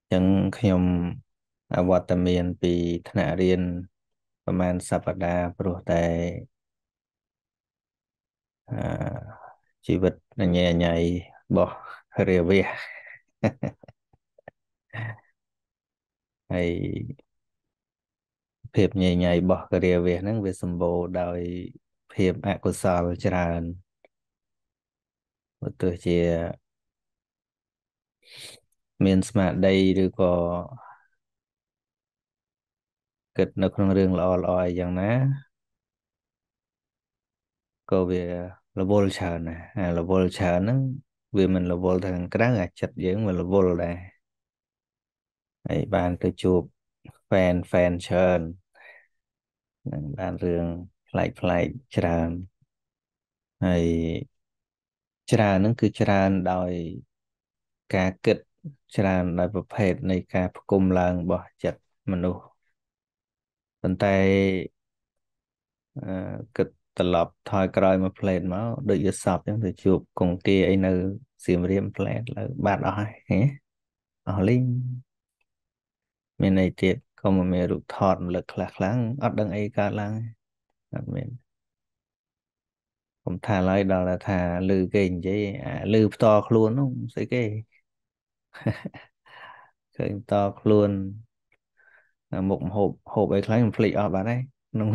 ចឹងខ្ញុំវត្តមានពីថ្នាក់រៀនប្រហែលសប្តាហ៍ព្រោះតែអឺជីវិតញ៉ៃរបស់រាវះហើយភាពញ៉ៃរបស់រាវះហ្នឹងវាសម្បូរដោយភាពអកុសលច្រើនបើទោះជាមានស្មារតីឬក៏គិតនៅក្នុងរឿងល្អអីយ៉ាងណាក៏វារវល់ច្រើនណាស់អារវល់ច្រើនហ្នឹងវាមិនរវល់ទៅខាងក្រៅអាចិត្តយើងវារវល់ដែរហើយបានទៅជួបហ្វេនច្រើននឹងបានរឿងប្លែកច្រើនហើយច្រើនហ្នឹងគឺច្រើនដោយការគិតច្រើនដោយប្រភេទនៃការផ្គុំឡើងរបស់ចិត្តមនុស្សប៉ុន្តែអឺគិតត្រឡប់ថយក្រោយមកផ្លេតមកដូចវាសពចឹងទៅជួបគង្គាអីនៅសៀមរាបផ្លេតលើបាត់អស់ហើយហ៎អស់លីងមានអីទៀតក៏មកមានរូបថតរំលឹកខ្លះខ្លាំងអត់ដឹងអីកើតឡើងអត់មានผมថាឡើយដល់ថាឮគេនិយាយឮផ្ទាល់ខ្លួននោះស្អីគេឃើញផ្ទាល់ខ្លួនមុខម្ហូបហូបអីខ្លះខ្ញុំភ្លេចអស់បាត់ហើយក្នុង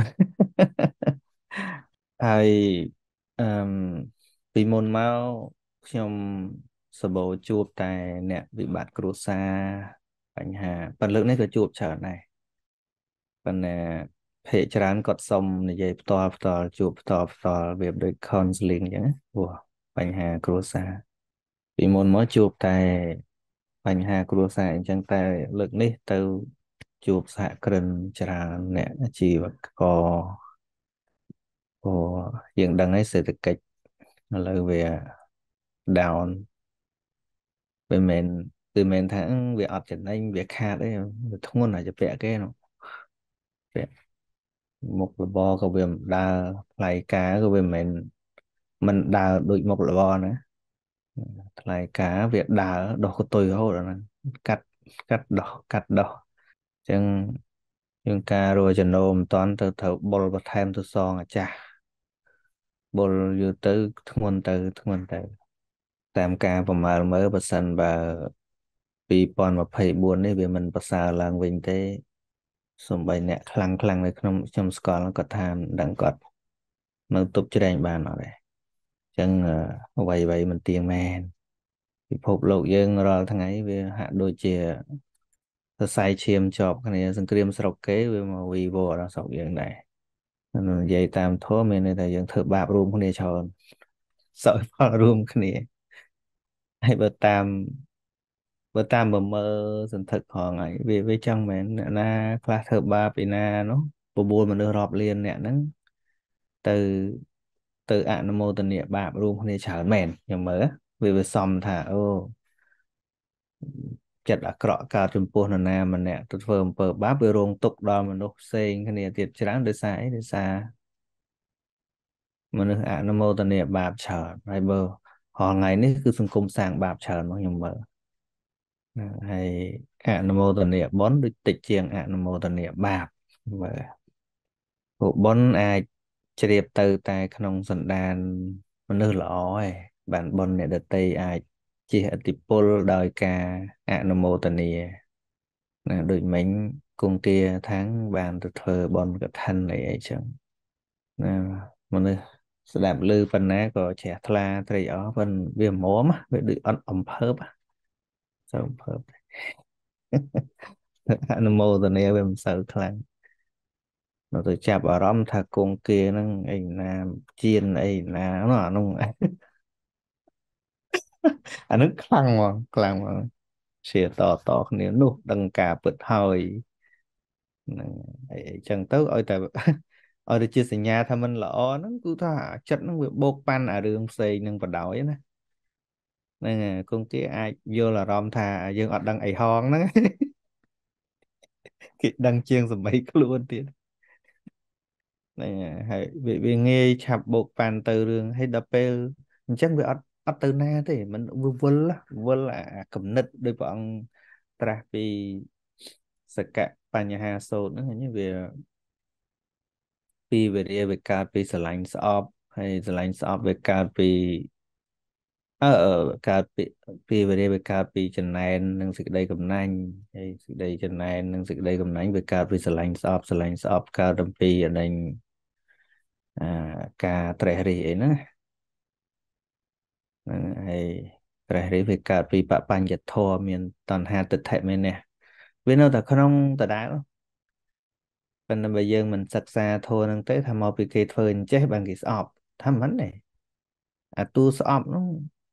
ហើយអឺមពីមុនមកខ្ញុំសបោជួបតែអ្នកវិបត្តិគ្រួសារបញ្ហាប៉ុន្តែលើកនេះក៏ជួបច្រើនដែរប៉ុន្តែភាគច្រើនគាត់សុំនិយាយផ្ទាល់ជួបផ្ទាល់វាដូច counseling អញ្ចឹងណាព្រោះបញ្ហាគ្រួសារពីមុនមកជួបតែបញ្ហាគ្រួសារអញ្ចឹងតែលើកនេះទៅជួបសហគ្រិនច្រើនអ្នកអាជីវករព្រោះយើងដឹងហើយសេដ្ឋកិច្ចឥឡូវវា down វាមិនថាវាអត់ចំណេញវាខាតអីវាធ្ងន់អាចពាក់គេនោះពាក់មុខរបរក៏វាមិនដើរថ្លៃការក៏វាមិនដើរដូចមុខរបរណាថ្លៃការវាដើរដុះកតុយរហូតអាហ្នឹងកាត់កាត់ដោះអញ្ចឹងយើងការរកចំណូលមិនតាន់ទៅត្រូវបុលបន្ថែមទៅសងអាចាស់បុលយូរទៅធ្ងន់ទៅតាមការប្រមាលមើលបើសិនបើ2024នេះវាមិនប្រសើរឡើងវិញទេសូម្បីអ្នកខ្លាំងនៅក្នុងខ្ញុំស្គាល់គាត់ថាមិនដឹងគាត់នៅទប់ជ្រែងបានអត់ទេអញ្ចឹងអ្វីមិនទៀងមែនពិភពលោកយើងរាល់ថ្ងៃវាហាក់ដូចជាសរសៃឈាមជាប់គ្នាសង្គ្រាមស្រុកគេវាមកវីវដល់ស្រុកយើងដែរនិយាយតាមធម៌មានន័យថាយើងធ្វើបាបរួមគ្នាច្រើនសោយផលរួមគ្នាហើយបើតាមមើលសន្ធឹកផងហើយវាចឹងមែនអ្នកណាខ្លះធ្វើបាបពីណានោះបបួលមនុស្សរាប់លានអ្នកហ្នឹងទៅអនុមោទនាបាបរួមគ្នាច្រើនមែនខ្ញុំមើលវាសមថាអូចិត្តអាក្រក់កើតចំពោះនរណាម្នាក់ទៅធ្វើអំពើបាបវារងទុក្ខដល់មនុស្សផ្សេងគ្នាទៀតច្រើនដោយសារអីដោយសារមនុស្សអនុមោទនាបាបច្រើនហើយបើរាល់ថ្ងៃនេះគឺសង្គមសាងបាបច្រើនមកខ្ញុំមើលហើយអនុមោទនាបុណ្យដូចតិចជាងអនុមោទនាបាបមើលពួកបុណ្យអាចជ្រាបទៅតែក្នុងសន្តានមនុស្សល្អឯងបានបុណ្យអ្នកដទៃអាចជះឥទ្ធិពលដោយការអនុមោទនាណាដូចមិញគង្គាថាងបានទៅធ្វើបុណ្យកឋិនអីចឹងណាមនុស្សស្ដាប់ឮប៉ុណ្ណាក៏ជ្រះថ្លាត្រេកអរប៉ុន្តែវាហ្មមវាដូចអត់អំភើបសូវអំភើបអនុមោទនាវាមិនសូវខ្លាំងនៅទៅចាប់អារម្មណ៍ថាគង្គាហ្នឹងអីណាជៀនអីណានោះអានោះអានឹងខ្លាំងហ្មងជាតគ្នានោះដឹងការពិតហើយហ្នឹងអីចឹងទៅឲ្យតែឲ្យទៅជាសញ្ញាថាมันល្អហ្នឹងគឺថាចិត្តហ្នឹងវាបោកប៉ាន់អារឿងផ្សេងហ្នឹងបដ ாய் ណាហ្នឹងហើយគង្គាអាចយល់អារម្មណ៍ថាយើងអត់ដឹងអីហងហ្នឹងគេដឹងជាងសម្ដីខ្លួនទៀតហ្នឹងហើយវាងាយឆាប់បោកប៉ាន់ទៅរឿងហើយដល់ពេលអញ្ចឹងវាអត់ទៅណាទេมันវាវិលអាគំនិតដោយព្រះអង្គត្រាស់ពីសកៈបញ្ហាសូត្រហ្នឹងឃើញទេវាវេរាវាកើតពីស្រឡាញ់ស្អប់ហើយស្រឡាញ់ស្អប់វាកើតពីកើតពីវេរាវាកើតពីចំណែននិងសេចក្តីកំណាញ់ហើយសេចក្តីចំណែននិងសេចក្តីកំណាញ់វាកើតពីស្រឡាញ់ស្អប់ស្រឡាញ់ស្អប់កើតអំពីអដែងអាការត្រេះរិះអីហ្នឹងហ្នឹងហើយត្រេះរិះវាកើតពីបបញ្ញធម៌មានតណ្ហាទិដ្ឋិមាននេះវានៅតែក្នុងដដែលប៉ុន្តែបើយើងមិនសិក្សាធម៌ហ្នឹងទេថាមកពីគេធ្វើអញ្ចេះបានគេស្អប់ថាមិនទេអាទូស្អប់ហ្នឹង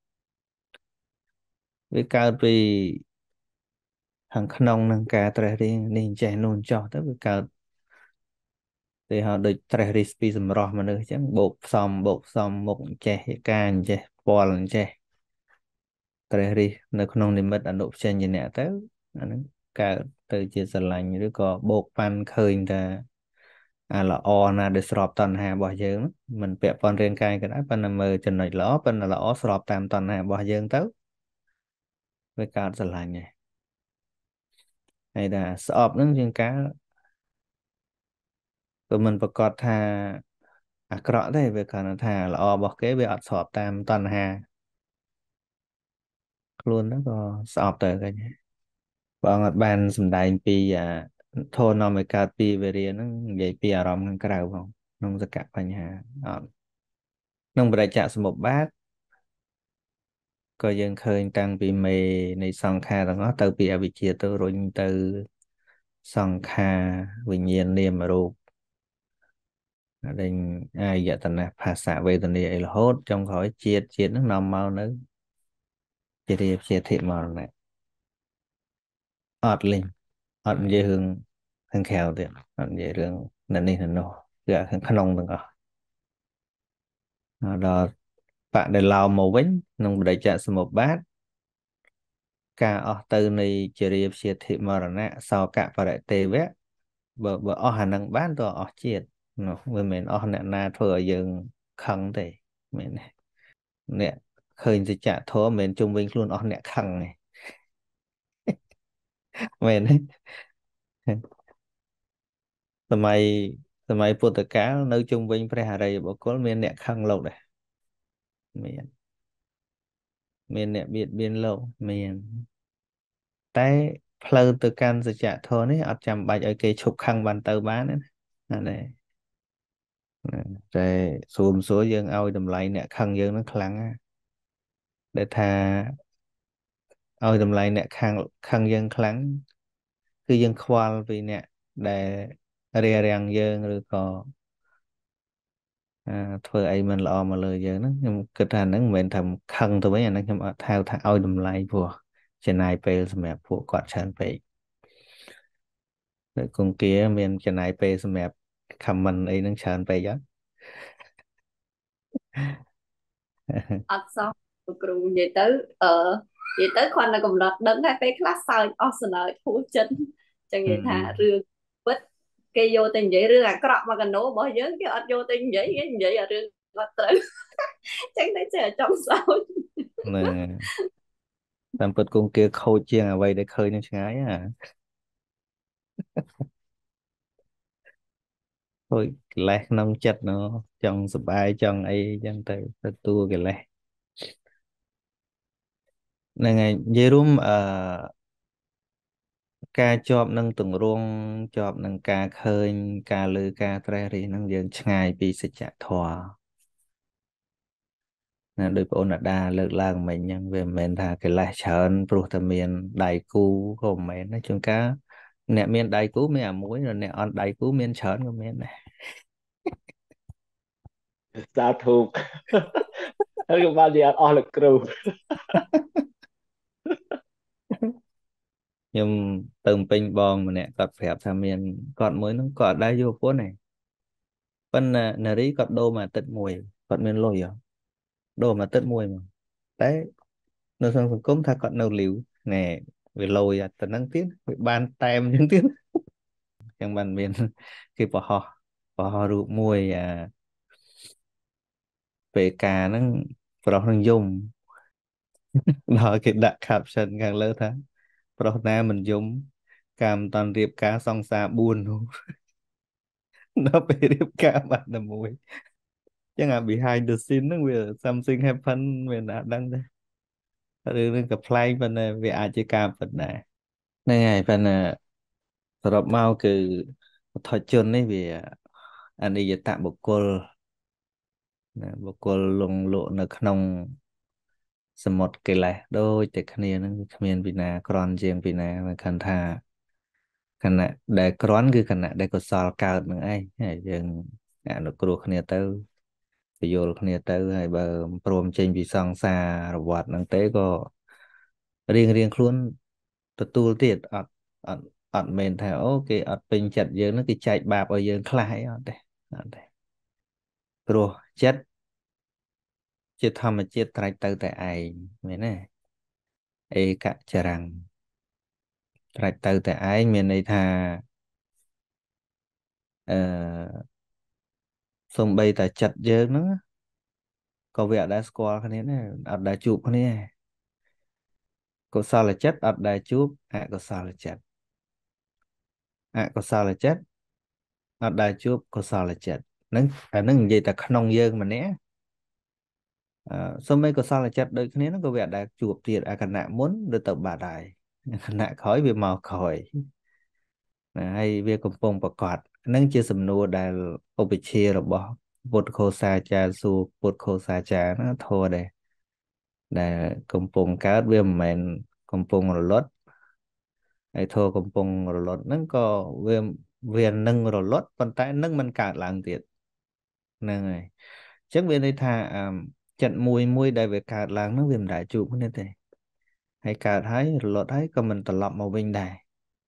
វាកើតពីខាងក្នុងនឹងការត្រេះរិះនេះអញ្ចេះនោះអញ្ចោះទៅវាកើតទេហៅដូចត្រេះរិះពីសម្រស់មនុស្សអញ្ចឹងបូកផ្សំមុខអញ្ចេះការអញ្ចេះពណ៌អញ្ចេះត្រេះរិះនៅក្នុងនិមិត្តអនុព្យញ្ញៈទៅអាហ្នឹងកើតទៅជាស្រឡាញ់ឬក៏បូកប៉ាន់ឃើញថាអាល្អណាដែលស្របតណ្ហារបស់យើងហ្នឹងមិនពាក់ព័ន្ធរាងកាយក៏ដោយប៉ុន្តែមើលចំណុចល្អប៉ុន្តែល្អស្របតាមតណ្ហារបស់យើងទៅវាកើតស្រឡាញ់ហើយហើយថាស្អប់ហ្នឹងជាងការក៏មិនប្រកាសថាអាក្រក់ទេវាគ្រាន់តែថាល្អរបស់គេវាអត់ស្របតាមតណ្ហាខ្លួនហ្នឹងក៏ស្អប់ទៅឃើញព្រះអង្គអត់បានសម្ដែងពីធម៌នាំឲ្យកើតពីវេរាហ្នឹងនិយាយពីអារម្មណ៍ខាងក្រៅផងក្នុងសកបញ្ហាអត់ក្នុងបរិច្ចសមុប្បាតក៏យើងឃើញតាំងពីមេនៃសង្ខារទាំងអស់ទៅពីអវិជ្ជាទៅរុញទៅសង្ខារវិញ្ញាណនាមរូបដេញអាយតនៈភាសាវេទនាអីរហូតចុងក្រោយជាតិហ្នឹងនាំមកនៅជារាព្យាធិមរណៈអត់លេងអត់និយាយរឿងខាងក្រៅទៀតអត់និយាយរឿងនៅនេះនៅនោះគឺខាងក្នុងទាំងអស់ដល់បដិឡោមមកវិញក្នុងបដិច្ចសមុប្បាតការអស់ទៅនៃជារាព្យាធិមរណៈសោកៈបរិទេវៈបើអស់អានឹងបានទៅអស់ជាតិនោះវាមិនមែនអស់អ្នកណាធ្វើឲ្យយើងខឹងទេមែនទេអ្នកឃើញសច្ចធម៌មិនមែនជុំវិញខ្លួនអស់អ្នកខឹងទេមែនទេសម័យសម័យពុទ្ធកាលនៅជុំវិញព្រះអរិយបុគ្គលមានអ្នកខឹងលោកដែរមានអ្នកបៀតបៀនលោកមានតែផ្លូវទៅកាន់សច្ចធម៌នេះអត់ចាំបាច់ឲ្យគេឈប់ខឹងបានទៅបានណាណាដែរតែសួរមិនសួរយើងឲ្យតម្លៃអ្នកខឹងយើងនឹងខ្លាំងណាស់ដែលថាឲ្យតម្លៃអ្នកខឹងយើងខ្លាំងគឺយើងខ្វល់ពីអ្នកដែលរារាំងយើងឬក៏ធ្វើអីមិនល្អមកលើយើងហ្នឹងខ្ញុំគិតថាហ្នឹងមិនមែនថាខឹងទៅវិញអាហ្នឹងខ្ញុំអត់ថាឲ្យតម្លៃព្រោះចំណាយពេលសម្រាប់ពួកគាត់ច្រើនពេកតែគង្គាមានចំណាយពេលសម្រាប់ comment អីហ្នឹងច្រើនពេកអត់អត់សោះលោកគ្រូនិយាយទៅនិយាយទៅគ្រាន់តែកំណត់ដឹងតែពេលខ្លះសើចអស់សណើចហួសចិត្តចឹងនិយាយថារឿងពិតគេយកទៅនិយាយរឿងអាក្រក់មកកណោរបស់យើងគេអត់យកទៅនិយាយគេនិយាយអារឿងអត់ត្រូវចឹងតែចេះចង់សើចហ្នឹងតាមពិតគង្គាខូចជាងអ្វីដែលឃើញនឹងឆ្ងាយខូចកិលេសក្នុងចិត្តនោះចង់សុបាយចង់អីចឹងទៅទទួលកិលេសហ្នឹងហើយនិយាយរួមការជាប់នឹងទម្រង់ជាប់នឹងការឃើញការលើការត្រេះរិះហ្នឹងយើងឆ្ងាយពីសច្ចធម៌ណាដោយប្អូនដាលើកឡើងមិញហ្នឹងវាមិនមែនថាកិលេសច្រើនព្រោះតែមានដៃគូក៏មិនមែនណាជួនកាលអ្នកមានដៃគូមានអាមួយអ្នកអត់ដៃគូមានច្រើនក៏មានដែរសាធុហើយក៏បាននិយាយអត់អស់លោកគ្រូខ្ញុំទៅពេញបងម្នាក់គាត់ប្រាប់ថាមានគាត់មួយហ្នឹងគាត់អត់ដែរយកប្រពន្ធទេប៉ុន្តែនារីគាត់ដូរមួយអាទិត្យមួយគាត់មានលុយហ៎ដូរមួយអាទិត្យមួយមកតែនៅក្នុងសង្គមថាគាត់នៅលីវណែវាលយអាទៅហ្នឹងទៀតវាបានតែមអញ្ចឹងទៀតអញ្ចឹងបានមានគេបរោះរូបមួយពេលការហ្នឹងប្រុសនឹងយំដល់គេដាក់ caption ខាងលើថាប្រុសណាមិនយំការមិនតាន់រៀបការសង្សារ4នោះ ដល់ពេលរៀបការបាត់តែមួយចឹងអា behind the scene ហ្នឹងវា something happen វាណាដឹងទេរឿងនឹងក៏ប្លែកប៉ុន្តែវាអាចជាការពិតដែរហ្នឹងហើយប៉ុន្តែសរុបមកគឺវត្ថុជននេះវាអនិច្ចតបុគ្គលណាបុគ្គលលងលក់នៅក្នុងសមុទ្រកិលេសដូចតែគ្នានឹងគ្មានពីណាក្រន់ជាងពីណាមិនខឹងថាគណៈដែលក្រន់គឺគណៈដែលកុសលកើតនឹងឯងហើយយើងអនុគ្រោះគ្នាទៅពយល់គ្នាទៅហើយបើព្រមចេញពីសង្សារវដ្តហ្នឹងទេក៏រៀងខ្លួនទទួលទៀតអត់អត់មែនថាអូគេអត់ពេញចិត្តយើងហ្នឹងគេចែកបាបឲ្យយើងខ្លះអីអត់ទេព្រោះចិត្តជាធម្មជាតិត្រេចទៅតែឯងមែនទេឯកចរង្គត្រេចទៅតែឯងមានន័យថាអឺសំបីតែចិត្តយើងហ្នឹងក៏វាអត់ដែលស្គាល់គ្នាដែរអត់ដែលជួបគ្នាកុសលចិត្តអត់ដែលជួបអកុសលចិត្តអកុសលចិត្តអត់ដែលជួបកុសលចិត្តហ្នឹងអាហ្នឹងនិយាយតែក្នុងយើងម្នាក់សូម្បីកុសលចិត្តដូចគ្នាហ្នឹងក៏វាអត់ដែលជួបទៀតអាគណៈមុនទៅបាត់ហើយគណៈក្រោយវាមកក្រោយណាហើយវាកំពុងប្រកបហ្នឹងជាសំណួរដែលឧបជារបស់ពុទ្ធឃោសាចារ្យសួរពុទ្ធឃោសាចារ្យណាធរដែលកំពុងកើតវាមិនមែនកំពុងរលត់ហើយធរកំពុងរលត់ហ្នឹងក៏វានឹងរលត់ប៉ុន្តែនឹងមិនកើតឡើងទៀតហ្នឹងហើយអញ្ចឹងវាន័យថាចិត្តមួយដែលវាកើតឡើងហ្នឹងវាមិនដែលជួបគ្នាទេហើយកើតហើយរលត់ហើយក៏មិនត្រឡប់មកវិញដែរ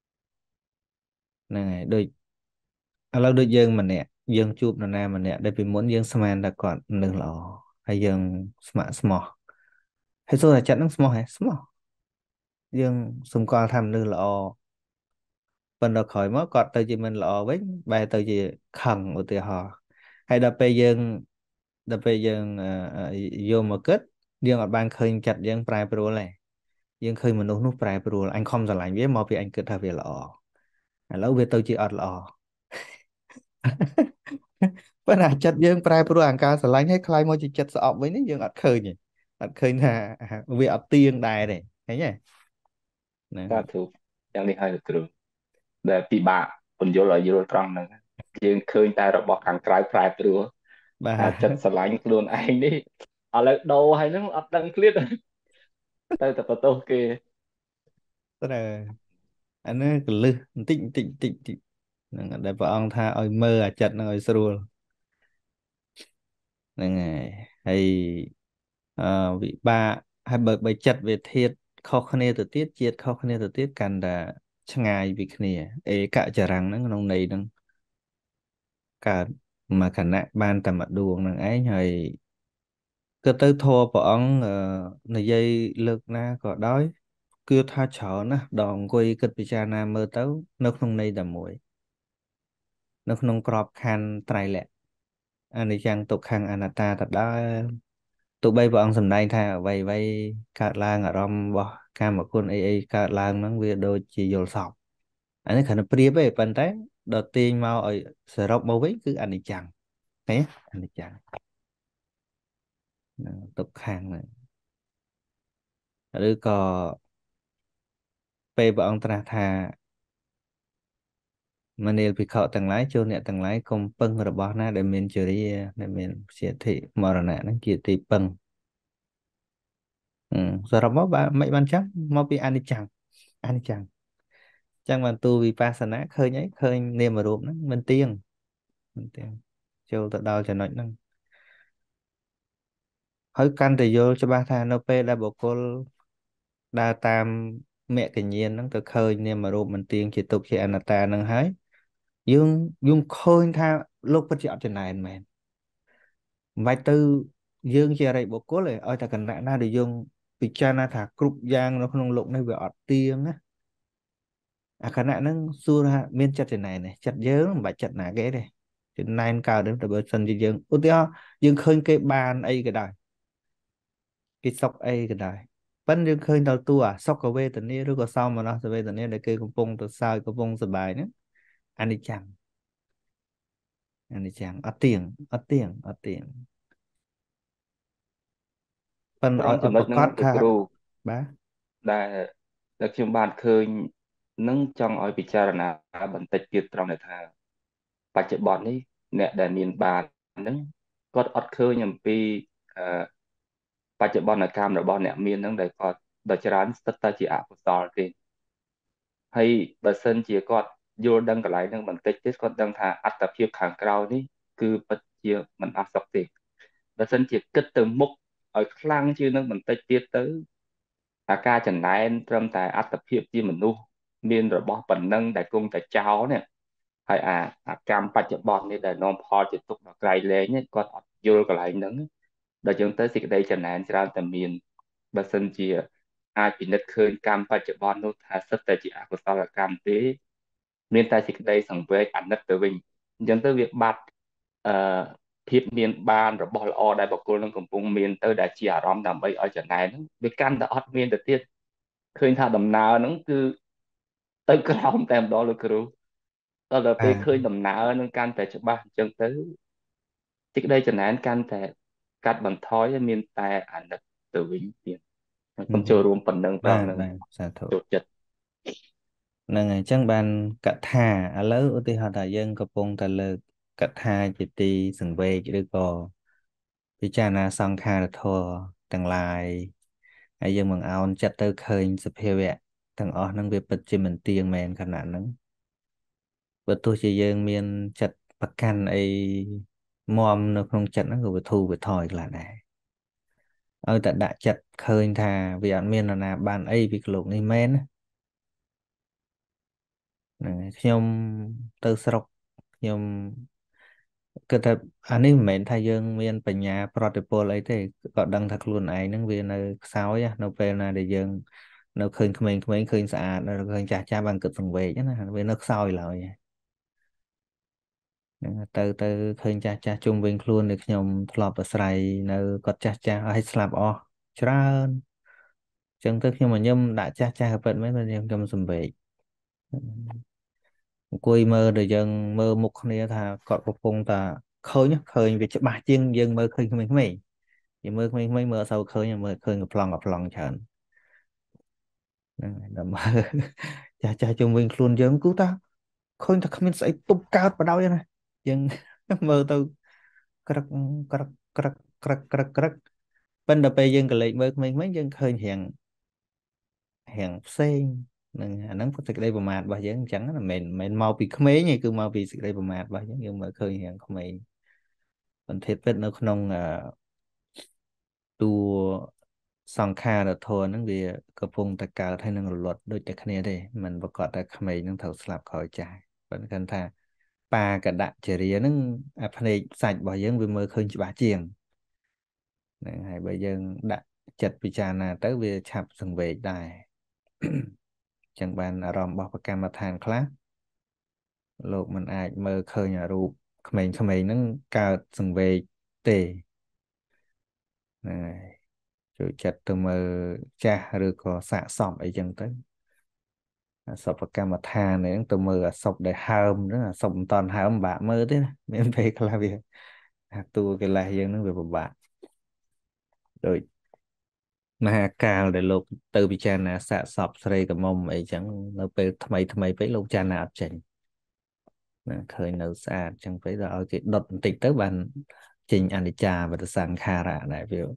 ហ្នឹងហើយដូចឥឡូវដូចយើងម្នាក់យើងជួបនរណាម្នាក់ដែលពីមុនយើងស្មានតែគាត់នឹងល្អហើយយើងស្ម័គ្រស្មោះហើយសួរថាចិត្តនឹងស្មោះហ៎ស្មោះយើងសម្គាល់ថាមនុស្សល្អប៉ុន្តែក្រោយមកគាត់ទៅជាមិនល្អវិញបែរទៅជាខឹងឧទាហរណ៍ហើយដល់ពេលយើងយកមកគិតយើងអត់បានឃើញចិត្តយើងប្រែប្រួលទេយើងឃើញមនុស្សនោះប្រែប្រួលអញខំស្រឡាញ់វាមកពីអញគិតថាវាល្អឥឡូវវាទៅជាអត់ល្អប៉ុន្តែចិត្តយើងប្រែប្រួលអង្ការស្រឡាញ់ឲ្យคล้ายមកជាចិត្តស្អប់វិញនេះយើងអត់ឃើញទេអត់ឃើញថាវាអត់ទៀងដែរទេឃើញទេណាសាធុយ៉ាងនេះហើយលោកគ្រូដែលពិបាកពន្យល់ឲ្យយល់ត្រង់ហ្នឹងយើងឃើញតែរបស់ខាងក្រៅប្រែប្រួលបាអាចិត្តទស្រឡាញ់ខ្លួនឯងនេះឥឡូវដូរហើយហ្នឹងអត់ដឹងឃ្លាតទៅតែបន្ទោសគេត្រូវអានេះកលឹះបន្តិចហ្នឹងដែលព្រះអង្គថាឲ្យមើលអាចិត្តហ្នឹងឲ្យស្រួលហ្នឹងហើយអឺវិបាកហើយបើចិត្តវាធាតុខុសគ្នាទៅទៀតជាតិខុសគ្នាទៅទៀតកាន់តែឆ្ងាយពីគ្នាឯកចរង្គហ្នឹងក្នុងន័យហ្នឹងកើតមួយខណៈបានតែមួយដួងហ្នឹងឯងហើយក៏ទៅធម៌ព្រះអង្គនិយាយលើកណាក៏ដោយគឺថាច្រើនណាស់ដល់អង្គុយគិតពិចារណាមើលទៅនៅក្នុងន័យតែមួយនៅក្នុងក្របខ័ណ្ឌត្រៃលក្ខណ៍អនិច្ចំទុក្ខំអនត្តាដដែលទោះបីព្រះអង្គសម្ដែងថាអ្វីអ្វីកើតឡើងអារម្មណ៍របស់កាមគុណអីកើតឡើងហ្នឹងវាដូចជាយល់សពអានេះគ្រាន់តែប្រៀបទេប៉ុន្តែដល់ទាញមកឲ្យសរុបមកវិញគឺអនិច្ចំឃើញអនិច្ចំហ្នឹងទុក្ខំហ្នឹងឬក៏ពេលព្រះអង្គត្រាស់ថាមនាលភិក្ខុទាំងឡាយចូលអ្នកទាំងឡាយកុំពឹងរបស់ណាដែលមានជរាដែលមានព្យាធិមរណៈហ្នឹងជាទីពឹងសរុបមកមិនបានចឹងមកពីអនិច្ចំចឹងបានទូវិបស្សនាឃើញអីឃើញនាមរូបហ្នឹងមិនទៀងចូលទៅដល់ចំណុចហ្នឹងហើយកាន់តែយល់ច្បាស់ថានៅពេលដែលបុគ្គលដើរតាមមគ្គញ្ញាណហ្នឹងទៅឃើញនាមរូបមិនទៀងជាទុក្ខជាអនត្តាហ្នឹងហើយយើងឃើញថាលោកពិតជាអត់ចំណែនមែនមិនបាច់ទៅយើងជាអរិយបុគ្គលទេឲ្យតែគណៈណាដែលយើងពិចារណាថាគ្រប់យ៉ាងនៅក្នុងលោកនេះវាអត់ទៀងណាអាខណៈហ្នឹងសួរថាមានចិត្តចំណែនទេចិត្តយើងមិនបាច់ចិត្តណាគេទេចំណែនកើតទេតែបើសិនជាយើងឧទាហរណ៍យើងឃើញគេបានអីក៏ដោយគេសុខអីក៏ដោយ vẫnយើងឃើញដល់តួសុខវេទនាឬក៏សោមនស្សវេទនាដែលគេកំពុងទៅសើចកំពុងសប្បាយហ្នឹងអនិច្ចំអត់ទៀងអត់ទៀងប៉ុន្តែត្រង់ឲ្យចំណុចហ្នឹងប្រកាសថាលោកគ្រូបាទដែលដែលខ្ញុំបានឃើញនឹងចង់ឲ្យពិចារណាបន្តិចទៀតត្រង់ដែលថាបច្ចុប្បន្ននេះអ្នកដែលមានបានហ្នឹងគាត់អត់ឃើញអំពីអឺបច្ចុប្បន្នកម្មរបស់អ្នកមានហ្នឹងដែលគាត់ដ៏ច្រើនស្ទើរតែជាអកុសលទេហើយបើសិនជាគាត់យល់ដឹងកន្លែងហ្នឹងបន្តិចទៀតគាត់ដឹងថាអត្តភាពខាងក្រៅនេះគឺពិតជាមិនអស់សុខទេបើសិនជាគិតទៅមុខឲ្យខ្លាំងជាងនឹងបន្តិចទៀតទៅអាការចំណែនត្រឹមតែអត្តភាពជាមនុស្សមានរបស់ប៉ុណ្ណឹងដែលគង់តែចោលនេះហើយអាកម្មបច្ចុប្បន្ននេះដែលនាំផលជាទុក្ខដល់ក្រៃលែងនេះគាត់អត់យល់កន្លែងហ្នឹងដល់ចឹងទៅសេចក្តីចំណែនច្រើនតែមានបើសិនជាអាចពិនិត្យឃើញកម្មបច្ចុប្បន្ននោះថាសិតតែជាអកុសលកម្មទេមានតែសេចក្តីសង្វេគអាណិតទៅវិញអញ្ចឹងទៅវាបាត់អឺភាពមានបានរបស់ល្អដែលបុគ្គលនឹងកំពុងមានទៅដែលជាអារម្មណ៍ដើម្បីឲ្យចំណែនហ្នឹងវាកាន់តែអត់មានទៅទៀតឃើញថាដំណើរហ្នឹងគឺទៅក្រោមតែម្ដងលោកគ្រូដល់បាពេលឃើញទដំណើរហ្នឹងកាន់តែច្បាស់អញ្ចឹងទៅសេចក្តីចំណែនកាន់តែកាត់បន្ថយហើយមានតែអាណិតទៅវិញទៀតខ្ញុំចូលរួមប៉ុណ្ណឹងត្រង់ហ្នឹងបាទសាធុចូលចិត្តហ្នឹងហើយអញ្ចឹងបានកថាឥឡូវឧទាហរណ៍ថាយើងកំពុងតែលើកកថាជាទីសង្វេគឬក៏ពិចារណាសង្ខារធម៌ទាំងឡាយហើយយើងបង្អោនចិត្តទៅឃើញសភាវៈទាំងអស់ហ្នឹងវាពិតជាមិនទៀងមែនខណៈហ្នឹងបើទោះជាយើងមានចិត្តប្រកាន់អីមមនៅក្នុងចិត្តហ្នឹងក៏វាធូរវាថយខ្លះដែរឲ្យតែដាក់ចិត្តឃើញថាវាអត់មាននរណាបានអីពីលោកនេះមែនណាហ្នឹងហើយខ្ញុំទៅស្រុកខ្ញុំគិតថាអានេះមិនមែនថាយើងមានបញ្ញាប្រតិពលអីទេក៏ដឹងថាខ្លួនឯងហ្នឹងវានៅខ្សោយណានៅពេលណាដែលយើងនៅឃើញក្មេងៗឃើញស្អាតនៅឃើញចាស់ចាស់បានគិតសង្វេគណាវានៅខ្សោយឡើយហ្នឹងទៅឃើញចាស់ចាស់ជុំវិញខ្លួនដែលខ្ញុំធ្លាប់អាស្រ័យនៅគាត់ចាស់ចាស់ឲ្យស្លាប់អស់ច្រើនអញ្ចឹងទៅខ្ញុំញញឹមដាក់ចាស់ចាស់ក៏ពិតមែនខ្ញុំសង្វេគអង្គុយមើលដល់យើងមើលមុខគ្នាថាគាត់កំពុងតែឃើញវាច្បាស់ជាងយើងមើលឃើញក្មេងៗយើងមើលក្មេងៗមើលអត់សូវឃើញមើលឃើញកំ plong ច្រើនហ្នឹងហើយដល់មើលចាស់ចាស់ជុំវិញខ្លួនយើងគូថាឃើញតែគ្មានស្អីទប់កើតបដ ாய் ណាយើងមើលទៅក្រឹកក្រឹកក្រឹកក្រឹកប៉ុន្តែពេលយើងក៏លេចមើលក្មេងៗយើងឃើញរៀងផ្សេងហ្នឹងអាហ្នឹងក៏សេចក្តីប្រមាទរបស់យើងអញ្ចឹងណាមិនមកពីក្មេងទេគឺមកពីសេចក្តីប្រមាទរបស់យើងមើលឃើញរៀងក្មេងបន្ទាប់ពិតនៅក្នុងតួសង្ខារធម៌ហ្នឹងវាកំពុងតែកើតហើយនឹងរលត់ដូចតែគ្នាទេมันប្រកាសតែក្មេងហ្នឹងត្រូវស្លាប់ក្រោយចាស់ប៉ុន្តែគាត់ថាបាកដចរិយាហ្នឹងអាភ្នែកសាច់របស់យើងវាមើលឃើញច្បាស់ជាងហ្នឹងហើយបើយើងដាក់ចិត្តពិចារណាទៅវាឆាប់សង្វេគដែរចឹងបានអារម្មណ៍របស់ប្រកម្មដ្ឋានខ្លះលោកមិនអាចមើលឃើញអារូបក្មេងៗហ្នឹងកើតសង្វេគទេហ្នឹងហើយចូលចិត្តទៅមើលចាស់ឬក៏សាកសពអីចឹងទៅអាសពកម្មដ្ឋានហ្នឹងទៅមើលអាសពដែលហើមហ្នឹងអាសពមិនតាន់ហើមបាក់មើលទេណាមានពេលខ្លះវាអាតួកិលេសយើងហ្នឹងវាពិបាកដូចមហាកាលដែលលោកទៅពិចារណាសាកសពស្រីកមុំអីចឹងនៅពេលថ្មីពេកលោកចារណាអត់ចេញណាឃើញនៅស្អាតចឹងទៅដល់ឲ្យគេដុតបន្តិចទៅបានចេញអនិច្ចាវតសង្ខារៈដែរវា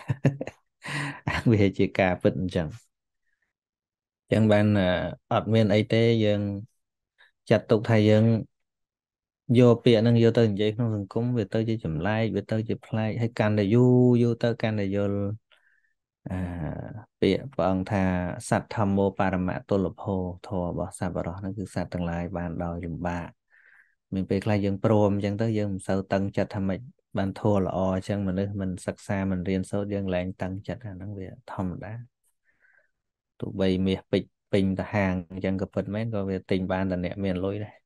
វាជាការពិតអញ្ចឹងចឹងបានអត់មានអីទេយើងចាត់ទុកថាយើងយកពាក្យហ្នឹងយកទៅនិយាយក្នុងសង្គមវាទៅជាចម្លែកវាទៅជាប្លែកហើយកាន់តែយូរទៅកាន់តែយល់អឺពាក្យព្រះអង្គថាសត្វធម្មោបរមតុលភោធម៌របស់សត្វបរោះហ្នឹងគឺសត្វទាំងឡាយបានដោយលំបាកមានពេលខ្លះយើងព្រមអញ្ចឹងទៅយើងមិនសូវតឹងចិត្តថាម៉េចបានធម៌ល្អអញ្ចឹងមនុស្សមិនសិក្សាមិនរៀនសូត្រយើងលែងតឹងចិត្តអាហ្នឹងវាធម្មតាទោះបីមាសពេជ្រពេញទៅហាងអញ្ចឹងក៏ពិតមែនក៏វាទិញបានតែអ្នកមានលុយដែរ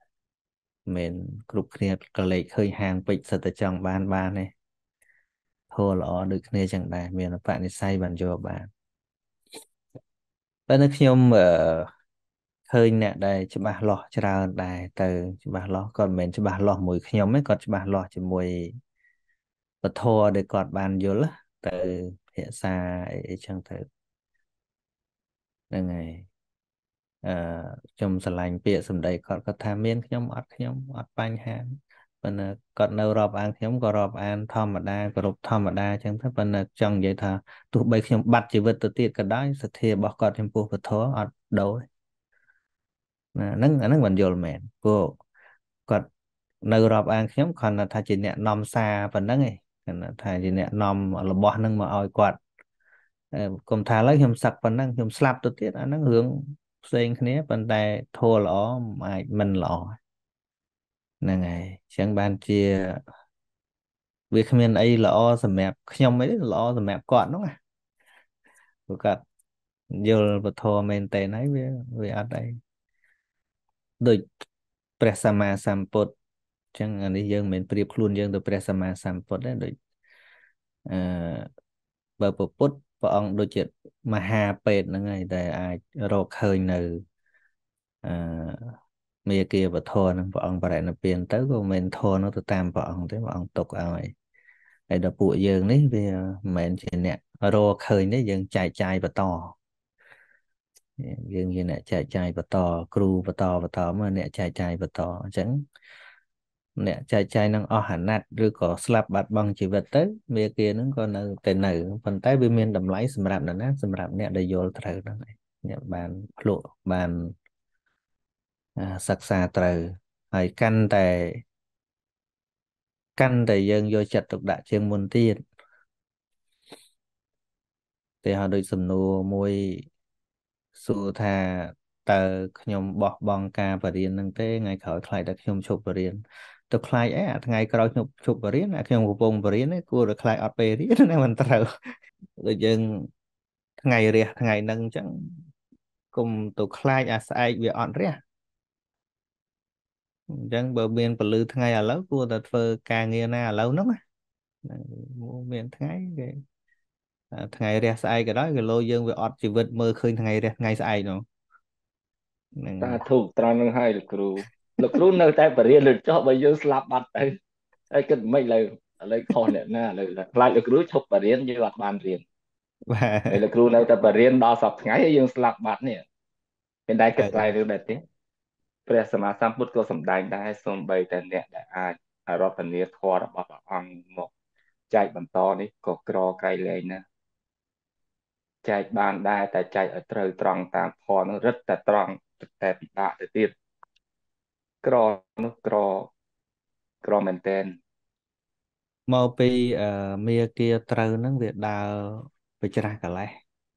មិនគ្រប់គ្នាក៏លេចឃើញហាងពេជ្រសិតតែចង់បានទេធម៌ល្អដូចគ្នាចឹងដែរមានបនិស្ស័យបានយកបានតែនៅខ្ញុំឃើញអ្នកដែលច្បាស់លាស់ច្រើនដែរទៅច្បាស់លាស់គាត់មិនមែនច្បាស់លាស់មួយខ្ញុំទេគាត់ច្បាស់លាស់ជាមួយពធដែលគាត់បានយល់ទៅភាសាអីចឹងទៅហ្នឹងហើយអឺខ្ញុំស្រឡាញ់ពាក្យសម្ដីគាត់ថាមានខ្ញុំអត់បញ្ហាប៉ុន្តែគាត់នៅរាប់អានខ្ញុំក៏រាប់អានធម្មតាគោរពធម្មតាចឹងទៅប៉ុន្តែចង់និយាយថាទោះបីខ្ញុំបាត់ជីវិតទៅទៀតក៏ដោយសទ្ធារបស់គាត់ចំពោះពធអត់ដូរណាហ្នឹងអាហ្នឹងមិនយល់មែនព្រោះគាត់នៅរាប់អានខ្ញុំគ្រាន់តែថាជាអ្នកនាំសារប៉ុណ្្នឹងឯងគ្រាន់តែថាជាអ្នកនាំរបស់ហ្នឹងមកឲ្យគាត់កុំថាឥឡូវខ្ញុំសឹកប៉ុណ្ណឹងខ្ញុំស្លាប់ទៅទៀតអាហ្នឹងរឿងផ្សេងគ្នាប៉ុន្តែធម៌ល្អមិនអាចមិនល្អហ្នឹងហើយអញ្ចឹងបានជាវាគ្មានអីល្អសម្រាប់ខ្ញុំអីទេល្អសម្រាប់គាត់ហ្នឹងណាព្រោះគាត់យល់ពធមែនតើហើយវាអត់អីដូចព្រះសម្មាសម្ពុទ្ធអញ្ចឹងអានេះយើងមិនមែនប្រៀបខ្លួនយើងទៅព្រះសម្មាសម្ពុទ្ធទេដូចអឺបើពុទ្ធព្រះអង្គដូចជាមហាពេទ្យហ្នឹងហើយតែអាចរកឃើញនៅអឺមេគាវធម៌ហ្នឹងព្រះអង្គបរិនិព្វានទៅក៏មិនមែនធម៌នោះទៅតាមព្រះអង្គទេព្រះអង្គទុកឲ្យហើយដល់ពួកយើងនេះវាមិនមែនជាអ្នករកឃើញទេយើងចែកចាយបន្តយើងជាអ្នកចែកចាយបន្តគ្រូបន្តមកអ្នកចែកចាយបន្តអញ្ចឹងអ្នកចែកចាយនឹងអស់អាណត្តិឬក៏ស្លាប់បាត់បង់ជីវិតទៅមេគានឹងក៏នៅតែនៅប៉ុន្តែវាមានតម្លៃសម្រាប់នរណាសម្រាប់អ្នកដែលយល់ត្រូវហ្នឹងឯងអ្នកបានភ្លក់បានសិក្សាត្រូវហើយកាន់តែយើងយកចិត្តទុកដាក់ជាងមុនទៀតតែហៅដូចសំណួរមួយសួរថាតើខ្ញុំបោះបង់ការបរិញ្ញានឹងទេថ្ងៃក្រោយខ្លាចតែខ្ញុំឈប់បរិញ្ញាទៅខ្លាចអីអាថ្ងៃក្រោយខ្ញុំឈប់បរិញ្ញាខ្ញុំកំពុងបរិញ្ញាគួរតែខ្លាចអត់ពេលរៀនណាមិនត្រូវដូចយើងថ្ងៃរះថ្ងៃហ្នឹងអញ្ចឹងគុំទៅខ្លាចអាស្អែកវាអត់រះអញ្ចឹងបើមានពលឺថ្ងៃឥឡូវគួរតែធ្វើការងារណាឥឡូវហ្នឹងណាមានថ្ងៃគេថ្ងៃរះស្អែកក៏ដោយគីឡូយើងវាអត់ជីវិតមើលឃើញថ្ងៃរះថ្ងៃស្អែកនោះហ្នឹងតាធូបត្រង់នឹងហើយលោកគ្រូនៅតែបរិញ្ញាលើចុះបើយើងស្លាប់បាត់ទៅហើយគិតមិនឥឡូវខុសអ្នកណាឥឡូវខ្លាចលោកគ្រូឈប់បរិញ្ញាយើងអត់បានរៀនបាហើយលោកទគ្រូនៅតែបរិញ្ញាដល់សប្តាហ៍ថ្ងៃហើយយើងស្លាប់បាត់នេះមានតែគិតlạiរឿងដែរទេព្រះសម្មាសម្ពុទ្ធក៏សម្ដែងដែរសូម្បីតែអ្នកដែលអាចរតនាធម៌របស់ព្រះអង្គមកចែកបន្តនេះក៏ក្រក្រៃលែងណាស់ចែកបានដែរតែចែកឲ្យត្រូវត្រង់តាមធម៌នោះរឹតតែត្រង់តែពិបាកទៅទៀតក្រនោះក្រមែនតែនមកពីមាគាត្រូវហ្នឹងវាដើរไปច្រាស់កលេស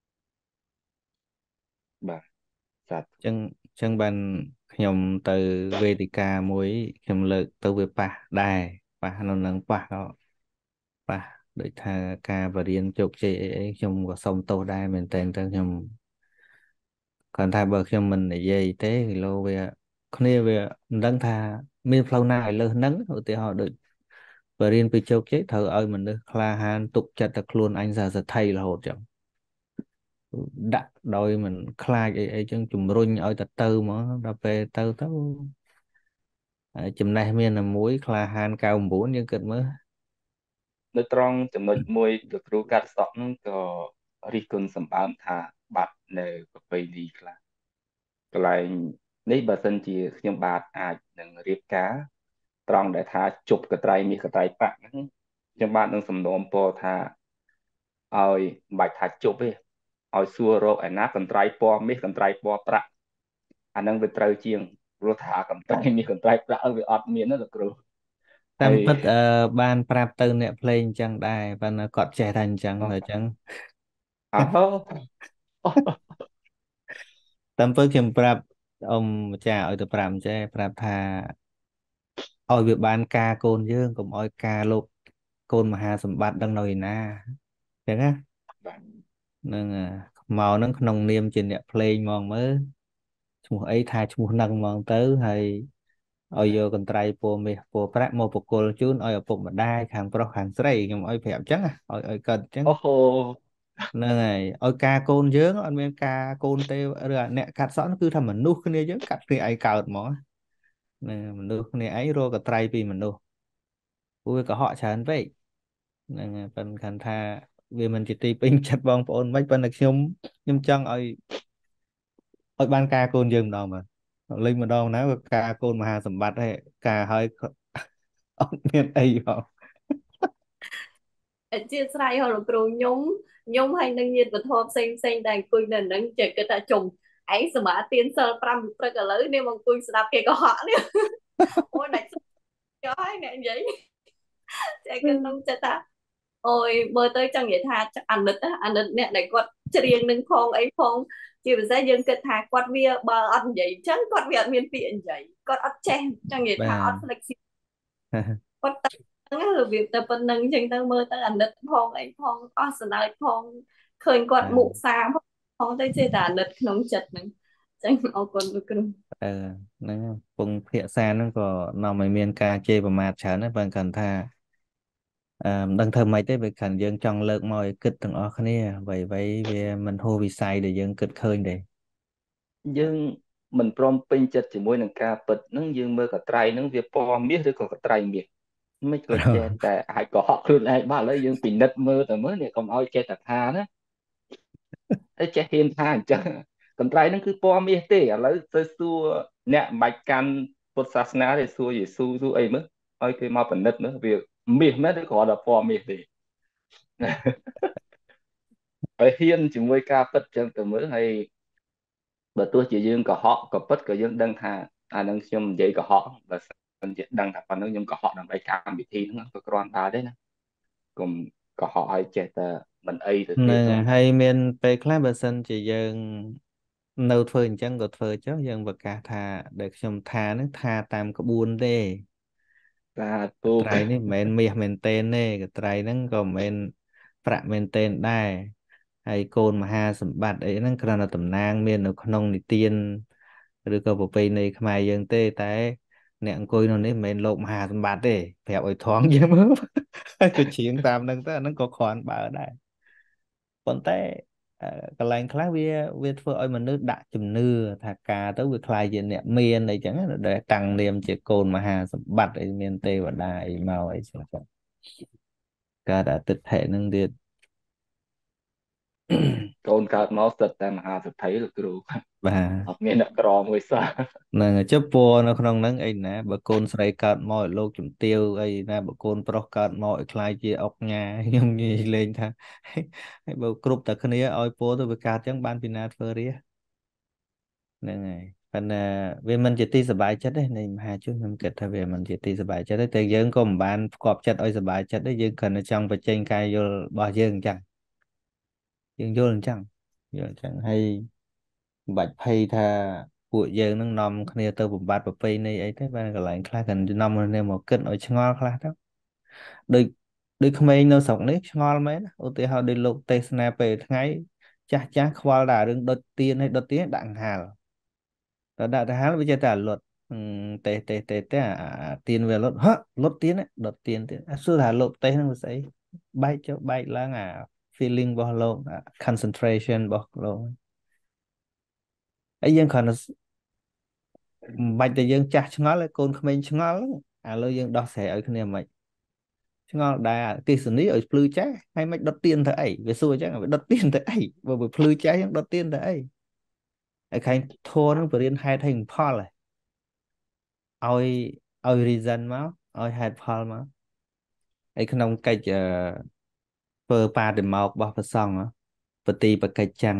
បាទសាធុអញ្ចឹងបានខ្ញុំទៅវេទិកាមួយខ្ញុំលើកទៅវាប៉ះដែរប៉ះនៅនឹងប៉ះក៏ប៉ះដូចថាការបរៀនជោគជ័យអីខ្ញុំក៏សុំទោសដែរមែនតើខ្ញុំគាត់ថាបើខ្ញុំមិននិយាយទេគីឡូវាគ្នាវាមិនដឹងថាមានផ្លូវណាឲ្យលើសហ្នឹងឧទាហរណ៍ដូចបរៀនពីជោគជ័យត្រូវឲ្យមនុស្សក្លាហានទុកចិត្តតែខ្លួនអញសារសទ្ធិរហូតចឹងដាក់ដោយមិនខ្លាចអីចឹងជំរុញឲ្យទៅហ្មងដល់ពេលទៅហើយចំណេះមានតែមួយក្លាហាន99យើងគិតមើលនៅត្រង់ចំណុចមួយលោកគ្រូកាត់សក់ហ្នឹងក៏រិះគន់សម្បើមថាបាត់នៅប្រពៃណីខ្លះកន្លែងនេះបើសិនជាខ្ញុំបាទអាចនឹងរៀបការត្រង់ដែលថាជប់កត្រៃមាសកត្រៃប្រាក់ហ្នឹងខ្ញុំបាទនឹងសំណូមពរថាឲ្យមិនបាច់ថាជប់ទេឲ្យសួររកឯណាកន្ត្រៃពណ៌មាសកន្ត្រៃពណ៌ប្រាក់អាហ្នឹងវាត្រូវជាងព្រោះថាកន្ត្រៃមាសកន្ត្រៃប្រាក់វាអត់មានណាលោកគ្រូតាមហើយពិតបានប្រាប់ទៅអ្នកភ្លេងអញ្ចឹងដែរប៉ុន្តែគាត់ចេះតែអញ្ចឹងតែអញ្ចឹងអោតាមពិតខ្ញុំប្រាប់អ៊ំម្ចាស់ឲ្យទៅប្រាប់អញ្ចេះប្រាប់ថាឲ្យវាបានការកូនយើងកុំឲ្យការលោកកូនមហាសម្បត្តិដឹងនៅឯណាអញ្ចឹងណាបាទនឹងមកនឹងក្នុងនាមជាអ្នកភ្លេងហ្មងមើលឈ្មោះអីថាឈ្មោះហ្នឹងហ្មងទៅហើយឲ្យយកកន្ត្រៃពណ៌មាសពណ៌ប្រាក់មកបកគលជូនឲ្យឪពុកម្ដាយខាងប្រុសខាងស្រីខ្ញុំឲ្យប្រាប់អញ្ចឹងណាឲ្យកើតអញ្ចឹងអូហូហ្នឹងហើយឲ្យការកូនយើងអត់មានការកូនទេឬអ្នកកាត់សក់នោះគឺថាមនុស្សគ្នាយើងកាត់គ្នាឯងកើតហ្មងហ្នឹងមនុស្សគ្នាឯងរកកន្ត្រៃពីមនុស្សព្រោះវាកុហកច្រើនពេកហ្នឹងហើយប៉ុន្តែថាវាមិនជាទីពេញចិត្តបងប្អូនមិនប៉ុន្តែខ្ញុំចង់ឲ្យបានការកូនយើងម្ដងបាទលេងម្ដងណាវាការកូនមហាសម្បត្តិហើយការឲ្យអត់មានអីហ៎អធិស្ឋានរបស់លោកគ្រូខ្ញុំហើយនឹងញាតិវត្ថុផ្សេងដែលអង្គុយនៅហ្នឹងចេះគិតថាជុំឯងសមាទានសិល5ព្រឹកឥឡូវនេះមកអង្គុយស្ដាប់គេកុហកនេះអូយដាច់ចុះហើយអ្នកនិយាយចេះគិតក្នុងចិត្តថាអូយមើលទៅចង់និយាយថាអាណិតអ្នកដែលគាត់ច្រៀងនឹងផងអីផងជាពិសេសយើងគិតថាគាត់វាបើអត់និយាយអញ្ចឹងគាត់វាអត់មានពាក្យនិយាយគាត់អត់ចេះចង់និយាយបាថាអត់ទ flexible គាត់ទៅហ្នឹងរបៀបតែប៉ុណ្្នឹងអញ្ចឹងទៅមើលទៅអាណិតផងអីផងអស់សណ្ដាប់ផងឃើញគាត់មុសាផងទៅចេះតែអាណិតក្នុងចិត្តហ្នឹងអញ្ចឹងអរគុណលោកគ្រូអឺហ្នឹងពងភាសាហ្នឹងក៏នាំឲ្យមានការជេរប្រមាថច្រើនដែរបើគាត់ថាមិនដឹងធ្វើម៉េចទេបើខាងយើងចង់លើកមកឲ្យគិតទាំងអស់គ្នាអ្វីវាមិនហួសវិស័យដែលយើងគិតឃើញទេយើងមិនព្រមពេញចិត្តជាមួយនឹងការពិតហ្នឹងយើងមើលកត្រៃហ្នឹងវាពណ៌មាសឬក៏កត្រៃមាសមិនក៏ចេះតែអាចកុហកខ្លួនឯងបាទឥឡូវយើងពិនិត្យមើលទៅមើលនេះកុំឲ្យចេះតែថាណាតែចេះហ៊ានថាអញ្ចឹងកន្ត្រៃហ្នឹងគឺពណ៌មាសទេឥឡូវទៅសួរអ្នកមិនបាច់កាន់ពុទ្ធសាសនាទេសួរយេស៊ូសួរអីមើលឲ្យគេមកពិនិត្យមើលវាមាសមែនឬគ្រាន់តែពណ៌មាសទេហើយហ៊ានជាមួយការពិតអញ្ចឹងទៅមើលហើយបើទោះជាយើងកុហកក៏ពិតក៏យើងដឹងថាអានឹងខ្ញុំនិយាយកុហកបើមិនជាដឹងថាប៉ុណ្ណឹងខ្ញុំកុហកដើម្បីកម្មវិធីហ្នឹងក៏គ្រាន់តែទេណាកុំកុហកឲ្យចេះតែមិនអីទៅហ្នឹងទៀតណាហើយមានពេលខ្លះបើសិនជាយើងនៅធ្វើអញ្ចឹងក៏ធ្វើចុះយើងប្រកាសថាដែលខ្ញុំថាហ្នឹងថាតាមក្បួនទេសាធុកត្រៃនេះមិនមែនមាសមែនតេនទេកត្រៃហ្នឹងក៏មិនមែនប្រាក់មែនតេនដែរហើយកូនមហាសម្បត្តិអីហ្នឹងគ្រាន់តែតំណាងមាននៅក្នុងនិទានឬក៏ប្រពៃណីខ្មែរយើងទេតែអ្នកអង្គុយនៅនេះមិនមែនលោកមហាសម្បត្តិទេប្រាប់ឲ្យថងយើងមើលហើយក៏ច្រៀងតាមហ្នឹងទៅអាហ្នឹងក៏គ្រាន់បើដែរប៉ុន្តែកន្លែងខ្លះវាធ្វើឲ្យមនុស្សដាក់ជំនឿថាការទៅវាคล้ายជាអ្នកមានអីចឹងណាដែលតាំងនាមជាកូនមហាសម្បត្តិអីមានទេវតាអីមកអីចឹងទៅកើតអតិថិនឹងទៀតកូនកើតមកស្ទើរតែមហាសេដ្ឋីលោកគ្រូបាទអត់មានអ្នកក្រមួយសោះនឹងចុះពណ៌នៅក្នុងហ្នឹងអីណាបើកូនស្រីកើតមកឲ្យលោកជំទាវអីណាបើកូនប្រុសកើតមកឲ្យខ្លាយជាអុកញ៉ាខ្ញុំនិយាយលេងថាហើយបើគ្រប់តែគ្នាឲ្យពណ៌ទៅវាកើតចឹងបានពីណាធ្វើរាហ្នឹងហើយប៉ុន្តែវាមិនជាទីសប្បាយចិត្តទេនៃមហាជនខ្ញុំគិតថាវាមិនជាទីសប្បាយចិត្តទេតែយើងក៏មិនបានផ្គប់ចិត្តឲ្យសប្បាយចិត្តទេយើងគ្រាន់តែចង់បញ្ចេញការយល់របស់យើងអញ្ចឹងយើងយល់អញ្ចឹងយល់អញ្ចឹងហើយមិនបាច់ភ័យថាពួកយើងនឹងនាំគ្នាទៅបំបត្តិប្រពៃណីអីទេបានកន្លែងខ្លះក៏នាំគ្នាមកគិតឲ្យឆ្ងល់ខ្លះទៅដូចក្មេងនៅស្រុកនេះឆ្ងល់មែនឧទាហរណ៍ដូចលោកទេសនាពេលថ្ងៃចាស់ខ្វល់តែរឿងដុតទៀនឲ្យដុតទៀនដាក់អង្ហាលតើដាក់ទៅហាលវាចេះតែលុតទេទៀនវាលុតហ៎លុតទៀនដុតទៀនទៀតសួរថាលោកទេសហ្នឹងវាស្អីបែកចុះបែកឡើងfeeling របស់លោកconcentration របស់លោកហើយយើងគ្រាន់តែមិនបាច់តែយើងចាស់ឆ្ងល់ហើយកូនក្មេងឆ្ងល់ឥឡូវយើងដោះស្រាយឲ្យគ្នាមិនឆ្ងល់ដែរអគ្គិសនីឲ្យភ្លឺចេះហើយមិនដុតទៀនទៅអីវាសួរអញ្ចឹងវាដុតទៀនទៅអីបើវាភ្លឺចេះយើងដុតទៀនទៅអីហើយខាងធัวនឹងបរៀនហេតុហើយផលឲ្យreason មកឲ្យហេតុផលមកហើយក្នុងកិច្ចធ្វើបាតិម៉ោករបស់ព្រះសង្ឃបទីបកិច្ចចឹង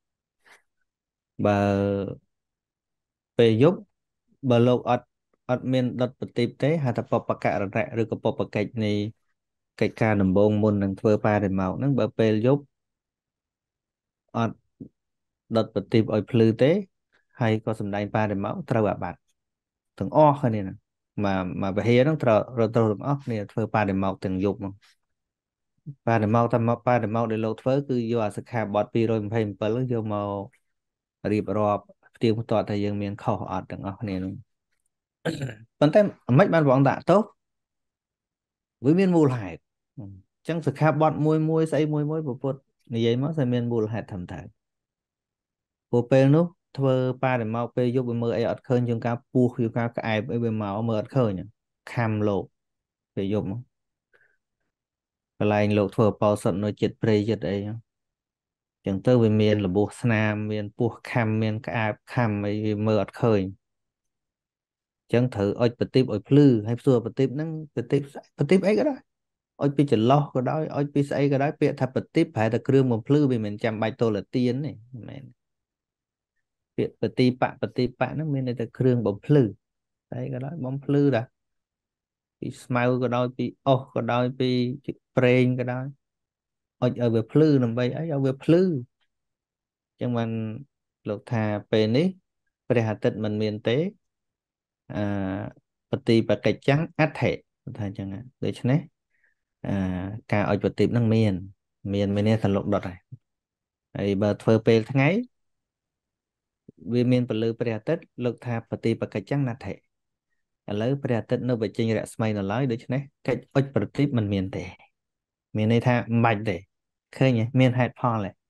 បើពេលយប់បើលោកអត់មានដុតប្រទីបទេហៅថាបបករណៈឬក៏បបកិច្ចនៃកិច្ចការដំបូងមុននឹងធ្វើបាតិម៉ោកហ្នឹងបើពេលយប់អត់ដុតប្រទីបឲ្យភ្លឺទេហើយក៏សំដែងបាតិម៉ោកត្រូវអាបត្តិទាំងអស់គ្នាហ្នឹងមកវិហារហ្នឹងត្រូវទាំងអស់គ្នាធ្វើបាតិម៉ោកទាំងយប់ហ្នឹងបាតិម៉ោកបាតិម៉ោកដែលលោកធ្វើគឺយកអាសិក្ខាបទ227ហ្នឹងយកមករៀបរាប់ផ្ទៀងផ្ទាត់ថាយើងមានខុសអត់ទាំងអស់គ្នាហ្នឹងប៉ុន្តែមិនបានបងដាក់ទោសវាមានមូលហេតុអញ្ចឹងសិក្ខាបទមួយស្អីមួយពពុទ្ធនិយាយមកស្អីមានមូលហេតុធំទៅព្រោះពេលនោះធ្វើប៉ាតែមកពេលយប់វាមើលអីអត់ឃើញជាងការពុះជាងការក្អែបអីវាមកមើលអត់ឃើញខំលោកពេលយប់មកកន្លែងលោកធ្វើបោសុតនៅចិត្តព្រៃចិត្តអីចឹងចឹងទៅវាមានរបួសស្នាមមានពោះខំមានក្អែបខំអីវាមើលអត់ឃើញចឹងត្រូវអុជប្រទីបឲ្យភ្លឺហើយសួរប្រទីបហ្នឹងប្រទីបអីក៏ដោយអុជពីចន្លោះក៏ដោយអុជពីស្អីក៏ដោយពាក្យថាប្រទីបប្រហែលតែគ្រឿងបំភ្លឺវាមិនចាំបាច់តលទៀនទេមិនមែនពាក្យប្រទីបហ្នឹងមានន័យថាគ្រឿងបំភ្លឺស្អីក៏ដោយបំភ្លឺដែរពីស្មៅក៏ដោយពីអុសក៏ដោយពីប្រេងក៏ដោយអុជឲ្យវាភ្លឺដើម្បីអីឲ្យវាភ្លឺចឹងបានលោកថាពេលនេះព្រះអាទិត្យមិនមានទេអឺបតិបកិច្ចੰអដ្ឋិថាអញ្ចឹងដូច្នេះអឺការអុជប្រទីបហ្នឹងមាននេះសន្លុកដុតហើយបើធ្វើពេលថ្ងៃវាមានពលឺព្រះអាទិត្យលោកថាបតិបកិច្ចੰអដ្ឋិឥឡូវព្រះអាទិត្យនៅបញ្ចេញរស្មីនៅឡើយដូច្នេះកិច្ចអុជប្រទីបមិនមានទេមានន័យថាមិនបាច់ទេឃើញទេមានហេតុផលទេ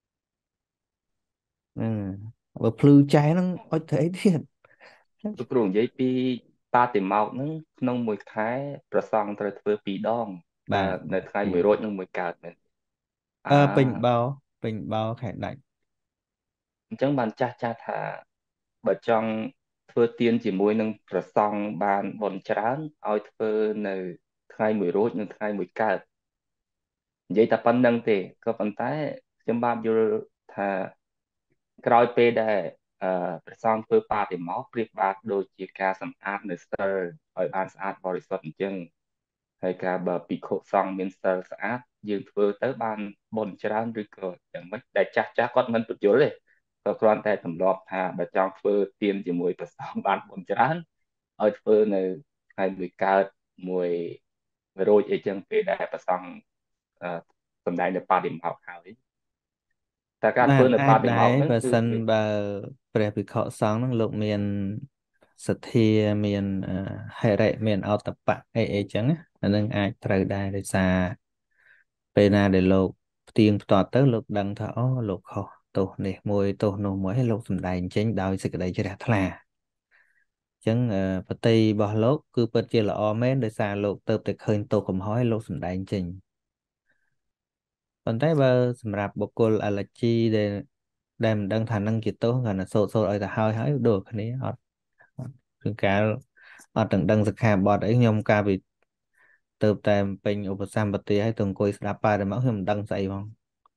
បើភ្លឺចែងហ្នឹងអុជធ្វើអីទៀតលោកគ្រូនិយាយពីបាតិម៉ោកហ្នឹងក្នុងមួយខែព្រះសង្ឃត្រូវធ្វើ2 ដងបាតែទនៅថ្ងៃពីមួយរោចនិងមួយកើតមែនអាពេញបោខែដាច់អញ្ចឹងបានចាស់ថាបើចង់ធ្វើទានជាមួយនឹងព្រះសង្ឃបានបុណ្យច្រើនឲ្យធ្វើនៅថ្ងៃមួយរោចនិងថ្ងៃមួយកើតនិយាយតែប៉ុណ្្នឹងទេក៏ប៉ុន្តែខ្ញុំបានយល់ថាក្រោយពេលដែលព្រះសង្ឃធ្វើបាតិម៉ោក្ខប្រៀបបានដូចជាការសម្អាតនៅសិលឲ្យបានស្អាតបរិសុទ្ធអញ្ចឹងហើយការបើភិក្ខុសង្ឃមានសិលស្អាតយើងធ្វើទៅបានបុណ្យច្រើនឬក៏យ៉ាងម៉េចដែលចាស់គាត់មិនបញ្យល់ទេក៏គ្រាន់តែទម្លាប់ថាបើចង់ធ្វើទានជាមួយព្រះសង្ឃបានបុណ្យច្រើនឲ្យធ្វើនៅថ្ងៃមួយកើតមួយរោចអីចឹងពេលដែលព្រះសង្ឃអឺសម្ដែងនៅបាតិម៉ោក្ខហើយតែការបាទធ្វើនៅអាចដែរបាតិម៉ោក្ខហ្នឹងបើសិនគឺវាបើព្រះភិក្ខុសង្ឃហ្នឹងលោកមានសទ្ធាមានហិរិមានអតបៈអីចឹងណាអានឹងអាចត្រូវដែរដោយសារពេលណាដែលលោកផ្ទៀងផ្ទាត់ទៅលោកដឹងថាអូលោកខុសទោសនេះមួយទោសនោះមួយហើយលោកសម្ដែងចេញដោយសេចក្តីជ្រះថ្លាអញ្ចឹងបតីរបស់លោកគឺពិតជាល្អមែនដោយសារលោកទៅតែឃើញទោសកំហុសហើយលោកសម្ដែងចេញប៉ុន្តែបើសម្រាប់បុគ្គលអលជីដែលមិនដឹងថានឹងជាទោសគាត់ណាសូត្រឲ្យទៅហើយដូចគ្នាអត់គឺការអត់ទាំងដឹងសិក្ខាបទអីខ្ញុំកាលពីទៅតែពេញឧបសម្បទាឲ្យទៅអង្គុយស្ដាប់បាយទៅមកខ្ញុំមិនដឹងស្អីផង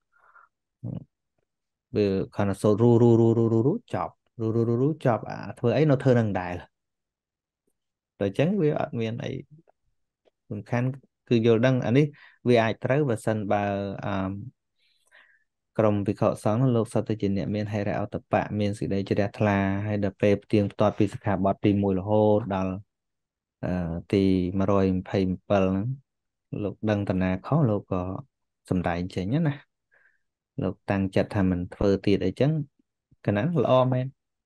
វាគាត់ណាសូត្ររូចប់រូចប់ធ្វើអីនៅធ្វើនឹងដែរតែអញ្ចឹងវាអត់មានអីសំខាន់គឺយល់ដឹងអានេះវាអាចត្រូវបើសិនបើអឺក្រុមភិក្ខុសង្ឃនោះលោកសុទ្ធតែជាអ្នកមានហិរិយោតបៈមានសេចក្តីជ្រះថ្លាហើយដល់ពេលផ្ទៀងផ្ទាត់ពីសិក្ខាបទទី1រហូតដល់ទី127ហ្នឹងលោកដឹងតាណាខុសលោកក៏សម្ដែងចេញណាលោកតាំងចិត្តថាមិនធ្វើទៀតអីចឹងកណ្ណាល្អមែន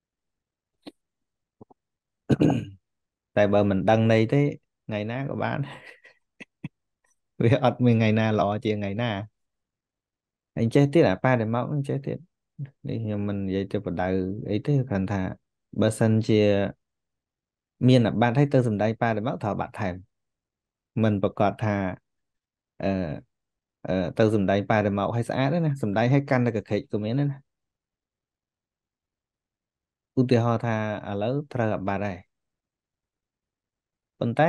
តែបើមិនដឹងន័យទេថ្ងៃណាក៏បានវាអត់មានថ្ងៃណាល្អជាងថ្ងៃណាអញ្ចេះទៀតអាប៉ាដែលមកអញ្ចេះទៀតនេះខ្ញុំមិននិយាយទៅបដៅអីទេគ្រាន់ថាបើសិនជាមានអាបត្តិឲ្យទៅសំដែងប៉ាដែលមកត្រូវបាត់ថែមមិនប្រកាសថាអឺទៅសំដែងប៉ាដែលមកឲ្យស្អាតទេណាសំដែងឲ្យកាន់តែកក្រិចក៏មានដែរណាឧទាហរណ៍ថាឥឡូវត្រូវអាបត្តិហើយប៉ុន្តែ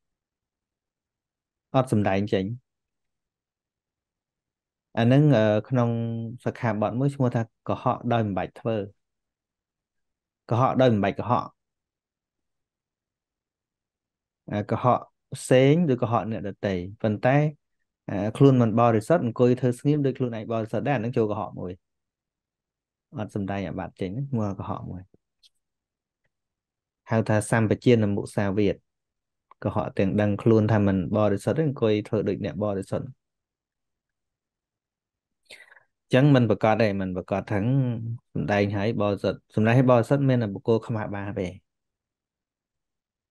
អត់សំដែងចេញអានឹងក្នុងសិក្ខាបទមួយឈ្មោះថាកុហកដោយមិនបាច់ធ្វើកុហកដោយមិនបាច់កុហកកុហកផ្សេងឬកុហកអ្នកដទៃប៉ុន្តែខ្លួនមិនបរិសុទ្ធអង្គុយធ្វើស្ងៀមដូចខ្លួនឯងបរិសុទ្ធដែរអានឹងចូលកុហកមួយអត់សំដែងអាបត្តិចេញហ្នឹងមួយកុហកមួយហៅថាសម្បជានមុសាវាទកុហកទាំងដឹងខ្លួនថាមិនបរិសុទ្ធទេអង្គុយធ្វើដូចអ្នកបរិសុទ្ធអញ្ចឹងមិនប្រកាសទេមិនប្រកាសថាសំដែងឲ្យបរិសុទ្ធសំដែងឲ្យបរិសុទ្ធមានតែបុគ្គលខ្មាស់បាបទេ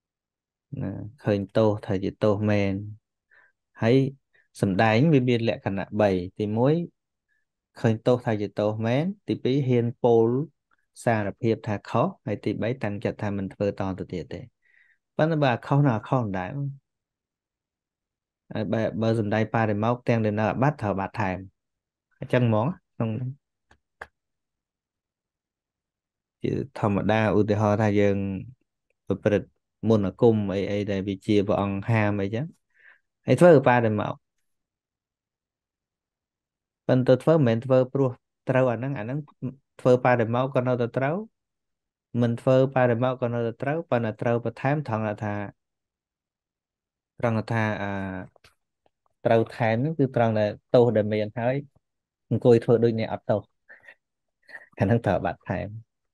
ឃើញទោសថាជាទោសមែនហើយសម្ដែងវាមានលក្ខណៈ3ទី1ឃើញទោសថាជាទោសមែនទី2ហ៊ានពោលសារភាពថាខុសហើយទី3តាំងចិត្តថាមិនធ្វើតទៅទៀតទេប៉ុន្តែបើខុសនៅខុសមិនដែរហើយបើសម្ដែងបរិមកទាំងដែលនៅអាបត្តិត្រូវបាត់ថែមអញ្ចឹងហ្មងក្នុងជាធម្មតាឧទាហរណ៍ថាយើងប្រព្រឹត្តមន្តអាគមអីដែលវាជាព្រះអង្គហាមអីចឹងហើយធ្វើបរិមកប៉ុន្តែធ្វើមិនមែនធ្វើព្រោះត្រូវអាហ្នឹងធ្វើបរិមកក៏នៅតែត្រូវមិនធ្វើបរិមកក៏នៅតែត្រូវប៉ុន្តែត្រូវបន្ថែមត្រង់ថាត្រូវថែមហ្នឹងគឺត្រង់ដែលទោសដែលមានហើយអង្គុយធ្វើដូចអ្នកអត់ទោសអាហ្នឹងត្រូវបាត់ថែម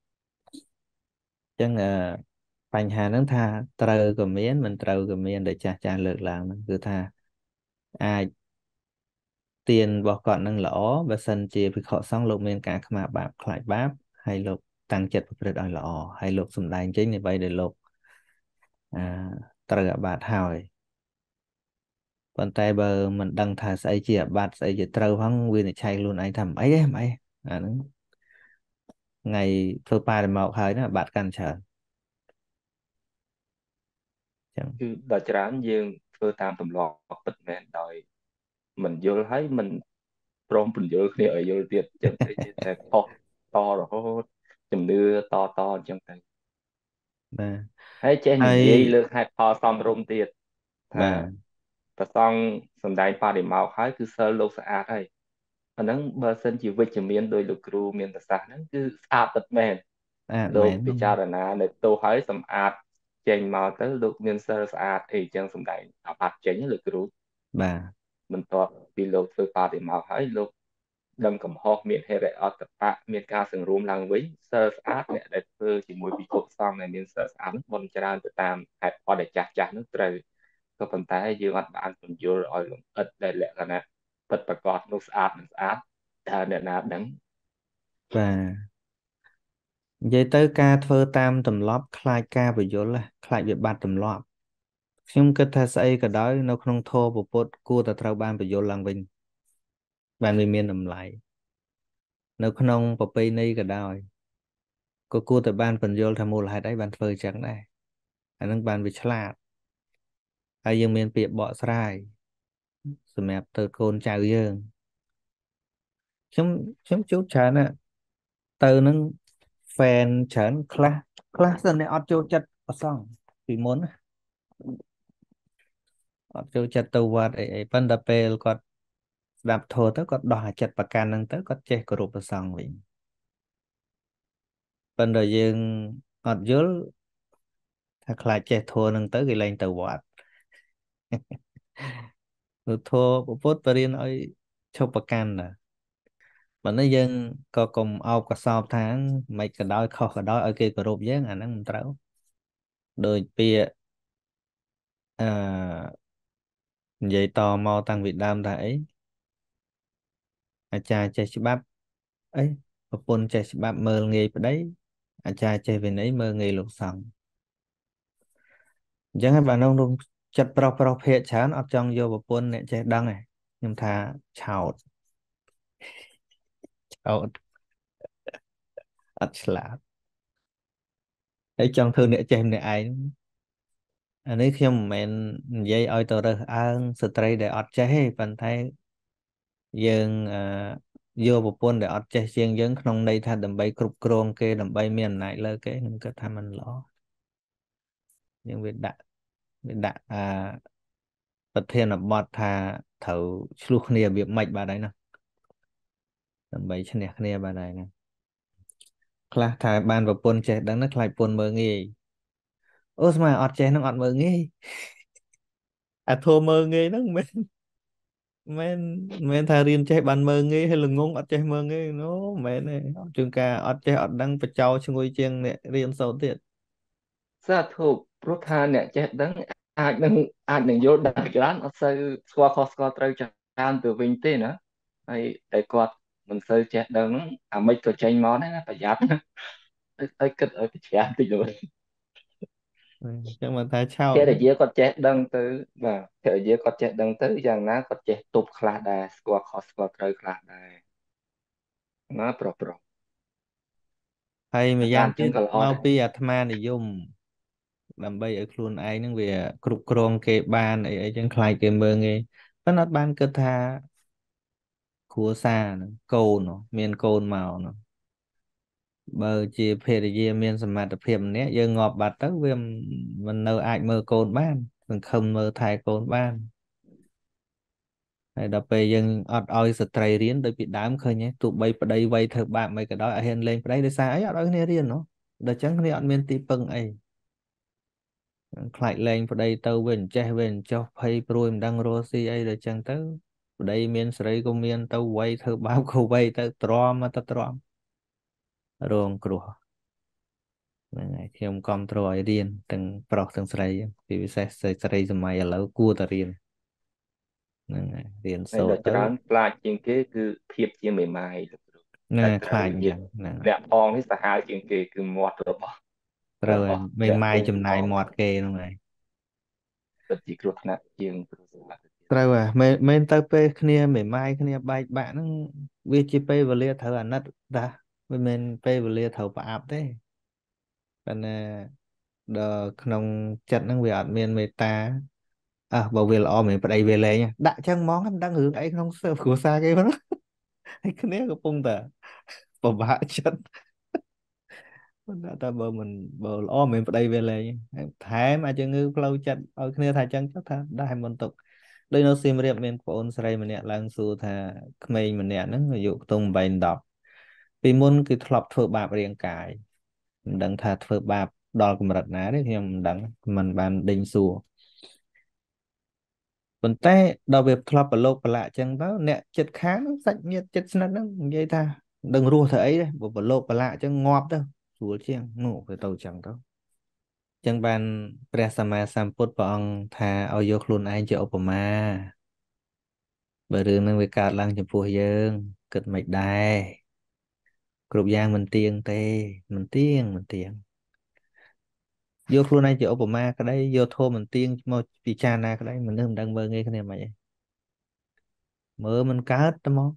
អញ្ចឹងបញ្ហាហ្នឹងថាត្រូវក៏មានមិនត្រូវក៏មានដែលចាស់លើកឡើងហ្នឹងគឺថាអាចទានរបស់គាត់នឹងល្អបើសិនជាភិក្ខុសង្ឃលោកមានការខ្មាស់បាបខ្លាចបាបហើយលោកតាំងចិត្តប្រព្រឹត្តឲ្យល្អហើយលោកសំដែងចេញអ្វីដែលលោកអាត្រូវអាបាតហើយប៉ុន្តែបើមិនដឹងថាស្អីជាអាបាតស្អីជាត្រូវផងវានិច្ឆ័យខ្លួនឯងថាមិនអីទេមិនអីអាហ្នឹងថ្ងៃធ្វើបរិមកហើយណាអាបាតកាន់ច្រើនចឹងគឺដល់ច្រើនយើងធ្វើតាមទម្លាប់ពិតមែនដោយមិនយល់ហើយមិនព្រមពន្យល់គ្នាឲ្យយល់ទៀតអញ្ចឹងទៅជាតែខុសតរហូតជំនឿតអញ្ចឹងទៅបាទហើយចេះនិហើយយាយលើកហេតុផលសមរម្យទៀតថាបាទប្រសងសំដែងបរិមកហើយគឺសិលលោកស្អាតហើយអាហ្នឹងបើសិនជាវិជ្ជមានដោយលោកគ្រូមានប្រសាសន៍ហ្នឹងគឺស្អាតពិតមែនស្អាតលោកមែនពិចារណានៅទោសហើយសម្អាតចេញមកទៅលោកមានសិលស្អាតអីចឹងសំដែងអាបត្តិចេញលោកគ្រូបាទបន្ទាប់ពីលោកធ្វើបរិមកហើយលោកដឹងកំហុសមានហេរិអត្តបៈមានការសង្រួមឡើងវិញសិលស្អាតអ្នកដែលធ្វើជាមួយពិភពសង្ឃដែលមានសិលស្អាតនោះបន់ច្រើនទៅតាមហេតុផលដែលចាស់នោះត្រូវក៏ប៉ុន្តែយើងអត់បានពន្យល់ឲ្យលម្អិតដែលលក្ខណៈពិតប្រាកដនោះស្អាតមិនស្អាតតើអ្នកណាដឹងបាទនិយាយទៅការធ្វើតាមទម្លាប់ខ្លាចការបញ្យល់ខ្លាចវិបត្តិទម្លាប់ខ្ញុំគិតថាស្អីក៏ដោយនៅក្នុងធម៌ពុទ្ធគួរតែត្រូវបានបញ្យល់ឡើងវិញបានវាមានតម្លៃនៅក្នុងប្រពៃណីក៏ដោយក៏គួរតែបានបញ្យល់ថាមូលហេតុអីបានធ្វើចឹងដែរអានឹងបានវាឆ្លាតហើយយើងមានពាក្យបកស្រាយសម្រាប់ទៅកូនចៅយើងខ្ញុំខ្ញុំជួបច្រើនណាស់ទៅនឹងហ្វេនច្រើនខ្លះសិនអ្នកអត់ចូលចិត្តប្រសង់ពីមុនណាអត់ចូលចិត្តទៅវត្តអីប៉ុន្តែពេលគាត់ស្ដាប់ធម៌ទៅគាត់ដោះអាចិត្តប្រកាន់ហ្នឹងទៅគាត់ចេះគោរពប្រសង់វិញប៉ុន្តែយើងអត់យល់ថាខ្លាចចេះធម៌ហ្នឹងទៅគេលែងទៅវត្តព្រោះធម៌ពុទ្ធបរៀនឲ្យឈប់ប្រកាន់ណាបើនេះយើងក៏កុំអោបកសោបថាមិនក៏ដោយខុសក៏ដោយឲ្យគេគោរពយើងអាហ្នឹងមិនត្រូវដោយពាក្យអឺនិយាយតមកតាំងពីដើមថាអីអាចារ្យចេះច្បាប់អីប្រពន្ធចេះច្បាប់មើលងាយប្តីអាចារ្យចេះវិន័យមើលងាយលោកសង្ឃអញ្ចឹងហើយបាទក្នុងចិត្តប្រុសភាគច្រើនអត់ចង់យកប្រពន្ធអ្នកចេះដឹងទេខ្ញុំថាឆោតឆោតអត់ឆ្លាតហើយចង់ធ្វើអ្នកចេះម្នាក់ឯងអានេះខ្ញុំមិនមែននិយាយឲ្យទៅរើសអើងស្ត្រីដែលអត់ចេះទេប៉ុន្តែយើងយកប្រពន្ធដែលអត់ចេះជាងយើងក្នុងន័យថាដើម្បីគ្រប់គ្រងគេដើម្បីមានអំណាចលើគេខ្ញុំគិតថាมันល្អយើងវាដាក់ប្រធានបទថាត្រូវឆ្លោះគ្នារបៀបម៉េចបាទហើយណាដើម្បីឈ្នះគ្នាបាទហើយណាខ្លះថាបានប្រពន្ធចេះដឹងណាខ្លាចប្រពន្ធមើងងាយអូស្មើអត់ចេះនឹងអត់មើងងាយអាធមមើងងាយហ្នឹងមិនមែនថារៀនចេះបានមើងងាយហើយល្ងងអត់ចេះមើងងាយណូមិនមែនទេជួនកាលអត់ចេះអត់ដឹងបចោឈ្ងុយជាងអ្នករៀនសូត្រទៀតសាធុព្រោះថាអ្នកចេះដឹងអាចនឹងអាចនឹងយល់ដឹងច្រើនអត់សូវស្គាល់ខុសស្គាល់ត្រូវច្រើនទៅវិញទេណាហើយតែគាត់មិនសូវចេះដឹងហ្នឹងអាម៉េចក៏ចេញមកដែរណាប្រយ័ត្នឲ្យគិតឲ្យប្រជ្រាបតិចទៅ Chẳng mà ta ភ chào រិយាគាត់ចេះដឹងទៅបាទភរិយាគាត់ចេះដឹងទៅយ៉ាងណាគាត់ចេះទប់ខ្លះដែរស្គាល់ខុសស្គាល់ត្រូវខ្លះដែរណាប្រុសហើយម្យ៉ាងអាការអញ្ចឹទៀតងក៏ល្អមកដែរពីអាត្មានិយមដើម្បីឲ្យខ្លួនឯងហ្នឹងវាគ្រប់គ្រងគេបានអីអីចឹងខ្លាចគេមើងគេប៉ុន្តែអត់បានគិតថាគ្រួសារហ្នឹងកូននោះមានកូនមកនោះបើជាភរិយាមានសមត្ថភាពម្នាក់យើងងាប់បាត់ទៅវាមិននៅអាចមើលកូនបានសង្ឃឹមមើលថែកូនបានហើយដល់ពេលយើងអត់ឲ្យស្ត្រីរៀនដោយពីដើមឃើញទេទោះបីប្តីវ័យធ្វើបាបមិនក៏ដោយឲ្យហ៊ានលេងប្តីដោយសារអីអត់ឲ្យគ្នារៀននោះដល់ចឹងគ្នាអត់មានទីពឹងអីខ្លាចលែងប្តីទៅវាអញ្ចេះវាអញ្ចោះភ័យព្រួយមិនដឹងរស់ស៊ីអីដល់ចឹងទៅប្តីមានស្រីក៏មានទៅវ័យធ្វើបាបក៏វ័យទៅទ្រាំមកទៅទ្រាំរងគ្រោះហ្នឹងហើយខ្ញុំគ្រប់គ្រងឲ្យរៀនទាំងប្រុសទាំងស្រីពីពិសេសស្រីសម័យឥឡូវគួរតែរៀនហ្នឹងហើយរៀនហើយសូត្រទៅដល់ច្រើនខ្លាចជាងគេគឺភាពជាមេម៉ាយលោកគ្រូហ្នឹងតែហើយខ្ត្រូវនិយាយលាចអញ្ចឹងហ្នឹងហើយអ្នកផងនេះសាហាវជាងគេគឺមាត់របស់ត្រូវហើយមេអ្នកម៉ាយពងចំណាយផងមាត់គេហ្នឹងហើយពិតជាគ្រោះថ្នាក់ជាងគ្រូសម្បត្តិទៅទៀតត្រូវហើយមែនទៅពេលគ្នាមេម៉ាយគ្នាបែកបាក់ហ្នឹងវាជាពេលវេលាត្រូវអាណិតតាមិនមែនពេលវេលាត្រូវប្រអាប់ទេប៉ុន្តែដល់ក្នុងចិត្តហ្នឹងវាអត់មានមេត្តាបើវាល្អមិនប្តីវាលែងដាក់ចឹងហ្មងមិនដឹងរឿងអីក្នុងគ្រួសារគេហ្នឹងហើយគ្នាកំពុងតែពិបាកចិត្តប៉ុន្តែតែបើល្អមិនប្តីវាលែងថែមអាចជំងឺផ្លូវចិត្តឲ្យគ្នាថាចឹងចុះថាដែរមុនទុកដោយនៅសៀមរាបមានប្អូនស្រីម្នាក់ឡើងសួរថាក្មេងម្នាក់ហ្នឹងអាយុខ្ទង់8 10ពីមុនគឺធ្លាប់ធ្វើបាបរាងកាយមិនដឹងថាធ្វើបាបដល់កម្រិតណាទេខ្ញុំមិនដឹងមិនបានដេញសួរប៉ុន្តែដល់វាធ្លាប់ប្រឡូកប្រឡាក់ចឹងទៅអ្នកចិត្តខាងហ្នឹងសាច់ញាតិចិត្តស្និទ្ធហ្នឹងនិយាយថាមិនដឹងរស់ទៅអីទេបើប្រឡូកប្រឡាក់ចឹងងាប់ទៅស្រួលជាងនោះវាទៅចឹងទៅចឹងបានព្រះសម្មាសម្ពុទ្ធព្រះអង្គថាឲ្យយកខ្លួនឯងជាឧបមាបើរឿងហ្នឹងវាកើតឡើងចំពោះយើងគិតមិនដែរគ្រប់យ៉ាងមិនទៀងទេមិនទៀងយកខ្លួនឯងជាឧបមាក្តីយកធម៌មិនទៀងមកពិចារណាក្តីមនុស្សមិនដឹងមើលងាយគ្នាមិនអីមើលមិនកើតតែមក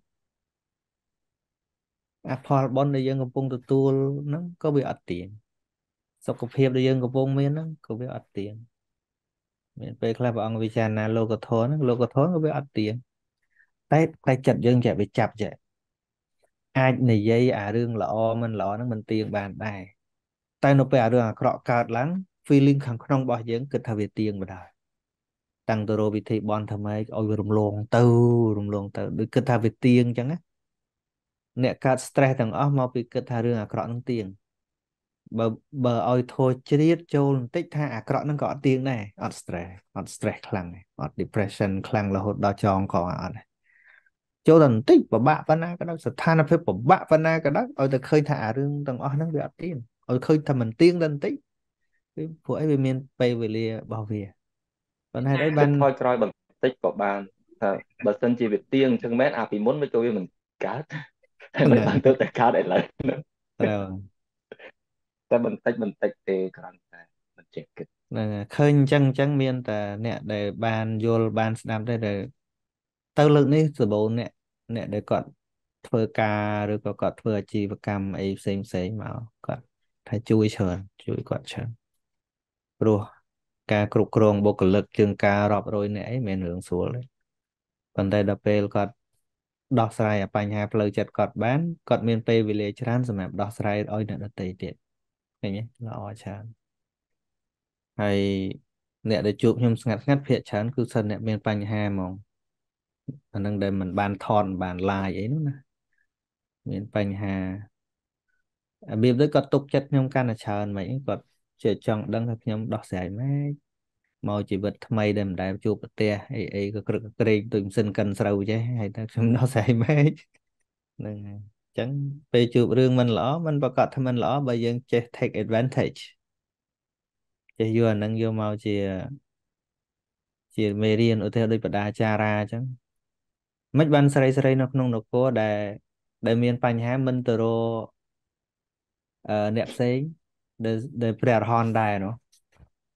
អាផលបុណ្យដែលយើងកំពុងទទួលហ្នឹងក៏វាអត់ទៀងសុខភាពដែលយើងកំពុងមានហ្នឹងក៏វាអត់ទៀងមានពេលខ្លះព្រះអង្គវិចារណាលោកធម៌ហ្នឹងលោកធម៌ក៏វាអត់ទៀងតែចិត្តយើងចេះវាចាប់ចេះអាចនិយាយអារឿងល្អមិនល្អហ្នឹងមិនទៀងបានដែរតែនៅពេលអារឿងអាក្រក់កើតឡើង feeling ខាងក្នុងរបស់យើងគិតថាវាទៀងបណ្ដោយតាំងទៅរកវិធីបន់ថ្មីឲ្យវារំលងទៅដូចគិតថាវាទៀងអញ្ចឹងណាអ្នកកើត stress ទាំងអស់មកពីគិតថារឿងអាក្រក់ហ្នឹងទៀងបើបើឲ្យធូរជ្រៀតចូលបន្តិចថាអាក្រក់ហ្នឹងក៏អត់ទៀងដែរអត់ stress ខ្លាំងទេអត់ depression ខ្លាំងរហូតដល់ចងកអត់ទេចូលតែបន្តិចពិបាកប៉ុណ្ណាក៏ដោយស្ថានភាពពិបាកប៉ុណ្ណាក៏ដោយឲ្យតែឃើញថាអារឿងទាំងអស់ហ្នឹងវាអត់ទៀងឲ្យឃើញថាមិនទៀងតែបន្តិចគឺព្រោះអីវាមានពេលវេលារបស់វាប៉ុន្តែហេតុអីបានគិតថយក្រោយបន្តិចក៏បានថាបើសិនជាវាទៀងអញ្ចឹងមែនអាពីមុនមិនក៏វាមិនកើតតែមិនបានទៅតែកើតឥឡូវហ្នឹងត្រូវតែបន្តិចទេគ្រាន់តែមិនចេះគិតហ្នឹងហើយឃើញអញ្ចឹងមានតែអ្នកដែលបានយល់បានស្ដាប់ទេដែលទៅលើកនេះសបូរអ្នកដែលគាត់ធ្វើការឬក៏គាត់ធ្វើអាជីវកម្មអីផ្សេងមកគាត់ថាជួយគាត់ច្រើនព្រោះការគ្រប់គ្រងបុគ្គលិកជាងការរាប់រយនាក់អីមិនមែនរឿងស្រួលទេប៉ុន្តែដល់ពេលគាត់ដោះស្រាយអាបញ្ហាផ្លូវចិត្តគាត់បានគាត់មានពេលវេលាច្រើនសម្រាប់ដោះស្រាយឲ្យអ្នកដទៃទៀតឃើញទេល្អច្រើនហើយអ្នកដែលជួបខ្ញុំស្ងាត់ភាគច្រើនគឺសិនអ្នកមានបញ្ហាហ្មងអានឹងដែលមិនបានថតមិនបាន live អីនោះណាមានបញ្ហារបៀបដូចគាត់ទុកចិត្តខ្ញុំកាន់តែច្រើនហ្មងគាត់ជាចង់ដឹងថាខ្ញុំដោះស្រាយម៉េចមកជីវិតថ្មីដែលមិនដែលជួបប្រទះអីក៏ក្រឹកក្រែងដូចម៉ាស៊ីនកិនស្រូវចេះហើយតែខ្ញុំដោះស្រាយម៉េចហ្នឹងហើយអញ្ចឹងពេលជួបរឿងមិនល្អមិនប្រកាសថាមិនល្អបើយើងចេះ take advantage ចេះយកអានឹងយកមកជាមេរៀនឧទាហរណ៍ដូចបដាចារាអញ្ចឹងមិនបានស្រីនៅក្នុងនគរដែលមានបញ្ហាមិនទៅរកអ្នកផ្សេងដែលព្រះអរហន្តដែរនោះ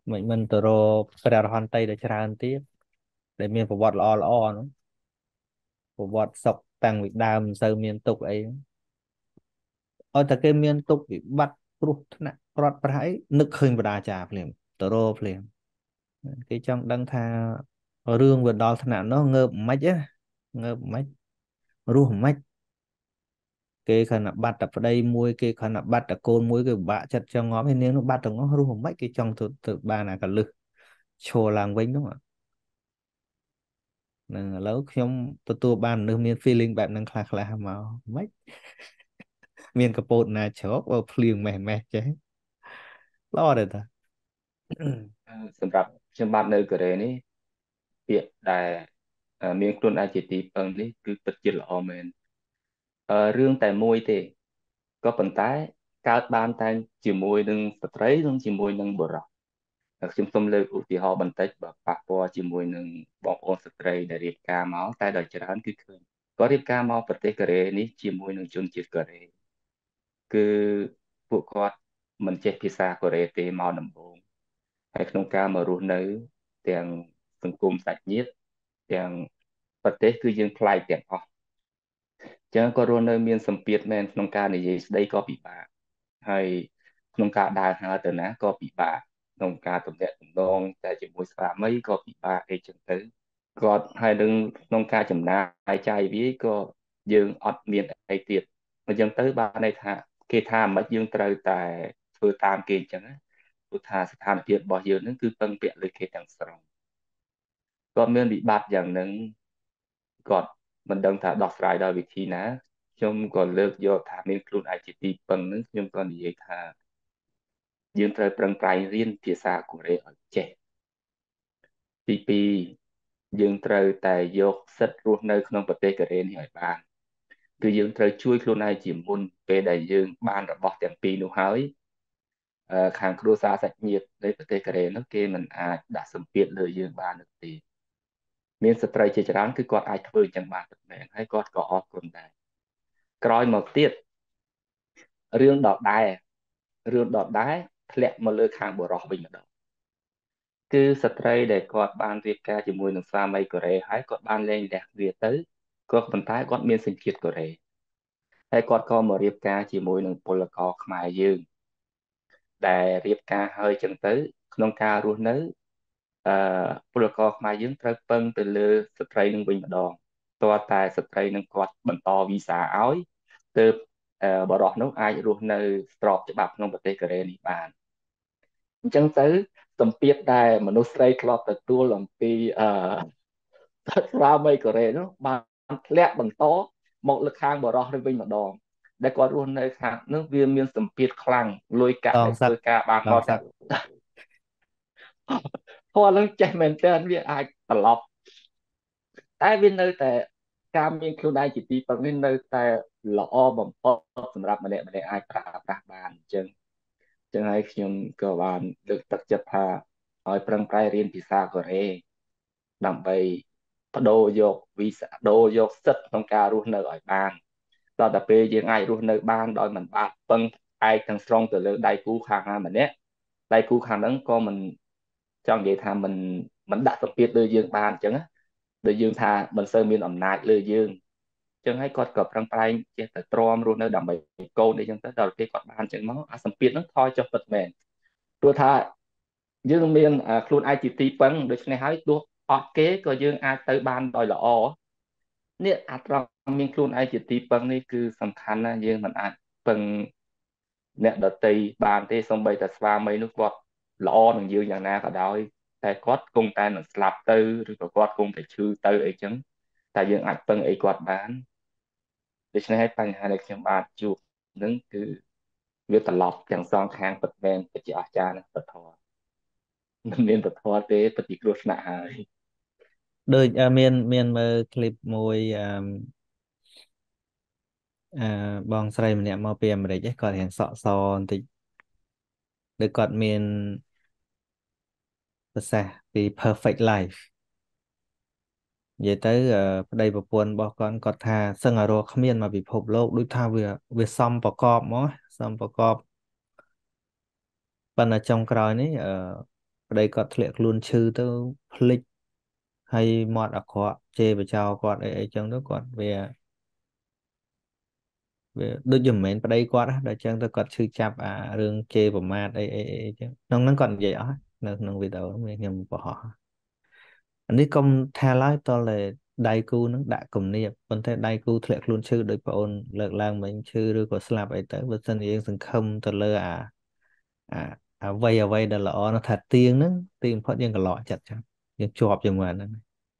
mình từ rồi phải hoàn tay để tràn tiếp để miền của bọt lò nó của bọt sọc tăng Việt Nam sơ miền tục ấy ở tại cái miền tục bị bắt rút nè rót phải nực khơi và đà chà phèm từ rồi phèm cái trong đăng tha rương vượt đo thằng nó ngợp mách á ngợp mách ruh mách cái khả năng bắt ở đây muối cái khả năng bắt ở côn muối cái bạ chặt cho ngó bên nếu nó bắt được nó ruh mách cái trong từ ba là cả lực chồ làng vinh đúng không ạ nên là lâuខ្ញុំទទួលបាននៅមាន feeling បែបហ្នឹងខ្លះមកម៉េចមានកពតណាជ្រកបើភ្លៀងម៉េះចេះល្អដែរតាសម្រាប់ខ្ញុំបាទនៅកូរ៉េនេះពាក្យដែលមានខ្លួនឯងជាទីពឹងនេះគឺពិតជាល្អមែនរឿងតែមួយទេក៏ប៉ុន្តែកើតបានតែជាមួយនឹងស្ត្រីនិងជាមួយនឹងបុរសខ្ញុំសូមលើកឧទាហរណ៍បន្តិចបើប៉ះពាល់ជាមួយនឹងបងប្អូនស្ត្រីដែលរៀបការមកតែដោយច្រើនគឺឃើញគាត់រៀបការមកប្រទេសកូរ៉េនេះជាមួយនឹងជនជាតិកូរ៉េគឺពួកគាត់មិនចេះភាសាកូរ៉េទេមកដំបូងហើយក្នុងការមករស់នៅទាំងសង្គមសាច់ញាតិទាំងប្រទេសគឺយើងប្លែកទាំងអស់អញ្ចឹងក៏រស់នៅមានសម្ពាធមែនក្នុងការនិយាយស្ដីក៏ពិបាកហើយក្នុងការដើរហើរទៅណាក៏ពិបាកក្នុងការទំនាក់ទំនងតែជាមួយស្វាមីក៏ពិបាកអីចឹងទៅគាត់ហើយនឹងក្នុងការចំណាយចាយវាយក៏យើងអត់មានអីទៀតអញ្ចឹងទៅបានន័យថាគេថាមិនយើងត្រូវតែធ្វើតាមគេអញ្ចឹងណាព្រោះថាស្ថានភាពរបស់យើងនឹងគឺពឹងពាក់លើគេទាំងស្រុងគាត់មានវិបត្តិយ៉ាងហ្នឹងគាត់មិនដឹងថាដោះស្រាយដោយវិធីណាខ្ញុំក៏លើកយកថាមានខ្លួនឯងជាទីពឹងហ្នឹងខ្ញុំក៏និយាយថាយើងត្រូវប្រឹងប្រែងរៀនភាសាកូរ៉េឲ្យចេះទីពីរយើងត្រូវតែយកសិទ្ធិរស់នៅក្នុងប្រទេសកូរ៉េនេះឲ្យបានគឺយើងត្រូវជួយខ្លួនឯងជាមុនពេលដែលយើងបានរបស់ទាំងពីរនោះហើយខាងគ្រួសារសាច់ញាតិនៃប្រទេសកូរ៉េនោះគេមិនអាចដាក់សម្ពាធលើយើងបាននោះទេមានស្ត្រីជាច្រើនគឺគាត់អាចធ្វើអញ្ចឹងបានពិតមែនហើយគាត់ក៏អរគុណដែរក្រោយមកទៀតរឿងដដែលរឿងដដែលធ្លាក់មកលើខាងបុរសវិញម្ដងគឺស្ត្រីដែលគាត់បានរៀបការជាមួយនឹងស្វាមីកូរ៉េហើយគាត់បានលែងលះវាទៅគាត់ប៉ុន្តែគាត់មានសញ្ជាតិកូរ៉េហើយគាត់ក៏មករៀបការជាមួយនឹងពលករខ្មែរយើងដែលរៀបការហើយចឹងទៅក្នុងការរស់នៅអឺពលករខ្មែរយើងត្រូវពឹងទៅលើស្ត្រីនឹងវិញម្ដងតើតែស្ត្រីនឹងគាត់បន្តវីសាឲ្យទើបបរិសុទ្ធនោះអាចរស់នៅស្របច្បាប់ក្នុងប្រទេសកូរ៉េនេះបានអញ្ចឹងទៅសម្ពាធដែលមនុស្សស្រីធ្លាប់ទទួលអំពីស្វាមីកូរ៉េនោះបានធ្លាក់បន្តមកលើខាងបរិសុទ្ធវិញម្ដងដែលគាត់រស់នៅខាងនោះវាមានសម្ពាធខ្លាំងលុយកាក់ដែលធ្វើការបានមកតែព្រោះនឹងចេះមែនតើវាអាចត្រឡប់តែវានៅតែការមានខ្លួនឯងជាទីពឹងនេះនៅតែល្អបំផុតសម្រាប់ម្នាក់អាចប្រើប្រាស់បានអញ្ចឹងហើយខ្ញុំក៏បានលើកទឹកចិត្តថាឲ្យប្រឹងប្រែងរៀនភាសាកូរ៉េដើម្បីបដូរយកវីសាដូរយកសិទ្ធិក្នុងការរស់នៅឲ្យបានដល់តែពេលយើងអាចរស់នៅបានដោយមិនបាក់ពឹងឯកទាំងស្រុងទៅលើដៃគូខាងណាម្នាក់ដៃគូខាងហ្នឹងក៏មិនចង់និយាយថាមិនដាក់សម្ពាធលើយើងបានអញ្ចឹងណាដូចយើងថាមិនសូវមានអំណាចលើយើងអញ្ចឹងហើយគាត់ក៏ប្រឹងប្រែងចេះតែទ្រាំរស់នៅដើម្បីកូនអីចឹងទៅដល់ពេលគាត់បានអញ្ចឹងមកអាសម្ពាធហ្នឹងថយចុះពិតមែនព្រោះថាយើងមានខ្លួនឯងជាទីពឹងដូច្នេះហើយទោះអត់គេក៏យើងអាចទៅបានដោយល្អនេះអាត្រង់មានខ្លួនឯងជាទីពឹងនេះគឺសំខាន់ណាស់យើងមិនអាចពឹងអ្នកដតីបានទេសូម្បីតែស្វាមីនោះគាត់ល្អនឹងយើងយ៉ាងណាក៏ដោយតែគាត់គង់តែនឹងស្លាប់ទៅឬក៏គាត់គង់តែឈឺទៅអីចឹងតែយើងអាចពឹងអីគាត់បានដូច្នេះហើយបញ្ហាដែលខ្ញុំបាទជួបនឹងគឺវាត្រឡប់ទាំងសងខាងពិតមែនពិតជាអស្ចារ្យណាស់ពធមិនមានពធទេពិតជាគ្រោះថ្នាក់ហើយដូចមានមើលคลิปមួយបងស្រីម្នាក់មកពីអាមេរិកឯងគាត់រៀងសក់សបន្តិចដូចគាត់មានប្រសាសន៍ពី perfect life និយាយទៅប្តីប្រពន្ធរបស់គាត់ថាសឹងឲ្យរកគ្មានមកពិភពលោកដូចថាវាសមប្រកបមកសមប្រកបប៉ុន្តែចុងក្រោយនេះ đây có thể luôn chư tới phịch hay mọt ở quạt chê về chào quạt ấy chẳng đó quạt về đôi giùm mến vào đây quạt á đời chẳng tôi quạt sư chạp rương chê vào mát ấy chứ nó còn vậy đó nó vì đâu mình nhầm của họ anh ấy công tha lái to là đại cu nó đã cùng niệm còn thế đại cu thiệt luôn chư đối với ôn lợt lang mình chư đưa của slap ấy tới với sân yên sân không to lơ vay đó là nó thật tiền nó tiền phát dân cả lọ chặt chặt dân chọp cho mà nó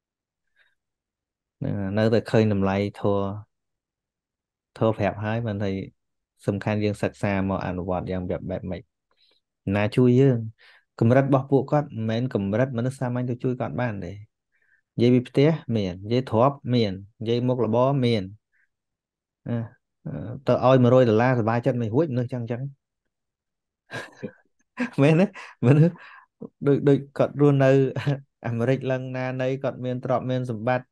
nơi tại khơi nằm lay thua thua phẹp hai mình thì sầm khăn dân sặc xa mà ăn vọt dânแบบmày na chui dương cầm rắt bọc bộ con men cầm rắt mà nó xa anh tôi chui con ban để dây bịp té miền dây thọp miền dây mốc là bó miền tờ oi mà rồi là la ba chân mày húi nữa chăng chăng men á mình đôi cọt luôn nơi Americ lần na đây cọt miền trọp miền sầm bát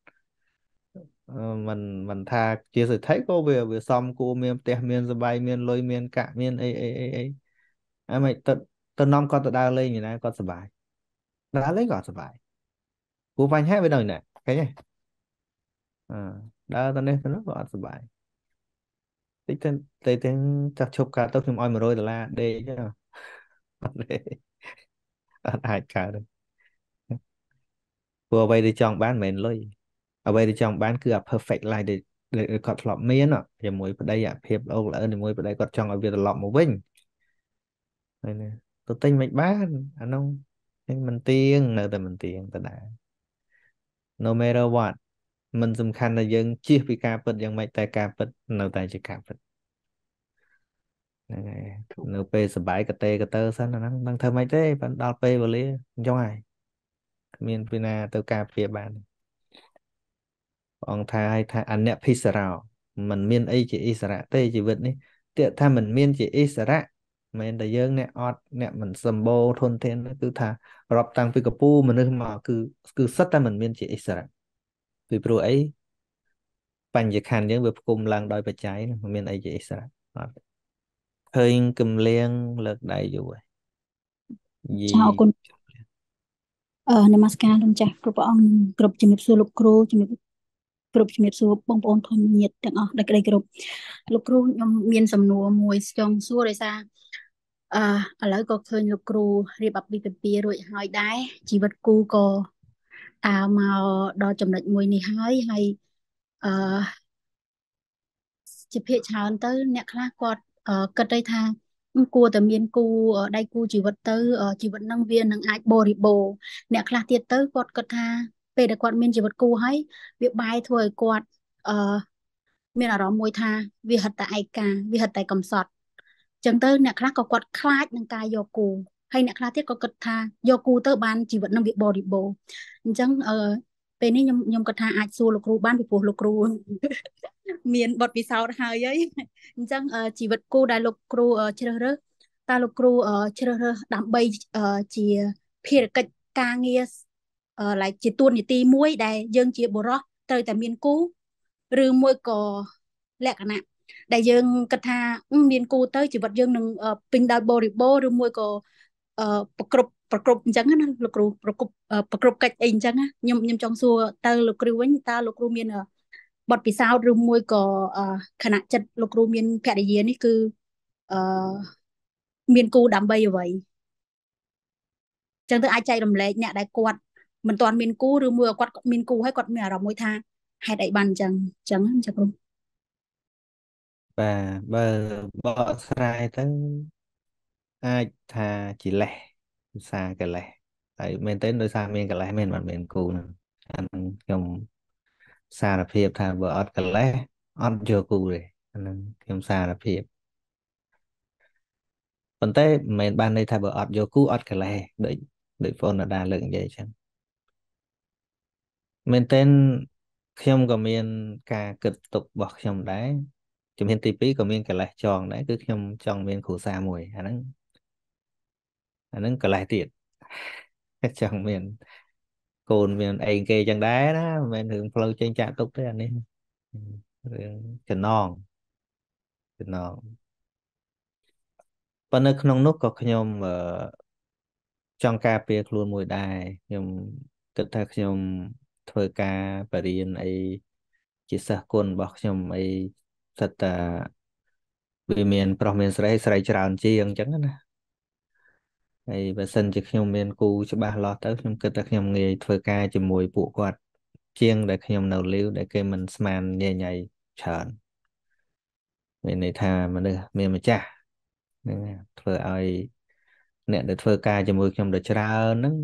mình tha chia sẻ thấy có về về xong cô miền té miền sầm bay miền lôi miền cả miền ấy mày tờ năm con tờ đa lên như này con sờ bài đá lấy gọt sờ bài cô vanh hết bên đời này cái nhỉ đá tao nên nó gọt sờ bài tích tên chặt chụp cả tôi phim oi mà rồi là đê chứ đê ai cả đâu vừa vậy đi chọn bán mình lôi ở đây đi chọn bán cứ perfect lại để có lọt miếng đó giờ mùi vào đây hiệp đâu lỡ thì mùi vào đây có chọn ở việc lọt một vinh này nè tôi tin mạch bán anh không mình tiền nơi tại mình tiền ta đã no matter what mình sum khăn là dân chia vì cà phật dân mạch tại cà phật nơi tại chỉ cà phật này nơi pe sờ bãi cà tơ sao nó đang thơ mấy thế bạn đào pe vào lý trong ai miền pina tơ cà phê bạn ông thay anh nè phi sao mình miền ấy chỉ Israel tây chỉ vật ní tiện tha mình miền chỉ Israel mình đại dương nè ọt nè mình sầm bô thôn thiên nó cứ tha rập tăng phi capu mìnhนึกmà cứ cứ sắt ta mình miền chỉ Israel vì pro ấy bành dịch hành những việc cùng lần đôi bạch trái miền ấy chỉ Israel hơi cầm liên lật đại dù vậy ចាអរគុ gì ណនមស្ការលោកចាស់គ្រប់ព្រះអង្គគ្រប់ជំរាបសួរលោកគ្រូជំរាបគ្រប់ជំរាបសួរបងប្អូនធម្មញាតិទាំងអស់ដែលក្តីគោរពលោកគ្រូខ្ញុំមានសំណួរមួយចង់សួរដោយសារឥឡូវក៏ឃើញលោកគ្រូរៀបអាពាហ៍ពិពាហ៍រួចហើយដែរជីវិតគូក៏ដើរមកដល់ចំណុចមួយនេះហើយអឺ ជាភាគច្រើនទៅអ្នកខ្លះគាត់គិតទៅថាគួរតែមានគូដៃគូជីវិតទៅជីវិតហ្នឹងវានឹងអាចបរិបូរណ៍អ្នកខ្លះទៀតទៅគាត់គិតថាពេលដែលគាត់មានជីវិតគូហើយវាបែរធ្វើឲ្យគាត់អឺមានអារម្មណ៍មួយថាវាហិតតែឯកាវាហិតតែកំសត់អញ្ចឹងទៅអ្នកខ្លះក៏គាត់ខ្លាចនឹងការយកគូហើយអ្នកខ្លះទៀតក៏គិតថាយកគូទៅបានជីវិតនឹងវាបរិបូរណ៍អញ្ចឹងពេលនេះខ្ញុំគិតថាអាចសួរលោកគ្រូបានពីព្រោះលោកគ្រូ មានបទពិសោធន៍ហើយអញ្ចឹងជីវិតគូដែលលោកគ្រូជ្រើសរើសតើលោកគ្រូជ្រើសរើសដើម្បីជាភារកិច្ចការងារlike ជាតួនាទីមួយដែលយើងជាបុរសត្រូវតែមានគូឬមួយក៏លក្ខណៈដែលយើងគិតថាមានគូទៅជីវិតយើងនឹងពេញដោយបរិបូរណ៍ឬមួយក៏ប្រគ្រប់អញ្ចឹងណាលោកគ្រូប្រគ្រប់កិច្ចអីអញ្ចឹងណាខ្ញុំចង់សួរទៅលោកគ្រូវិញតើលោកគ្រូមានបទពិសោធន៍ឬមួយក៏ខណៈចិត្តលោកគ្រូមានភរិយានេះគឺអឺមានគូដើម្បីអ្វីចឹងទៅអាចចែករំលែកអ្នកដែលគាត់មិនទាន់មានគូឬមួយគាត់មានគូហើយគាត់មានអារម្មណ៍មួយថាហេតុអីបានអញ្ចឹងចាគ្រូ bà bọ sai tới ai thà chỉ lẻ xa cái lẻ tại mình tới đôi xa mình cái lẻ mình bạn mình cù nè anh không xa là phiệp thà vợ ọt cái lẻ ọt chưa cù rồi anh không xa là phiệp còn tới mình ban đây thà vợ ọt vô cú ọt cái lẻ đợi phone là đa lượng vậy chứ mình tên không có miền ca cực tục bọc trong đấy chúng mình tí có miền cái lẻ tròn đấy cứ không trong miền khổ xa mùi anh nó cái lẻ tiệt trong miền cồn miền ấy kê chẳng đá đó miền hướng flow trên trạng tục thế anh ấy cái non cái non ប៉ុន្តែក្នុងនោះក៏ខ្ញុំ trong ca pe luôn mùi đài nhưng kết thật nhom thôi ca bà riêng ấy chỉ sợ côn bọc nhom ấy thật là vì miền pro miền sấy sấy tràn chi ăn chẳng á ấy và sân chỉ nhom miền cu cho ba lo tới nhom kết thật nhom nghề thôi ca chỉ mùi bụ quạt chiêng để nhom nấu liu để cái mình sman nhẹ nhảy tràn miền này tha mà được miền mà cha nên thôi ai nè để thôi ca chỉ mùi nhom để tràn nứng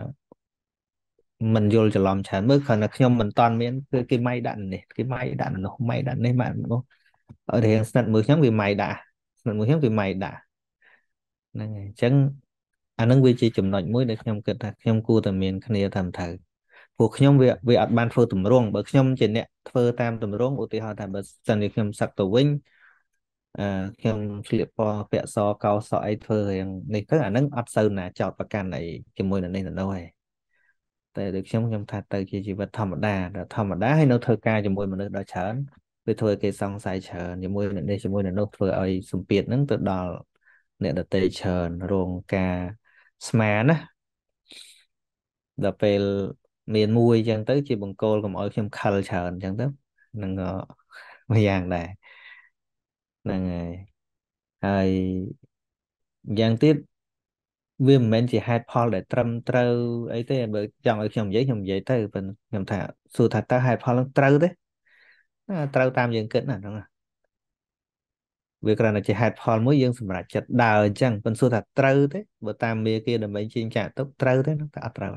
mình vô cho làm chán bước khẩn là khi mình toàn miễn cái máy đạn này cái máy đạn nó không máy đạn đấy mà đúng không ở đây sẵn mười nhóm vì mày đã sẵn mười nhóm vì mày đã nên chẳng anh能វាជាចំណុចមួយដែលខ្ញុំគិតថាខ្ញុំគួរតែមានគ្នាតាមត្រូវពួកខ្ញុំវាអត់បានធ្វើទម្រង់បើខ្ញុំជាអ្នកធ្វើតាមទម្រង់ឧទាហរណ៍ថាបើសិនជាខ្ញុំសឹកទៅវិញខ្ញុំឆ្លៀកពណ៌ពាក់សកោសអីធ្វើរៀងនេះទៅអានឹងអត់សូវណាចោតប្រកាន់អីជាមួយនឹងនេះទៅនោះទេតែដូចខ្ញុំថាទៅជាជីវិតធម្មតាដែលធម្មតាហើយនៅធ្វើការជាមួយមនុស្សដ៏ច្រើនវាធ្វើឲ្យគេសង្ស័យច្រើនជាមួយនឹងនេះជាមួយនឹងនោះធ្វើឲ្យសម្ពាធហ្នឹងទៅដល់អ្នកដទៃច្រើនរងការស្មានណាដល់ពេលមានមួយអញ្ចឹងទៅជាបង្គោលកុំឲ្យខ្ញុំខលច្រើនអញ្ចឹងទៅនឹងមួយយ៉ាងដែរហ្នឹងហើយយ៉ាងទៀតវាមិនមែនជាហេតុផលដែលត្រឹមត្រូវអីទេបើចង់ឲ្យខ្ញុំនិយាយទៅប៉ុន្តែខ្ញុំថាសួរថាតើហេតុផលនឹងត្រូវទេត្រូវតាមយើងគិតណាហ្នឹងវាគ្រាន់តែជាហេតុផលមួយយើងសម្រាប់ចិត្តដើរអញ្ចឹងប៉ុន្តែសួរថាត្រូវទេបើតាមមេគេដើម្បីជិញ្ចាក់ទុកត្រូវទេហ្នឹងតែអត់ត្រូវ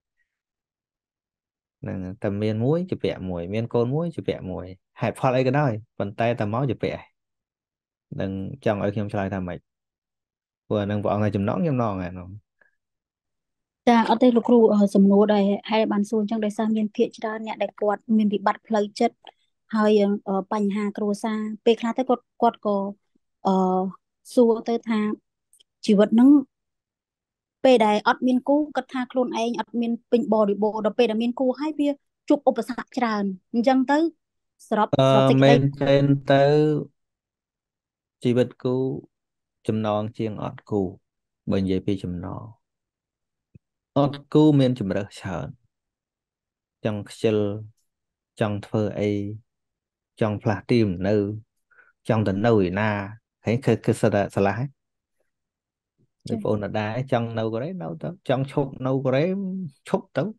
ហ្នឹងតែមានមួយជាពាក់មួយមានកូនមួយជាពាក់មួយហេតុផលអីក៏ដោយប៉ុន្តែតែមកជាពាក់នឹងចង់ឲ្យខ្ញុំឆ្លើយថាម៉េចព្រោះអានឹងព្រះអង្គឲ្យចំណងអានោះចាអត់ទេលោកគ្រូសំណួរដែលហើយបានសួរអញ្ចឹងដោយសារមានភាគច្រើនអ្នកដែលគាត់មានវិបត្តិផ្លូវចិត្តហើយបញ្ហាគ្រួសារពេលខ្លះទៅគាត់ក៏អឺសួរទៅថាជីវិតហ្នឹងពេលដែលអត់មានគូគិតថាខ្លួនឯងអត់មានពេញបរិបូរណ៍ដល់ពេលដែលមានគូហើយវាជួបឧបសគ្គច្រើនអញ្ចឹងទៅសរុបសេចក្តីមែនទែនទៅជីវិតគូចំណងជាងអត់គូបើនិយាយពីចំណងអត់គូមានជំរើសច្រើនចង់ខ្ជិលចង់ធ្វើអីចង់ផ្លាស់ទីលំនៅចង់ទៅនៅឯណាហើយគឺសិតតែឆ្លាស់ហើយបងប្អូនអត់ដែរចង់នៅកូរ៉េនៅទៅចង់ឈប់នៅកូរ៉េឈប់ទៅ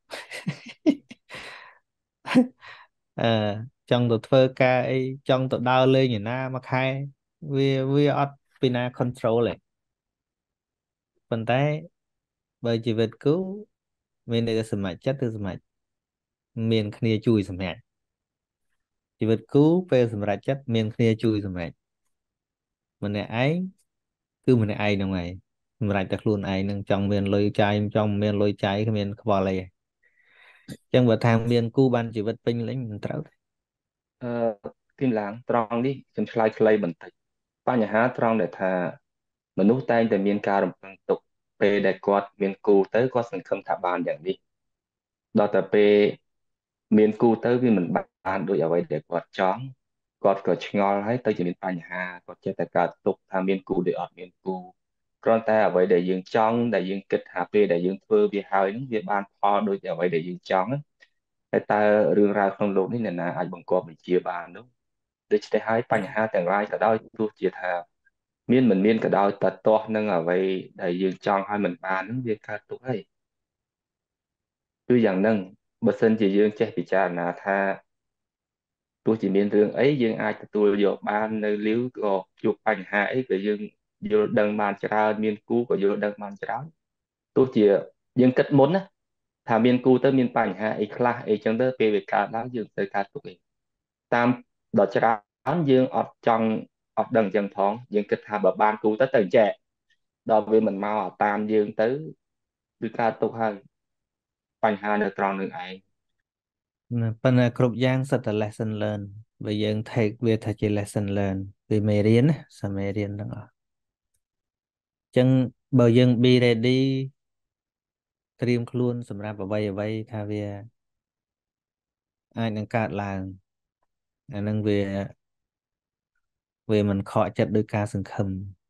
អឺចង់ទៅធ្វើការអីចង់ទៅដើរលេងឯណាមួយខែវាអត់ពីណា control ទេប៉ុន្តែបើជីវិតគូមានតែសម្រេចចិត្តគឺសម្រេចមានគ្នាជួយសម្រេចជីវិតគូពេលសម្រេចចិត្តមានគ្នាជួយសម្រេចម្នាក់ឯងគឺម្នាក់ឯងហ្នឹងឯងសម្រេចតែខ្លួនឯងនឹងចង់មានលុយចាយចង់មានលុយចាយគ្មានខ្វល់អីអញ្ចឹងបើថាមានគូបានជីវិតពេញលេញមិនត្រូវទេអឺគឹមឡាងត្រង់នេះខ្ញុំឆ្លើយខ្លីបន្តិចបញ្ហាត្រង់ដែលថាមនុស្សតែងតែមានការរំពឹងទុកពេលដែលគាត់មានគូទៅគាត់សង្ឃឹមថាបានយ៉ាងនេះដល់តែពេលមានគូទៅវាមិនបានដូចអ្វីដែលគាត់ចង់គាត់ក៏ឆ្ងល់ហើយទៅជាមានបញ្ហាគាត់ចេះតែកើតទុកថាមានគូឬអត់មានគូគ្រាន់តែអ្វីដែលយើងចង់ដែលយើងគិតថាពេលដែលយើងធ្វើវាហើយនឹងវាបានផលដូចអ្វីដែលយើងចង់តែតើរឿងរ៉ាវក្នុងโลกនេះអ្នកណាអាចបង្គាប់បញ្ជាបាននោះដូច្នេះហើយបញ្ហាទាំងឡាយក៏ដោយទោះជាថាមានមិនមានក៏ដោយតែទាស់នឹងអ្វីដែលយើងចង់ឲ្យมันបាននឹងវាកើតទុកហើយគឺយ៉ាងហ្នឹងបើសិនជាយើងចេះពិចារណាថាទោះជាមានរឿងអីយើងអាចទទួលយកបាននៅលីវក៏ជួបបញ្ហាអីក៏យើងយល់ដឹងបានច្រើនមានគូក៏យល់ដឹងបានច្រើនទោះជាយើងគិតមុនណាថាមានគូទៅមានបញ្ហាអីខ្លះអីចឹងទៅពេលវាកើតឡើងយើងទៅកើតទុកអីតាមដល់ច្រើនយើងអត់ចង់អត់ដឹងចឹងផងយើងគិតថាបើបានគូទៅចែកដល់វាមិនមកតាមយើងទៅគឺកើតទុកហើយបញ្ហានៅត្រង់នឹងឯងណាប៉ុន្តែគ្រប់យ៉ាងសិតតែ lesson learn បើយើង take វាថាជា lesson learn វាមេរៀនណាសាមេរៀនទាំងអស់អញ្ចឹងបើយើង be ready ត្រៀមខ្លួនសម្រាប់អ្វីថាវាអាចនឹងកើតឡើងអានឹងវាមិនខកចិត្តដោយការសង្ឃឹម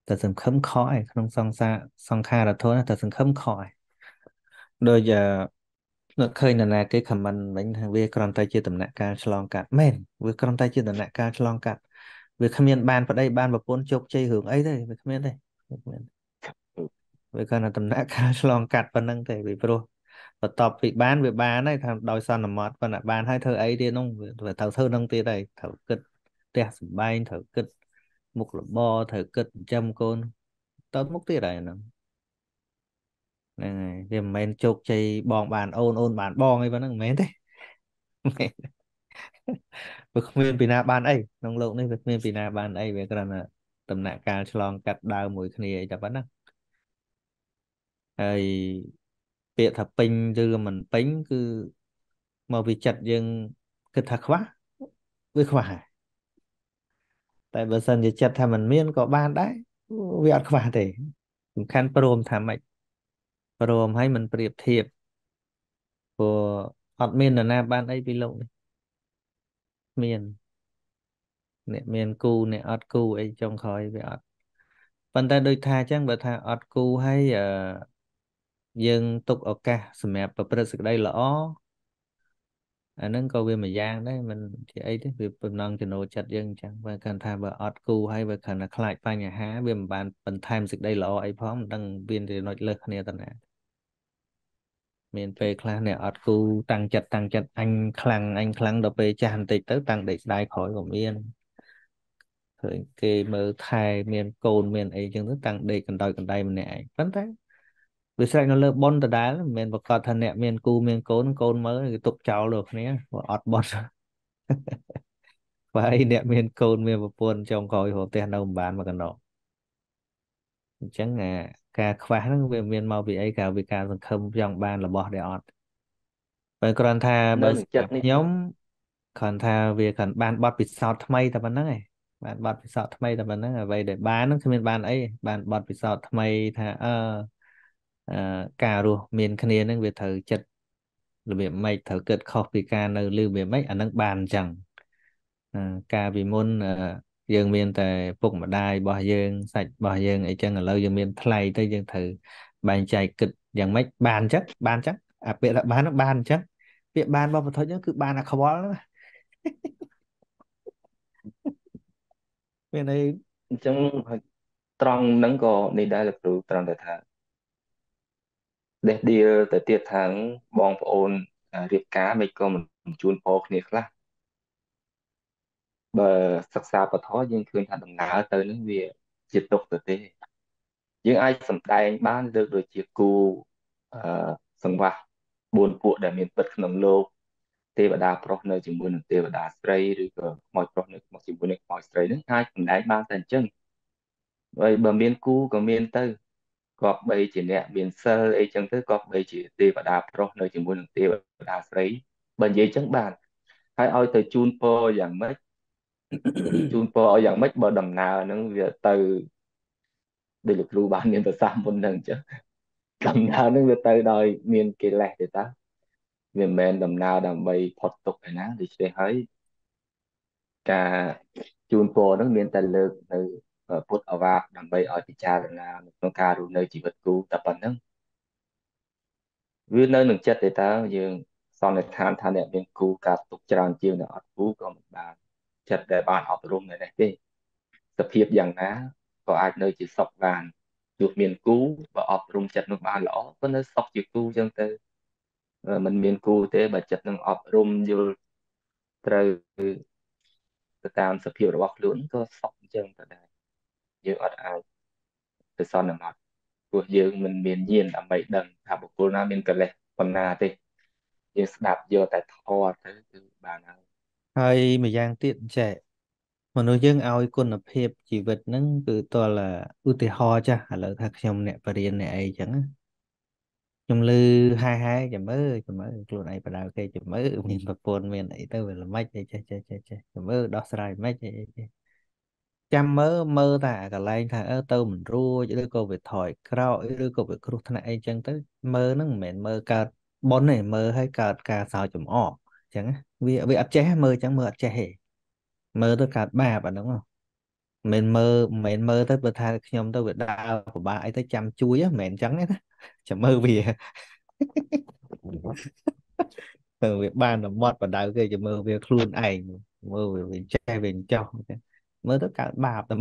แต่សង្ឃឹមខកឯក្នុងសង្ខារធនតែសង្ឃឹមខកឯដូចនឹកឃើញនរណាគេខមមិនវិញថាវាគ្រាន់តែជាដំណាក់កាលឆ្លងកាត់មែនវាគ្រាន់តែជាដំណាក់កាលឆ្លងកាត់វាគ្មានបានប្តីបានប្រពន្ធជោគជ័យរឿងអីទេវាគ្មានទេវាគ្មានវាគ្រាន់តែដំណាក់កាលឆ្លងកាត់ប៉ុណ្្នឹងទេពីព្រោះបន្ទាប់ពីបានវាបានហើយថាដោយសន្មតប៉ុន្តែបានហើយធ្វើអីទៀតនោះវាត្រូវធ្វើនឹងទៀតហើយត្រូវគិតផ្ទះសម្បែងត្រូវគិតមុខរបរត្រូវគិតចិញ្ចឹមកូនតទៅមុខទៀតហើយហ្នឹងហ្នឹងហើយវាមិនមែនជោគជ័យបងបានអូនបានបងអីប៉ុណ្ណឹងមិនមែនទេមែនវាគ្មានពីណាបានអីក្នុងโลกនេះវាគ្មានពីណាបានអីវាគ្រាន់តែដំណាក់កាលឆ្លងកាត់ដើមមួយគ្នាអីតែប៉ុណ្ណឹងហើយពាក្យថាពេញឬមិនពេញគឺមកពីចិត្តយើងគិតថាខ្វះវាខ្វះហើយតែបើសិនជាចិត្តថាมันមានក៏បានដែរវាអត់ខ្វះទេសំខាន់ព្រមថាម៉េចព្រមឲ្យมันប្រៀបធៀបព្រោះអត់មាននរណាបានអីពីโลกនេះមានអ្នកមានគូអ្នកអត់គូអីចុងក្រោយវាអត់ប៉ុន្តែដូចថាអញ្ចឹងបើថាអត់គូហើយយើងទុកឱកាសសម្រាប់ប្រព្រឹត្តសេចក្តីល្អអាហ្នឹងក៏វាមួយយ៉ាងដែរมันជាអីទេវាបំណងចំណូលចិត្តយើងអញ្ចឹងបើគាត់ថាបើអត់គូហើយបើគាត់ថាខ្លាចបញ្ហាវាមិនបានបន្ថែមសេចក្តីល្អអីផងមិនដឹងមានចំណុចលើសគ្នាទៅណាមានពេលខ្លះអ្នកអត់គូតាំងចិត្តអញខ្លាំងដល់ពេលចាស់បន្តិចទៅតាំងដេកស្ដាយក្រោយក៏មានឃើញគេមើលថែមានកូនមានអីចឹងទៅតាំងដេកកណ្ដៃម្នាក់ឯងប៉ុន្តែវាស្រេចនៅលើប៉ុនដដែលមិនមែនប្រកាសថាអ្នកមានគូមានកូនកូនមើលគេទុកចោលលើគ្នាព្រោះអត់ប៉ុនបើឯអ្នកមានកូនមានប្រពន្ធចុងក្រោយរកផ្ទះនៅមិនបានមកកណ្ដោអញ្ចឹងការខ្វះហ្នឹងវាមានមកពីអីការវាការសង្ឃឹមចង់បានរបស់ដែលអត់បើគ្រាន់ថានៅបើនឹងសម្ចិត្តនេះរាប់ខ្ញុំគ្រាន់ថាវាគ្រាន់បានបទពិសោធន៍ថ្មីតែប៉ុណ្្នឹងឯងបានបទពិសោធន៍ថ្មីតែប៉ុណ្្នឹងអ្វីដែលបានហ្នឹងគ្មានបានអីបានបទពិសោធន៍ថ្មីថាអឺការរស់មានគ្នាហ្នឹងវាត្រូវចិត្តរបៀបម៉េចត្រូវគិតខុសពីការនៅលឺរបៀបម៉េចអាហ្នឹងបានអញ្ចឹងការពីមុនយើងមានតែពុកម្ដាយរបស់យើងសាច់របស់យើងអីចឹងឥឡូវយើងមានថ្លៃទៅយើងត្រូវបែងចែកគិតយ៉ាងម៉េចបានអញ្ចឹងបានអញ្ចឹងអាពាក្យថាបានហ្នឹងបានអញ្ចឹងពាក្យបានរបស់ពុទ្ធហ្នឹងគឺបានអាខ្វល់ហ្នឹងមានអីអញ្ចឹងហើយត្រង់ហ្នឹងក៏នេះដែរលោកគ្រូត្រង់តែថាដេះដៀលទៅទៀតថាងបងប្អូនរៀបការមិនក៏មិនជួនពរគ្នាខ្លះបើសិក្សាពធយើងឃើញថាដំណើរទៅនឹងវាជាទុកទៅទេយើងអាចសម្ដែងបានលើកដូចជាគូអឺសង្វាស់4ពួកដែលមានពិតក្នុងលោកទេវតាប្រុសនៅជាមួយនឹងទេវតាស្រីឬក៏ខ្មោចប្រុសនៅជាមួយនឹងខ្មោចស្រីនឹងអាចសម្ដែងបានតែអញ្ចឹងហើយបើមានគូក៏មានទៅគប្បីជាអ្នកមានសិលអីចឹងទៅគប្បីជាទេវតាប្រុសនៅជាមួយនឹងទេវតាស្រីបើនិយាយចឹងបានហើយឲ្យទៅជូនពរយ៉ាងម៉េចជូនពរឲ្យយ៉ាងម៉េចបើដំណើរហ្នឹងវាទៅដូចលោកគ្រូបានមានប្រសាសន៍មុនហ្នឹងអញ្ចឹងដំណើរហ្នឹងវាទៅដោយមានកិលេសទេតាវាមិនមែនដំណើរដើម្បីផុតទុក្ខឯណាដូច្នេះហើយការជូនពរហ្នឹងមានតែលើកនៅពុទ្ធអាវាសដើម្បីឲ្យពិចារណានៅក្នុងការរស់នៅជីវិតគូតែប៉ុណ្្នឹងវានៅនឹងចិត្តទេតើយើងសន្និដ្ឋានថាអ្នកមានគូការទុកច្រើនជាងអ្នកអត់គូក៏មិនបានចិត្តដែលបានអប់រំនៅនេះទេសភាពយ៉ាងណាក៏អាចនៅជាសុខបានទោះមានគូបើអប់រំចិត្តនោះបានល្អក៏នៅសុខជាគូចឹងទៅมันមានគូទេបើចិត្តនឹងអប់រំយល់ត្រូវទៅតាមសភាពរបស់ខ្លួនក៏សុខអញ្ចឹងទៅដែរយើងអត់អាចទៅសន្មតព្រោះយើងមិនមានញាណដើម្បីដឹងថាបុគ្គលណាមានកិលេសប៉ុណ្ណាទេយើងស្ដាប់យកតែធម៌ទៅគឺបានហើយហើយម្យ៉ាងទៀតចេះមនុស្សយើងឲ្យគុណភាពជីវិតហ្នឹងគឺតើឧទាហរណ៍ចាស់ឥឡូវថាខ្ញុំអ្នកបរិញ្ញាអ្នកអីចឹងណាខ្ញុំលឺហាយចាំមើលខ្លួនឯងបដៅគេចាំមើលមានប្រពន្ធមានអីទៅវាល្មិចអីចេះចាំមើលដោះស្រាយមិនអីចេះចាំមើលតែកន្លែងថាទៅមិនរួចឬក៏វាថយក្រោយឬក៏វាគ្រោះថ្នាក់អីចឹងទៅមើលហ្នឹងមិនមែនមើលកើតប៉ុនទេមើលឲ្យកើតការសើចចំអកអញ្ចឹងណាវាអត់ចេះមើលអញ្ចឹងមើលអត់ចេះទេមើលទៅកើតបាបអាហ្នឹង mình mơ tới bữa tha nhom tới bữa đau của ba ấy tới chăm chuối á mẹn trắng ấy đó chả mơ vì từ việc ban là mót và đau kia chả mơ việc luôn ảnh mơ về việc trai về cho mơ tất cả bà tầm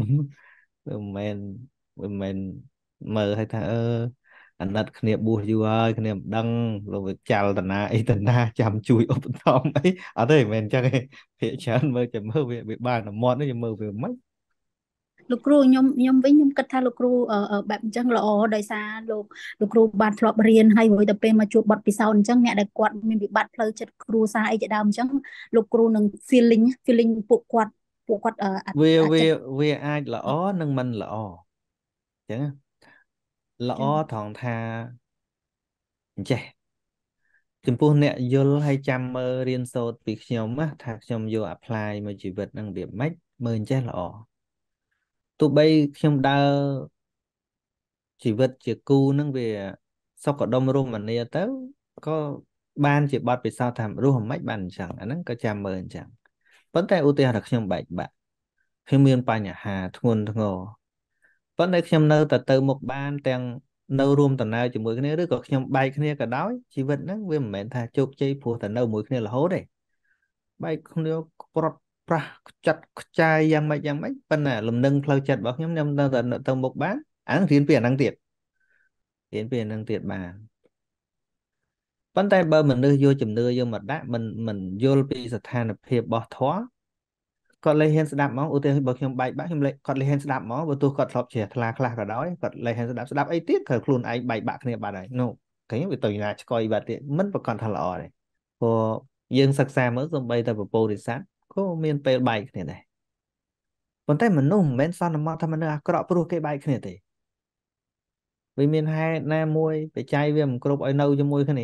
mình mình mơ hay tha anh đặt khné bùa vui ơi khné đăng rồi việc chào tần na chăm chui ốp tóm ấy ở đây mình chắc cái phía chán mơ chả mơ về việc ban là mót nó chả mơ về mấy លោកគ្រូខ្ញុំវិញខ្ញុំគិតថាលោកគ្រូបែបអញ្ចឹងល្អដោយសារលោកគ្រូបានធ្លាប់រៀនហើយមួយទៅពេលមកជួបបទពិសោធន៍អញ្ចឹងអ្នកដែលគាត់មានវិបត្តិផ្លូវចិត្តគ្រួសារអីជាដើមអញ្ចឹងលោកគ្រូនឹង feeling ពួកគាត់វាចិត្តវាអាចល្អនិងមិនល្អអញ្ចឹងល្អចឹងត្រង់ថាអញ្ចេះចំពោះអ្នកយល់ហើយចាំមើលរៀនសូត្រពីខ្ញុំណាថាខ្ញុំយក apply មកជីវិតនឹងរបៀបម៉េចមើលអញ្ចេះល្អទោះបីខ្ញុំដើរជីវិតជាគូនឹងវាសុខដុមរមនាទៅក៏បានជាបទពិសោធន៍ថារស់មិនបានអញ្ចឹងអាហ្នឹងក៏ចាំមើលអញ្ចឹងប៉ុន្តែឧទាហរណ៍ថាខ្ញុំបែកបាក់ខ្ញុំមានបញ្ហាធ្ងន់ធ្ងរប៉ុន្តែខ្ញុំនៅតែទៅមុខបានទាំងនៅរួមដំណើរជាមួយគ្នាឬក៏ខ្ញុំបែកគ្នាក៏ដោយជីវិតហ្នឹងវាមិនមែនថាជោគជ័យព្រោះតែនៅមួយគ្នារហូតទេបែកគ្នាប្រត់ប្រាស់ខ្ចាត់ខ្ចាយយ៉ាងម៉េចប៉ុន្តែលំនឹងផ្លូវចិត្តរបស់ខ្ញុំនៅតែទៅមុខបានអាហ្នឹងរៀនពីអាហ្នឹងទៀតរៀនពីអាហ្នឹងទៀតបានប៉ុន្តែបើមនុស្សយកជំនឿយកមកដាក់មិនយល់ពីស្ថានភាពរបស់ធម៌គាត់លែងហ៊ានស្ដាប់ហ្មងឧទាហរណ៍បើខ្ញុំបែកបាក់ខ្ញុំលែងគាត់លែងហ៊ានស្ដាប់ហ្មងបើទោះគាត់ធ្លាប់ជ្រះថ្លាខ្លះក៏ដោយគាត់លែងហ៊ានស្ដាប់អីទៀតគឺខ្លួនឯងបែកបាក់គ្នាបាត់ហើយនោះឃើញវាទៅណាឆ្កយបាត់ទៀតមិនប្រកាសថាល្អទេព្រោះយើងសិក្សាមើលសូម្បីតែពពោធិសត្វក៏មានពេលបែកគ្នាដែរប៉ុន្តែមនុស្សមិនមែនសន្មតថាមនុស្សអាក្រក់ព្រោះគេបែកគ្នាទេវាមានហេតុណាមួយបច្ច័យវាមិនគ្រប់ឲ្យនៅជាមួយគ្នា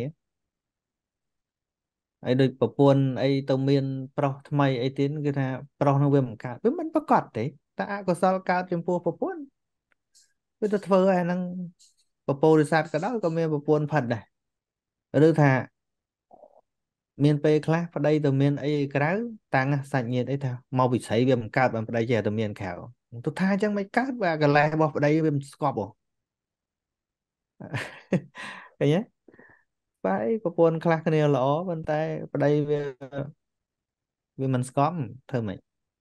ហើយដូចប្រពន្ធអីទៅមានប្រុសថ្មីអីទៀតគឺថាប្រុសនឹងវាមិនកើតវាមិនប្រកបទេតែអកុសលកើតចំពោះប្រពន្ធវាទៅធ្វើឲ្យអាហ្នឹងពពោធិសត្វក៏ដោយក៏មានប្រពន្ធផិតដែរឬថាមានពេលខ្លះប្តីទៅមានអីក្រៅតាំងសាច់ញាតិអីថាមកវិស័យវាមិនកើតបានប្តីចេះតែមានក្រៅទៅថាអញ្ចឹងមិនកើតវាកលេសរបស់ប្តីវាមិនស្កប់ហ៎ឃើញទេបាយប្រពន្ធខ្លះគ្នាល្អប៉ុន្តែប្តីវាមិនស្កប់ធ្វើម៉េច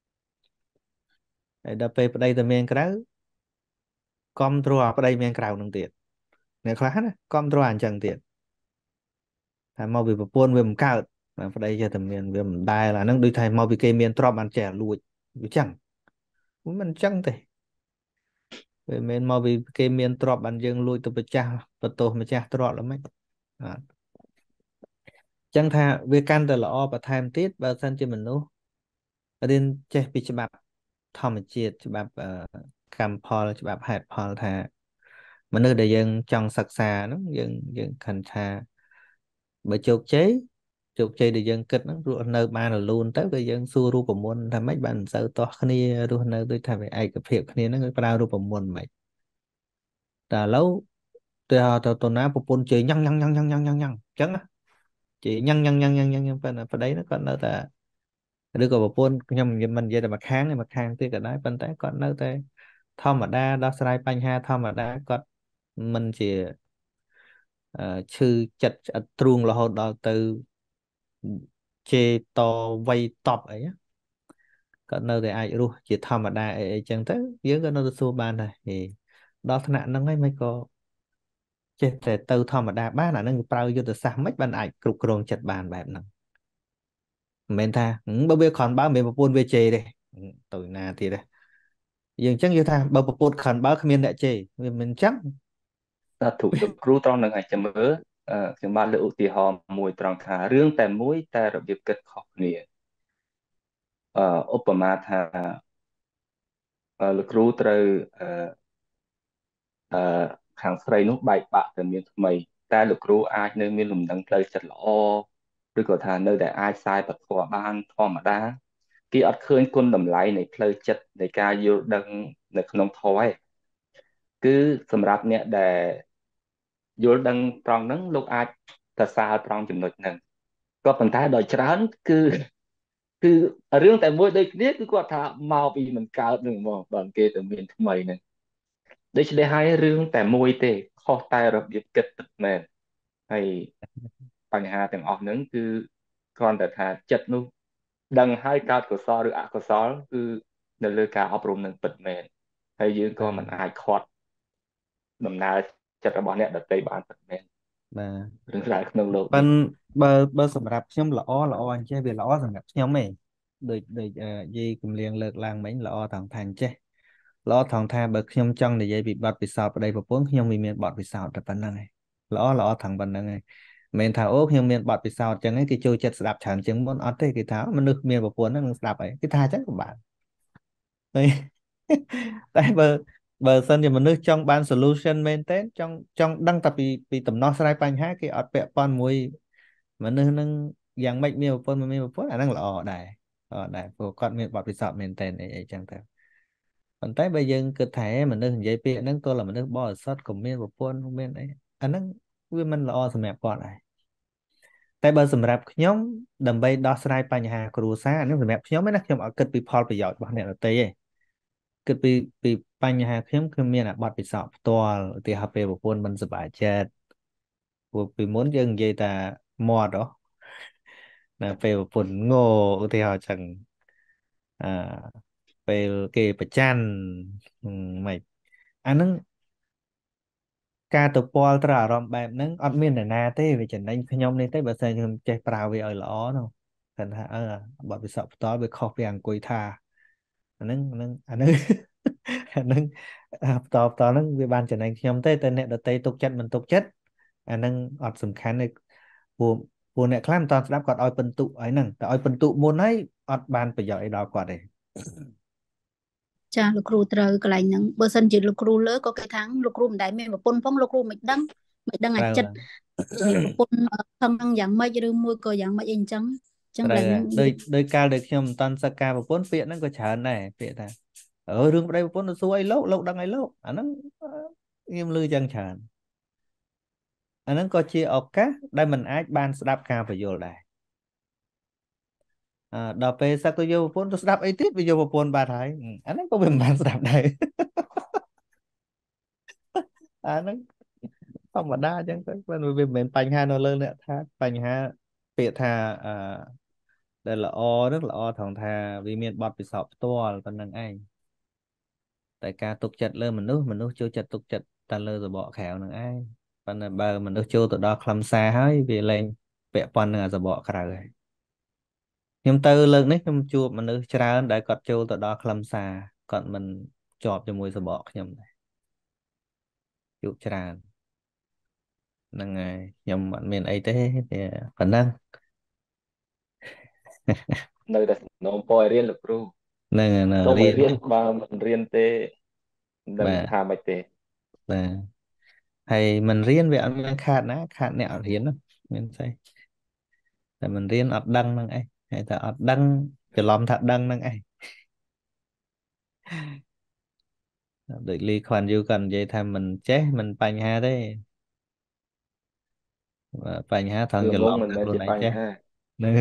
ហើយដល់ពេលប្តីទៅមានក្រៅគ្រប់គ្រងអាប្តីមានក្រៅនឹងទៀតអ្នកខ្លះណាគ្រប់គ្រងអញ្ចឹងទៀតថាមកពីប្រពន្ធវាមិនកើតបាទប្តីចេះតែមានវាមិនដែលអាហ្នឹងដូចថាមកពីគេមានទ្រព្យបានចេះលួចវាចឹងមិនអញ្ចឹងទេវាមិនមកពីគេមានទ្រព្យបានយើងលួចទៅប្រចាស់បន្ទោសម្ចាស់ទ្រព្យแล้วមិនបាទចឹងថាវាកាន់តែល្អបន្ថែមទៀតបើសិនជាមនុស្សរៀនចេះពីច្បាប់ធម្មជាតិច្បាប់កម្មផលច្បាប់ហេតុផលថាមនុស្សដែលយើងចង់សិក្សាហ្នឹងយើងខិនថាបើជោគជ័យដែលយើងគិតហ្នឹងរស់នៅបានរលូនទៅគឺយើងសួររូបមន្តថាម៉េចបានមិនសូវទាស់គ្នារស់នៅដូចថាវាឯកភាពគ្នាហ្នឹងគឺប្រើរូបមន្តម៉េចតែឥឡូវទៅណាប្រពន្ធជើញញ៉ាំងញ៉ាំងញ៉ាំងញ៉ាំងញ៉ាំងញ៉ាំងញ៉ាំងអញ្ចឹងណាជើញញ៉ាំងញ៉ាំងញ៉ាំងញ៉ាំងញ៉ាំងញ៉ាំងប្តីហ្នឹងគាត់នៅតែឬក៏ប្រពន្ធខ្ញុំមិននិយាយតែមួយខាងទេមួយខាងទៀតក៏ដោយប៉ុន្តែគាត់នៅតែធម្មតាដោះស្រាយបញ្ហាធម្មតាគាត់មិនជាឈឺចិត្តឆ្អិតទ្រូងរហូតដល់ទៅជេរតវ័យតប់អីគាត់នៅតែអាចរស់ជាធម្មតាអីចឹងទៅយើងក៏នៅតែសួរបានដែរហេដល់ថ្នាក់ហ្នឹងហើយមិនក៏ចេះតែទៅធម្មតាបានអាហ្នឹងប្រើយុទ្ធសាស្ត្រមិនបានអាចគ្រប់គ្រងចិត្តបានបែបហ្នឹងមិនមែនថាបើវាខនបើមិនមែនប្រពន្ធវាជេរទេទៅណាទៀតទេយើងអញ្ចឹងនិយាយថាបើប្រពន្ធខនបើគ្មានអ្នកជេរវាមិនអញ្ចឹងសាធុលោកគ្រូត្រង់នឹងឲ្យចាំមើលខ្ញុំបានលើកឧទាហរណ៍មួយត្រង់ថារឿងតែមួយតែរបៀបគិតខុសគ្នាឧបមាថាលោកគ្រូត្រូវខាងស្រីនោះបែកបាក់តែមានថ្មីតែលោកគ្រូអាចនៅមានលំនឹងផ្លូវចិត្តល្អឬក៏ថានៅតែអាចខ្សែពធបានធម្មតាគេអត់ឃើញគុណតម្លៃនៃផ្លូវចិត្តនៃការយល់ដឹងនៅក្នុងធម៌ឯងគឺសម្រាប់អ្នកដែលយល់ដឹងត្រង់ហ្នឹងលោកអាចសរសើរត្រង់ចំណុចហ្នឹងក៏ប៉ុន្តែដល់ច្រើនគឺ cứ riêng tại mỗi đây biết cứ có thà mau vì mình cao đừng mà bằng kia từ miền thứ mày này đây chỉ để hai riêng tại mỗi tệ khó tay rồi biết kết tập mền hayបញ្ហាទាំងអស់ហ្នឹងគឺគ្រាន់តែថាចិត្តនោះដឹងហើយកើតកុសលឬអកុសលគឺនៅលើការអប់រំនឹងពិតមែនហើយយើងក៏មិនអាចខាត់ដំណើរចិត្តរបស់អ្នកដទៃបានពិតមែនបាទរឿងរ៉ាវក្នុងโลกប៉ិនេះនបើសម្រាប់ខ្ញុំល្អអញ្ចេះវាល្អសម្រាប់ខ្ញុំឯងដូចយាយគម្លៀងលើកឡើងមិញល្អថងថាអញ្ចេះល្អថងថាបើខ្ញុំចង់និយាយពីបទពិសោធន៍ប្តីប្រពន្ធខ្ញុំវាមានបទពិសោធន៍តែប៉ុណ្្នឹងឯងល្អថងប៉ុណ្្នឹងឯងមិនមែនថាអូខ្ញុំមានបទពិសោធន៍អញ្ចឹងឯងគេចូលចិត្តស្ដាប់ច្រើនជាងមុនអត់ទេគេថាមនុស្សមានប្រពន្ធហ្នឹងនឹងស្ដាប់ឯងគេថាអញ្ចឹងក៏បានហើយ តែបើសិនជាមនុស្សចង់បាន solution មែនតើចង់ដឹងតែពីដំណោះស្រាយបញ្ហាគេអត់ពាក់ព័ន្ធមួយមនុស្សនឹងយ៉ាងម៉េចមានប្រពន្ធមិនមានប្រពន្ធអាហ្នឹងល្អដែរព្រោះគាត់មានបទពិសោធន៍មែនតើអីចឹងទៅប៉ុន្តែបើយើងគិតថាមនុស្សនិយាយពាក្យហ្នឹងទោះlàមនុស្សបរិសុទ្ធក៏មានប្រពន្ធមានអីអាហ្នឹងវាមិនល្អសម្រាប់គាត់ដែរតែបើសម្រាប់ខ្ញុំដើម្បីដោះស្រាយបញ្ហាគ្រួសារអានេះសម្រាប់ខ្ញុំណាខ្ញុំអត់គិតពីផលប្រយោជន៍របស់អ្នកដទៃទេគិតពីបញ្ហាខ្ញុំមានអាបទពិសោធន៍ផ្ទាល់ឧទាហរណ៍ពេលប្រពន្ធមិនសប្បាយចិត្តព្រោះពីមុនយើងនិយាយតែមាត់ណាពេលប្រពន្ធងោឧទាហរណ៍ចឹងអឺពេលគេប្រច័ណ្ឌមិនអាហ្នឹងការទៅពាល់ត្រូវអារម្មណ៍បែបហ្នឹងអត់មាននរណាទេវាចំណេញខ្ញុំនេះទេបើសិនខ្ញុំចេះប្រើវាឲ្យល្អនោះគាត់ថាបទពិសោធន៍ផ្ទាល់វាខុសពីអង្គុយថាអាហ្នឹងអាហ្នឹងបន្តហ្នឹងវាបានចំណេញខ្ញុំទេតែអ្នកដតីទុកចិត្តមិនទុកចិត្តអាហ្នឹងអត់សំខាន់ទេពួកអ្នកខ្លះមិនតន់ស្ដាប់គាត់ឲ្យពិន្ទុអីហ្នឹងតែឲ្យពិន្ទុមុនហើយអត់បានប្រយោជន៍អីដល់គាត់ទេចាលោកគ្រូត្រូវកន្លែងហ្នឹងបើសិនជាលោកគ្រូលើក៏គេថាលោកគ្រូមិនដែលមានប្រពន្ធផងលោកគ្រូមិនដឹងអាចិត្តប្រពន្ធខឹងយ៉ាងម៉េចឬមួយក៏យ៉ាងម៉េចអីអញ្ចឹងកន្លែងហ្នឹងដោយកាលដែលខ្ញុំមិនតាន់សិក្សាប្រពន្ធពាក្យហ្នឹងក៏ច្រើនដែរពាក្យថារឿងប្តីប្រពន្ធទៅសួរអីលោកដឹងអីលោកអាហ្នឹងខ្ញុំឮចឹងច្រើនអាហ្នឹងក៏ជាឱកាសដែលមិនអាចបានស្ដាប់ការបញ្យល់ដែរដល់ពេលសឹកទៅយកប្រពន្ធទៅស្ដាប់អីទៀតវាយកប្រពន្ធបាត់ហើយអាហ្នឹងក៏វាមិនបានស្ដាប់ដែរអាហ្នឹងធម្មតាអញ្ចឹងទៅវាមិនមែនបញ្ហានៅលើអ្នកថាបញ្ហាពាក្យថាដែលល្អហ្នឹងល្អត្រង់ថាវាមានបទពិសោធន៍ផ្ទាល់ប៉ុណ្្នឹងឯងតែការទុកចិត្តលើមនុស្សចូលចិត្តទុកចិត្តតែលើរបកក្រៅហ្នឹងឯងប៉ុន្តែបើមនុស្សចូលទៅដល់ខ្លឹមសារហើយវាលែងពាក់ព័ន្ធនឹងអារបកក្រៅហើយខ្ញុំទៅលើកនេះខ្ញុំជួបមនុស្សច្រើនដែលគាត់ចូលទៅដល់ខ្លឹមសារគាត់មិនជាប់ជាមួយរបកខ្ញុំដែរជួបច្រើនហ្នឹងហើយខ្ញុំអត់មានអីទេប៉ុណ្ណឹងនៅតែសំណូមពរឲ្យរៀនលោកគ្រូហ្នឹងសូមឲ្យរៀរៀននបើមិនរៀនទេមិនដឹងថាម៉េចទេបាទហើយមិនរៀនវាអត់មានខាតណាខាតអ្នកអត់រៀនណាមានស្អីតែមិនរៀនអត់ដឹងហ្នឹងឯងហើយតែអត់ដឹងច្រឡំថាដឹងហ្នឹងឯងដូចលីខ្វាន់យូគាត់និយាយថាមិនចេះមិនបញ្ហាទេបញ្ហាត្រង់ច្រឡំមិនមែនជាបញ្ហាហ្នឹង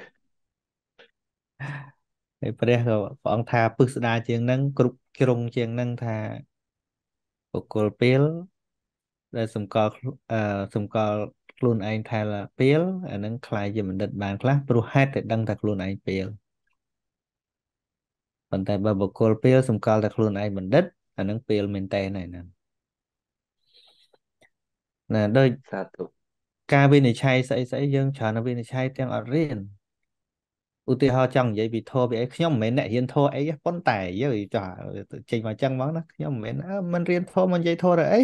ហើយព្រះក៏ព្រះអង្គថាពឹសស្ដារជាងហ្នឹងគ្រប់ជ្រុងជាងហ្នឹងថាបុគ្គលពេលដែលសម្គាល់ខ្លួនឯងថាlàពេលអាហ្នឹងខ្លាយជាបណ្ឌិតបានខ្លះព្រោះហេតុតែដឹងថាខ្លួនឯងពេលប៉ុន្តែបើបុគ្គលពេលសម្គាល់តែខ្លួនឯងបណ្ឌិតអាហ្នឹងពេលមែនតើហ្នឹងណាដូចសាធុការវិនិច្ឆ័យស្អីយើងច្រើនវិនិច្ឆ័យទាំងអត់រៀនឧទាហរណ៍ចង់និយាយពីធម៌ពីអីខ្ញុំមិនមែនអ្នករៀនធម៌អីប៉ុន្តែយើចោះចេញមកចឹងមកណាខ្ញុំមិនមែនមិនរៀនធម៌មកនិយាយធម៌ទៅអី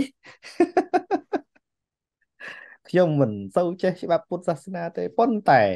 ខ្ញុំមិនសូវចេះច្បាប់ពុទ្ធសាសនាទេប៉ុន្តែ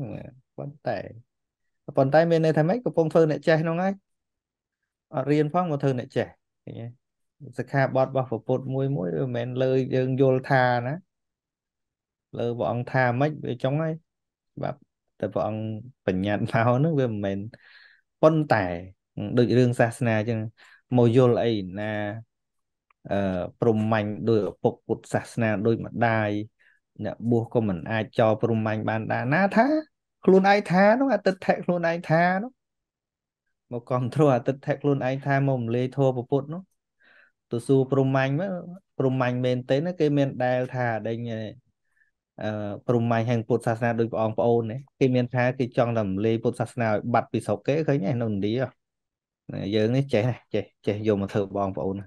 មានន័យថាម៉េចកំពុងធ្វើអ្នកចេះហ្នឹងហើយអត់រៀនផងមកធ្វើអ្នកចេះឃើញទេសិក្ខាបទរបស់ពុទ្ធមួយវាមិនមែនលើយើងយល់ថាណាលើព្រះអង្គថាម៉េចវាចុងហើយច្បាប់តែព្រះអង្គបញ្ញត្តិមកហ្នឹងវាមិនមែនប៉ុន្តែដូចរឿងសាសនាអញ្ចឹងមកយល់អីណាព្រហ្មញ្ញដោយឪពុកពុទ្ធសាសនាដោយម្ដាយអ្នកបួសក៏មិនអាចចោលព្រហ្មញ្ញបានដែរណាថាខ្លួនឯងថានោះអតិថិខ្លួនឯងថានោះមកគ្រប់គ្រងអតិថិខ្លួនឯងថាមកម្លេធัวពុទ្ធនោះទៅសួរព្រហ្មាញ់មកព្រហ្មាញ់មែនទេណាគេមានដែលថាដេញព្រហ្មាញ់ហាងពុទ្ធសាសនាដូចបងប្អូននេះគេមានថាគេចង់តែរំលាយពុទ្ធសាសនាឲ្យបាត់ពីស្រុកគេឃើញទេនៅឥណ្ឌាយើងនេះចេះយកមកធ្វើបងប្អូន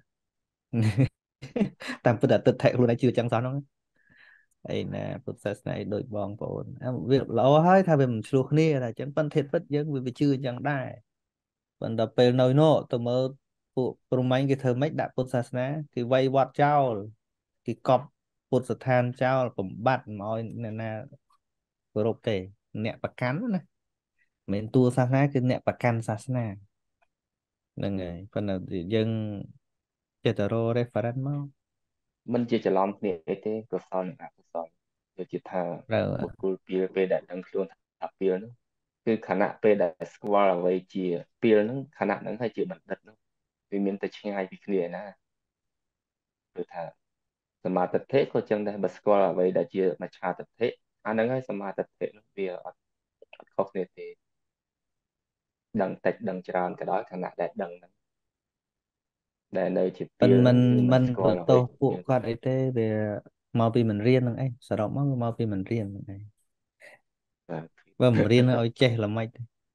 តាមពិតអតិថិខ្លួនឯងជឿចឹងសោះហ្នឹងអីណាពុទ្ធសាសនាឯងដូចបងប្អូនវាល្អហើយថាវាមិនឆ្លោះគ្នាតែអញ្ចឹងប៉ុន្តែពិតយើងវាជឿអញ្ចឹងដែរប៉ុន្តែពេលនៅនោះទៅមើលពួកព្រហ្មញ្ញគេធ្វើម៉េចដាក់ពុទ្ធសាសនាគេវាយវត្តចោលគេកប់ពុទ្ធស្ថានចោលបំបត្តិមិនឲ្យអ្នកណាគោរពទេអ្នកប្រកាន់ណាមិនមែនតួសាសនាគឺអ្នកប្រកាន់សាសនាហ្នឹងហើយប៉ុន្តែយើងចេះតែរក reference មកមិនជាច្រឡំគ្នាអីទេកុសលនិងអកុសលដូចជាថាត្រូវបុគ្គលពៀលពេលដែលដឹងខ្លួនថាពៀលនោះគឺខណៈពេលដែលស្គាល់អ្វីជាពៀលនោះខណៈហ្នឹងហើយជាបណ្ឌិតនោះវាមានតែឆ្ងាយពីគ្នាណាគឺថាសមាទិដ្ឋិក៏ចឹងដែរបើស្គាល់អ្វីដែលជាមច្ឆាទិដ្ឋិអាហ្នឹងហើយសមាទិដ្ឋិនោះវាអត់ខុសគ្នាទេដឹងតិចដឹងច្រើនក៏ដោយខណៈដែលដឹងហ្នឹងដែលនៅជាពៀលមិនហ្នឹងគឺមិនមិនស្គាល់អ្ទៅទោវីសពួកគាត់អីទេវាមកពីមិនរៀនហ្នឹងឯងសរុបមកគឺមកពីមិនរៀនហ្នឹងឯងបើមិនរៀនឲ្យចេះល្មិច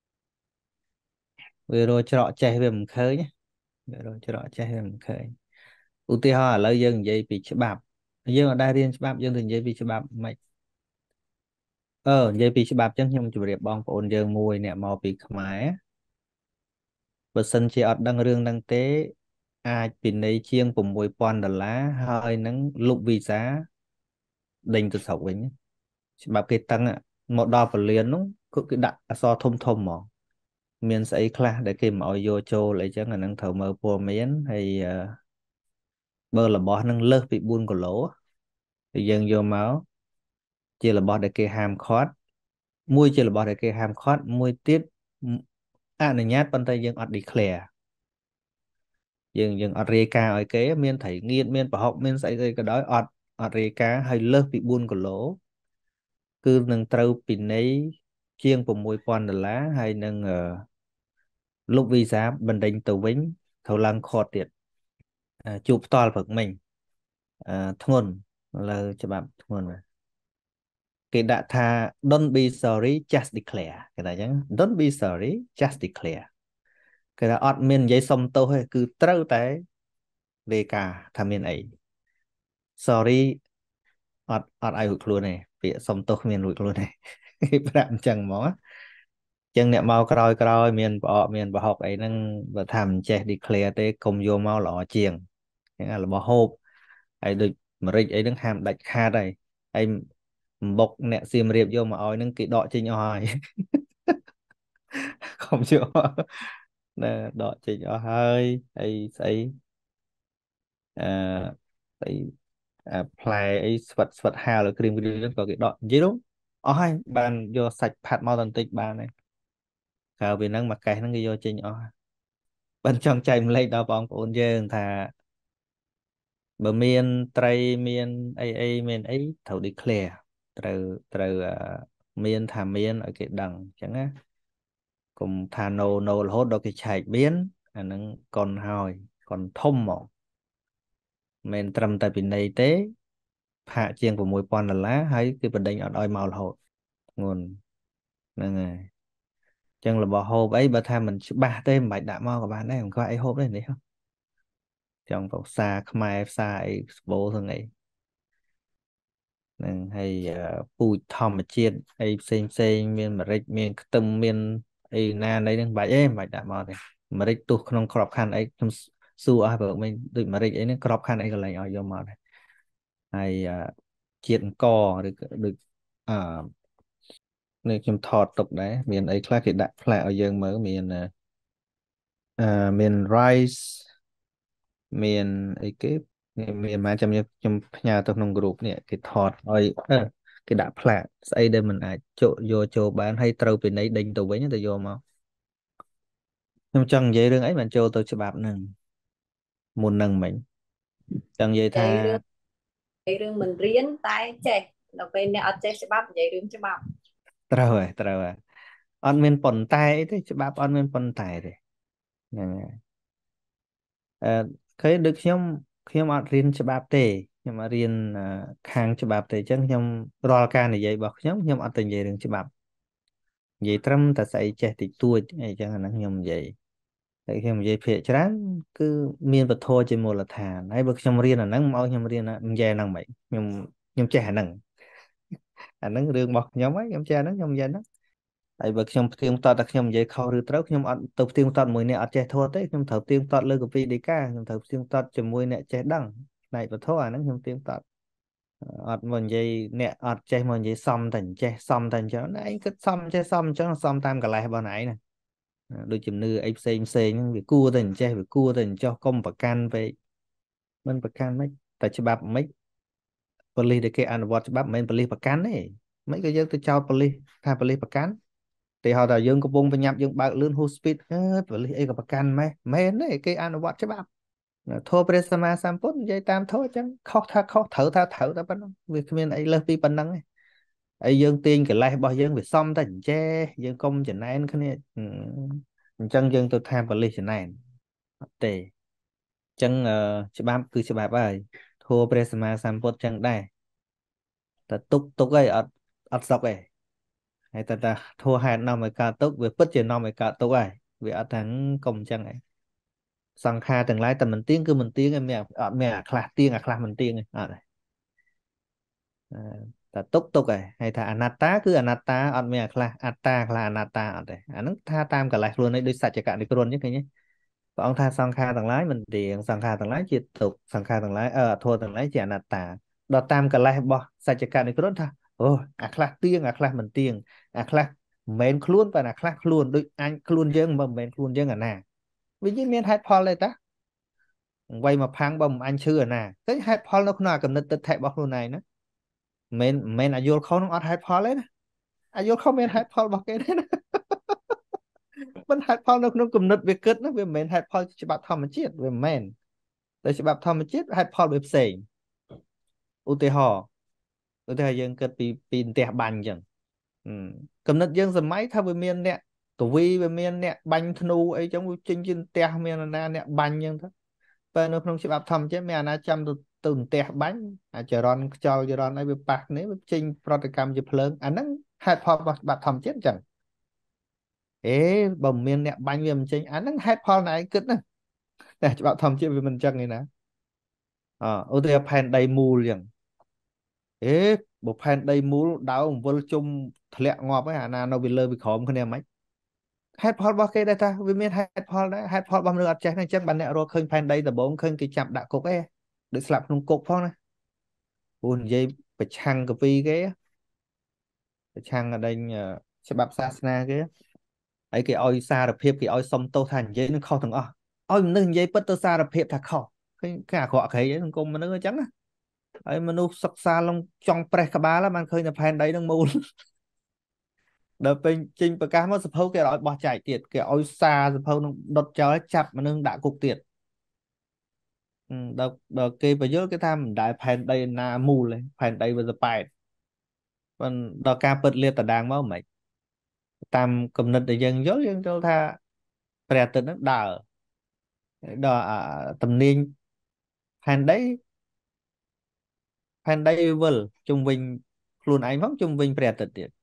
វារកច្រកចេះវាមិនឃើញវារកច្រកចេះវាមិនឃើញឧទាហរណ៍ឥឡូវយើងនិយាយពីច្បាប់យើងអត់ដែររៀនច្បាប់យើងទៅនិយាយពីច្បាប់មិននិយាយពីច្បាប់ចឹងខ្ញុំជម្រាបបងប្អូនយើងមួយអ្នកមកពីខ្មែរបើសិនជាអត់ដឹងរឿងហ្នឹងទេអាចពិន័យជាង$6,000ហើយនឹងលុបវីសាដេញទៅស្រុកវិញច្បាប់គេតឹងមកដល់ពលាននោះគេដាក់អក្សរធំធំហ្មងមានស្អីខ្លះដែលគេមិនអោយយកចូលអីចឹងអាហ្នឹងត្រូវមើលព័ត៌មានហើយបើរបស់ហ្នឹងលើសពី4គីឡូthì យើងយកមកជារបស់ដែលគេហាមឃាត់មួយជារបស់ដែលគេហាមឃាត់មួយទៀតអនុញ្ញាតប៉ុន្តែយើងអត់ declare យើងអត់រាយការណ៍ឲ្យគេមានត្រីងៀតមានប្រហុកមានស្អីស្អីក៏ដោយអត់រាយការណ៍ឲ្យលើសពី4គីឡូគឺនឹងត្រូវពិន័យជាង$6,000ហើយនឹងលុបវីសាបណ្ដេញទៅវិញត្រូវឡើងឃាត់ទៀតជួបផ្ទាល់ព្រឹកមិញធ្ងន់លើច្បាប់ធ្ងន់គេដាក់ថា don't be sorry just declare គេថាអញ្ចឹង don't be sorry just declare គេថាអត់មាននិយាយសុំទោសទេគឺត្រូវតែរាយការណ៍ថាមានអី sorry អត់ឲ្យរួចខ្លួនទេពាក្យសុំទោសគ្មានរួចខ្លួនទេគេប្រាប់អញ្ចឹងហ្មងចឹងអ្នកមកក្រោយមានប្រអកមានប្រហុកអីហ្នឹងបើថាមិនចេះ declare ទេកុំយកមកល្អជាងចឹងរបស់ហូបហើយដូចម្រេចអីហ្នឹងហាមដាច់ខាតហើយអំបុកអ្នកសៀមរាបយកមកឲ្យហ្នឹងគេដកចេញអស់ហើយកុំយកណែដកចេញអស់ហើយស្អីអឺស្អីផ្លែអីស្វិតហាលគ្រីមហ្នឹងក៏គេដកនិយាយទៅអស់ហើយបានយកសាច់ផាត់មកបន្តិចបានហើយក្រៅពីហ្នឹងមួយកេះហ្នឹងគេយកចេញអស់បានចង់ចែកម្លែកដល់បងប្អូនយើងថាបើមានត្រីមានអីមានអីត្រូវ declare ត្រូវមានថាមានឲ្យគេដឹងអញ្ចឹងណាកុំថា no រហូតដល់គេឆែកមានអាហ្នឹងកុនហើយកុនធំហ្មងមិនត្រឹមតែពិន័យទេផាកជាង$6,000ហើយគេបណ្ដេញអត់ឲ្យមករហូតធ្ងន់ហ្នឹងហើយចឹងរបស់ហូបអីបើថាមិនច្បាស់ទេមិនបាច់ដាក់មកក៏បានដែរមិនខ្វះអីហូបទេនេះចង់ទៅផ្សារខ្មែរផ្សារអីស្បូទាំងអីហ្នឹងហើយពូជធម្មជាតិអីផ្សេងមានម្រេចមានខ្ទឹមមានអីណាណីហ្នឹងមិនបាច់ដាក់មកទេម្រេចទុះក្នុងក្របខ័ណ្ឌអីខ្ញុំសួរអស់បើមិនដូចម្រេចអីហ្នឹងក្របខ័ណ្ឌអីកន្លែងឲ្យយកមកដែរហើយជាតិអង្គឬដូចអឺនេះខ្ញុំថតទុកដែរមានអីខ្លះគេដាក់ផ្លែឲ្យយើងមើលមាន rice មានអីគេមានមកខ្ញុំផ្ញើទៅក្នុង group នេះគេថតឲ្យគេដាក់ផ្លាកស្អីដែលមិនអាចយកចូលបានហើយត្រូវពីនៃដេញទៅវិញទៅយកមកខ្ញុំចង់និយាយរឿងអីមិនចូលទៅច្បាប់ហ្នឹងមុនហ្នឹងមិញចង់និយាយថានិយាយរឿងមិនរៀនតែចេះដល់ពេលអ្នកអត់ចេះច្បាប់និយាយរឿងច្បាប់ត្រូវហើយអត់មានប៉ុន្តែអីទេច្បាប់អត់មានប៉ុន្តែទេហ្នឹងហើយអឺឃើញដូចខ្ញុំអត់រៀនច្បាប់ទេខ្ញុំអត់រៀនខាងច្បាប់ទេអញ្ចឹងខ្ញុំរាល់ការនិយាយរបស់ខ្ញុំអត់ទៅនិយាយរឿងច្បាប់និយាយត្រឹមតែស្អីចេះតិចតួចអីចឹងអាហ្នឹងខ្ញុំនិយាយតែខ្ញុំនិយាយភាគច្រើនគឺមានពធជាមូលដ្ឋានហើយបើខ្ញុំរៀនអាហ្នឹងមកឲ្យខ្ញុំរៀននិយាយអាហ្នឹងមិនខ្ញុំចេះអាហ្នឹងអាហ្នឹងរឿងរបស់ខ្ញុំហើយខ្ញុំចេះអាហ្នឹងខ្ញុំនិយាយហ្នឹងហើយបើខ្ញុំផ្ទៀងផ្ទាត់តែខ្ញុំនិយាយខុសឬត្រូវខ្ញុំអត់ទៅផ្ទៀងផ្ទាត់មួយអ្នកអត់ចេះធម៌ទេខ្ញុំត្រូវផ្ទៀងផ្ទាត់លើកពីដីកាខ្ញុំត្រូវផ្ទៀងផ្ទាត់ជាមួយអ្នកចេះដឹងផ្នែកពធអាហ្នឹងខ្ញុំផ្ទៀងផ្ទាត់អត់មកនិយាយអ្នកអត់ចេះមកនិយាយសំតែចេះសំតែអញ្ចឹងឯងគិតសំចេះសំអញ្ចឹងសំតាមកលេសរបស់ណឯងណាដូចជំនឿអីផ្សេងហ្នឹងវាគួរតែអញ្ចេះវាគួរតែអញ្ចោះកុំប្រកាន់ពេកមិនប្រកាន់មិនតែច្បាប់មិនប៉ូលីសដែលគេអនុវត្តច្បាប់មិនមែនប៉ូលីសប្រកាន់ទេមិនក៏យើងទៅចោទប៉ូលីសថាប៉ូលីសប្រកាន់តែហៅថាយើងកំពុងប្រញាប់យើងបើកលឿន high speed ប៉ូលីសអីក៏ប្រកាន់ម៉េះមែនទេគេអនុវត្តច្បាប់ធម៌ព្រះសម្មាសម្ពុទ្ធនិយាយតាមធម៌អញ្ចឹងខុសថាខុសត្រូវថាត្រូវតែប៉ុណ្ណឹងវាគ្មានអីលើសពីប៉ុណ្ណឹងទេហើយយើងទាញកិលេសរបស់យើងវាសមតែអញ្ចេះយើងកុំចំណែនគ្នាអញ្ចឹងយើងទៅថាប៉ូលីសចំណែនអត់ទេអញ្ចឹងច្បាប់គឺច្បាប់ហើយធម៌ព្រះសម្មាសម្ពុទ្ធអញ្ចឹងដែរតែទុកអីអត់សុកទេហើយតែធัวហេតុនាំឲ្យកើតទុកវាពិតជានាំឲ្យកើតទុកហើយវាអត់ថាកុំអញ្ចឹងឯងសង្ខារទាំងឡាយតែមិនទៀងគឺមិនទៀងឯងមានអត់មានអាខ្លះទៀងអាខ្លះមិនទៀងឯងអត់ទេតែទុកឯងហើយថាអនត្តាគឺអនត្តាអត់មានអាខ្លះអត្តាខ្លះអនត្តាអត់ទេអាហ្នឹងថាតាមកលេសខ្លួនឯងដូចសច្ចកនិក្រណអញ្ចឹងឃើញទេព្រះអង្គថាសង្ខារទាំងឡាយមិនទៀងសង្ខារទាំងឡាយជាទុក្ខសង្ខារទាំងឡាយធម៌ទាំងឡាយជាអនត្តាដល់តាមកលេសរបស់សច្ចកនិក្រណថាអូអាខ្លះទៀងអាខ្លះមិនទៀងអាខ្លះមិនមែនខ្លួនប៉ុន្តែអាខ្លះខ្លួនដូចអញខ្លួនយើងមិនមែនខ្លួនយើងអាណាវាយើងមានហេតុផលទេតាអ្វីមកផាំងបើមិនអញឈឺអាណាឃើញហេតុផលនៅក្នុងកំណត់ទិដ្ឋិរបស់ខ្លួនឯងណាមិនអាយុលខុសនឹងអត់ហេតុផលទេណាអាយុលខុសមានហេតុផលរបស់គេទេណាមិនហេតុផលនៅក្នុងកំណត់វាគិតណាវាមិនមែនហេតុផលច្បាប់ធម្មជាតិវាមិនមែនតែច្បាប់ធម្មជាតិហេតុផលវាផ្សេងឧទាហរណ៍យើងគិតពីផ្ទះបាញ់អញ្ចឹងកំណត់យើងសម័យថាវាមានអ្នកកវីវាមានអ្នកបាញ់ធ្នូអីចឹងវាចេញជាផ្ទះមានណាអ្នកបាញ់អញ្ចឹងទៅពេលនៅក្នុងច្បាប់ធម្មជាតិមានអាណាចាំទៅផ្ទះបាញ់អាចរន់ខ្យល់ចរន់អីវាប៉ះគ្នាវាចេញប្រតិកម្មជាភ្លើងអាហ្នឹងហេតុផលរបស់ច្បាប់ធម្មជាតិអញ្ចឹងបើមិនមានអ្នកបាញ់វាមិនចេញអាហ្នឹងហេតុផលណែឯងគិតណាតែច្បាប់ធម្មជាតិវាមិនអញ្ចឹងទេណាឧទាហរណ៍ផែនដីមូលអញ្ចឹងបើផែនដីមូលដើមអំវិលជុំធ្លាក់ងាប់ហើយអាណានៅវាលើវាក្រោមគ្នាមិនហេតុផលរបស់គេដែរតាវាមានហេតុផលដែរហេតុផលរបស់មនុស្សអត់ចេះទេអញ្ចឹងបានអ្នករកឃើញផែនដីដំបូងឃើញគេចាប់ដាក់គុកដូចស្លាប់ក្នុងគុកផងណាព្រោះនិយាយប្រឆាំងកាពីគេប្រឆាំងអដែងច្បាប់សាសនាគេហើយគេឲ្យសារភាពគេឲ្យសុំទោសថានិយាយនឹងខុសទាំងអស់ឲ្យមនុស្សនិយាយពិតទៅសារភាពថាខុសឃើញគេអាក្រក់ក្រៃហ្នឹងសង្គមមនុស្សអញ្ចឹងណាហើយមនុស្សសិក្សាឡើងចង់ប្រេះក្បាលបានឃើញតែផែនដីនឹងមូលដល់ពេលចេញប្រកាសមកសភៅគេឲ្យបោះចែកទៀតគេឲ្យសារសភៅនឹងដុតចោលចាប់មនុស្សដាក់គុកទៀតដល់គេបញ្យល់គេថាមិនដែលផែនដីណាមូលទេផែនដីវាសប៉ែតប៉ុន្តែដល់ការពិតលាតត្រដាងមកមិនតាមគំនិតដែលយើងយល់យើងយល់ថាព្រះអាទិត្យនឹងដើរដល់តំនាងផែនដីវិលជុំវិញខ្លួនឯងផងជុំវិញព្រះអាទិត្យទៀត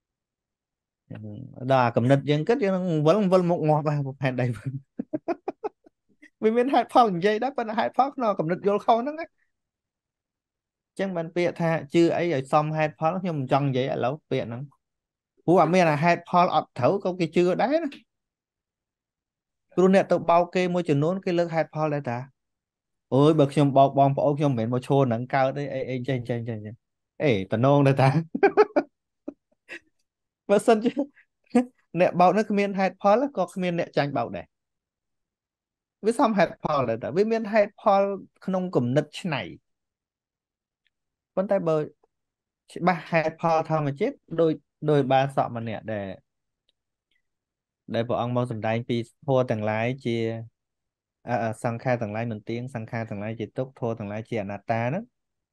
ដល់កំណត់យើងគិតយើងនឹងវិលមុខងាប់ហើយផែនដីវាមានហេតុផលនិយាយដែរប៉ុន្តែហេតុផលក្នុងកំណត់យល់ខុសហ្នឹងអញ្ចឹងបានពាក្យថាជឿអីឲ្យសមហេតុផលខ្ញុំមិនចង់និយាយឥឡូវពាក្យហ្នឹងព្រោះមានហេតុផលអត់ត្រូវក៏គេជឿដែរណាព្រោះអ្នកទៅបោកគេមួយចំនួនគេលើកហេតុផលដែរតាអូយបើខ្ញុំបោកបងប្អូនខ្ញុំមិនមែនមកឈរនឹងកើតអីចេះតំណងដែរតាបើសិនជាអ្នកបោកនោះគ្មានហេតុផលក៏គ្មានអ្នកចាញ់បោកដែរវាសមហេតុផលដែរតាវាមានហេតុផលក្នុងគំនិតច្នៃប៉ុន្តែបើច្បាស់ហេតុផលធម្មជាតិដោយបានសក់ម្នាក់ដែលព្រះអង្គមកសម្ដែងពីធម៌ទាំងឡាយជាសង្ខារទាំងឡាយមិនទៀងសង្ខារទាំងឡាយជាទុក្ខធម៌ទាំងឡាយជាអនត្តាហ្នឹង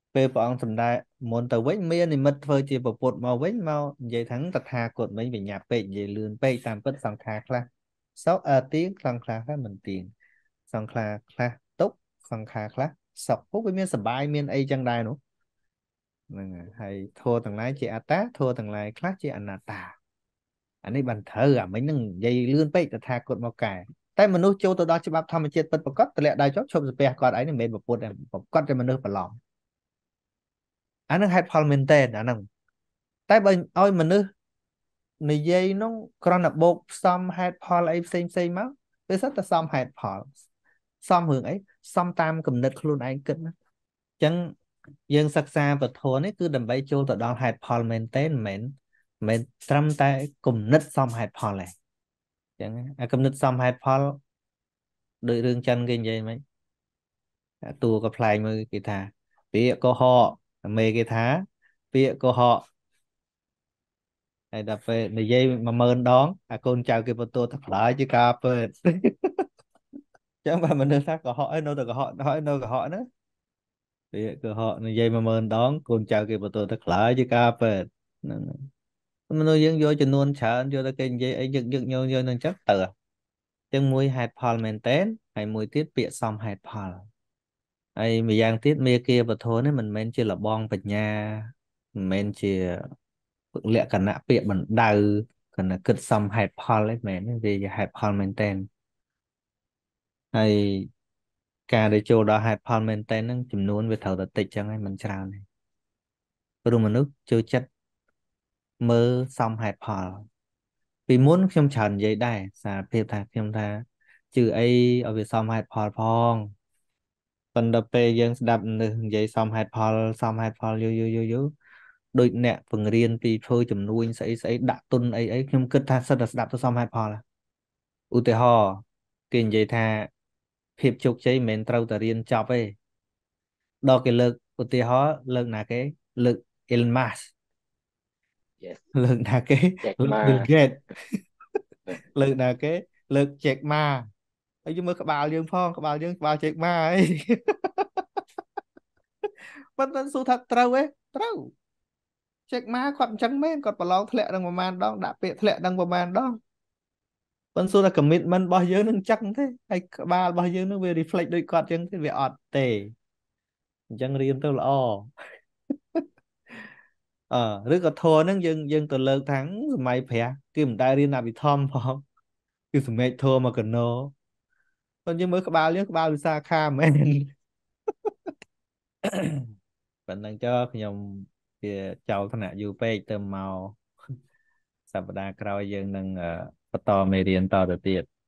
ពេលព្រះអង្គសម្ដែងមុនទៅវិញមាននិមិត្តធ្វើជាប្រពុតមកវិញមកនិយាយថាតថាគតវិញវិញ្ញាពេកនិយាយលឿនពេកតាមពិតសង្ខារខ្លះទៀងសង្ខារខ្លះមិនទៀងសង្ខារខ្លះទុកសង្ខារខ្លះសុខពួកវាមានសបាយមានអីចឹងដែរនោះហ្នឹងហើយធម៌ទាំងឡាយជាអត្តាធម៌ទាំងឡាយខ្លះជាអនត្តាអានេះបានត្រូវអាមិញហ្នឹងនិយាយលឿនពេកតថាគតមកកែតែមនុស្សចូលទៅដល់ច្បាប់ធម្មជាតិពិតប្រាកដតម្លាក់ដៃចុះឈប់សាពះគាត់អីនេះមិនមែនប្រពុតទេប្រកបតែមនុស្សប្រឡំអានឹងហេតុផលមែនតើអាហ្នឹងតែបើឲ្យមនុស្សនិយាយនោះគ្រាន់តែបូកផ្សំហេតុផលអីផ្សេងមកវាសិតតែសមហេតុផលសមរឿងអីសមតាមគំនិតខ្លួនឯងគិតណាអញ្ចឹងយើងសិក្សាពធនេះគឺដើម្បីចូលទៅដល់ហេតុផលមែនទេមិនត្រឹមតែគំនិតសមហេតុផលទេអញ្ចឹងអាគំនិតសមហេតុផលដោយរឿងចិនគេនិយាយមិនតួក៏ផ្លែងមើលគេថាពាក្យកុហកមេគេថាពាក្យកុហកហើយដល់ពេលនិយាយ10000ដងអាកូនចៅគេបន្ទោថាខ្លាចជាការពិតចឹងបើមនុស្សថាកុហកឯនៅតែកុហកហើយនៅកុហកណាពាក្យកុហកនិយាយ10000ដងកូនចៅគេបន្ទោថាខ្លាចជាការពិតហ្នឹងមនុស្សយើងយកចំនួនច្រើនយកតែគេនិយាយអីញយកនឹងចឹងទៅចឹងមួយហេតុផលមែនតែនហើយមួយទៀតពាក្យសមហេតុផលហើយម្យ៉ាងទៀតមេគាពធនេះមិនមែនជាលបងបញ្ញាមិនមែនជាលក្ខណៈពាក្យបណ្ដៅគណៈគិតសមហេតុផលឯងមែនទេវាជាហេតុផលមែនតែនហើយការដែលចូលដល់ហេតុផលមែនតែនហ្នឹងចំនួនវាត្រូវតែតិចចឹងហើយមិនច្រើនទេព្រោះមនុស្សចូលចិត្តមើលសមហេតុផលពីមុនខ្ញុំច្រើននិយាយដែរសារភាពថាខ្ញុំថាជឿអីឲ្យវាសមហេតុផលផងប៉ុន្តែពេលយើងស្ដាប់មនុស្សនិយាយសមហេតុផលសមហេតុផលយូរដូចអ្នកបង្រៀនពីធ្វើចំនួនស្អីដាក់ទុនអីខ្ញុំគិតថាសិតតែស្ដាប់ទៅសមហេតុផលឧទាហរណ៍គេនិយាយថាភាពជោគជ័យមិនមែនត្រូវតែរៀនចប់ទេដល់គេលើកឧទាហរណ៍លើកណាគេលើក Elon Musk Yes លើកណាគេ Jack លើក Ma Bill Gates លើកណាគេលើក Jack Ma ហើយយើងមើលក្បាលយើងផងក្បាលយើងក្បាល Jack Ma អីប៉ុន្តែសួរថាត្រូវទេត្រូវ Jack Ma គាត់អញ្ចឹងមែនគាត់ប្រឡងធ្លាក់ដល់ប្រហែលដងដាក់ពាក្យធ្លាក់ដល់ប្រហែលដងប៉ុន្តែសួរថា commitment របស់យើងនឹងអញ្ចឹងទេហើយក្បាលរបស់យើងនឹងវា reflect ដូចគាត់អញ្ចឹងទេវាអត់ទេអញ្ចឹងរៀនទៅល្អឬក៏ធរហ្នឹងយើងទៅលើកថាសម័យព្រះគឺមិនដែលរៀនអភិធម្មផងគឺសម្រេចធរមកកណោប៉ុន្តែយើងមើលក្បាលយើងក្បាលវិសាខាមែនប៉ុណ្ណឹងចុះខ្ញុំវាចោលឋានៈយូរពេកទៅមកសប្តាហ៍ក្រោយយើងនឹងបន្តមេរៀនតទៅទៀត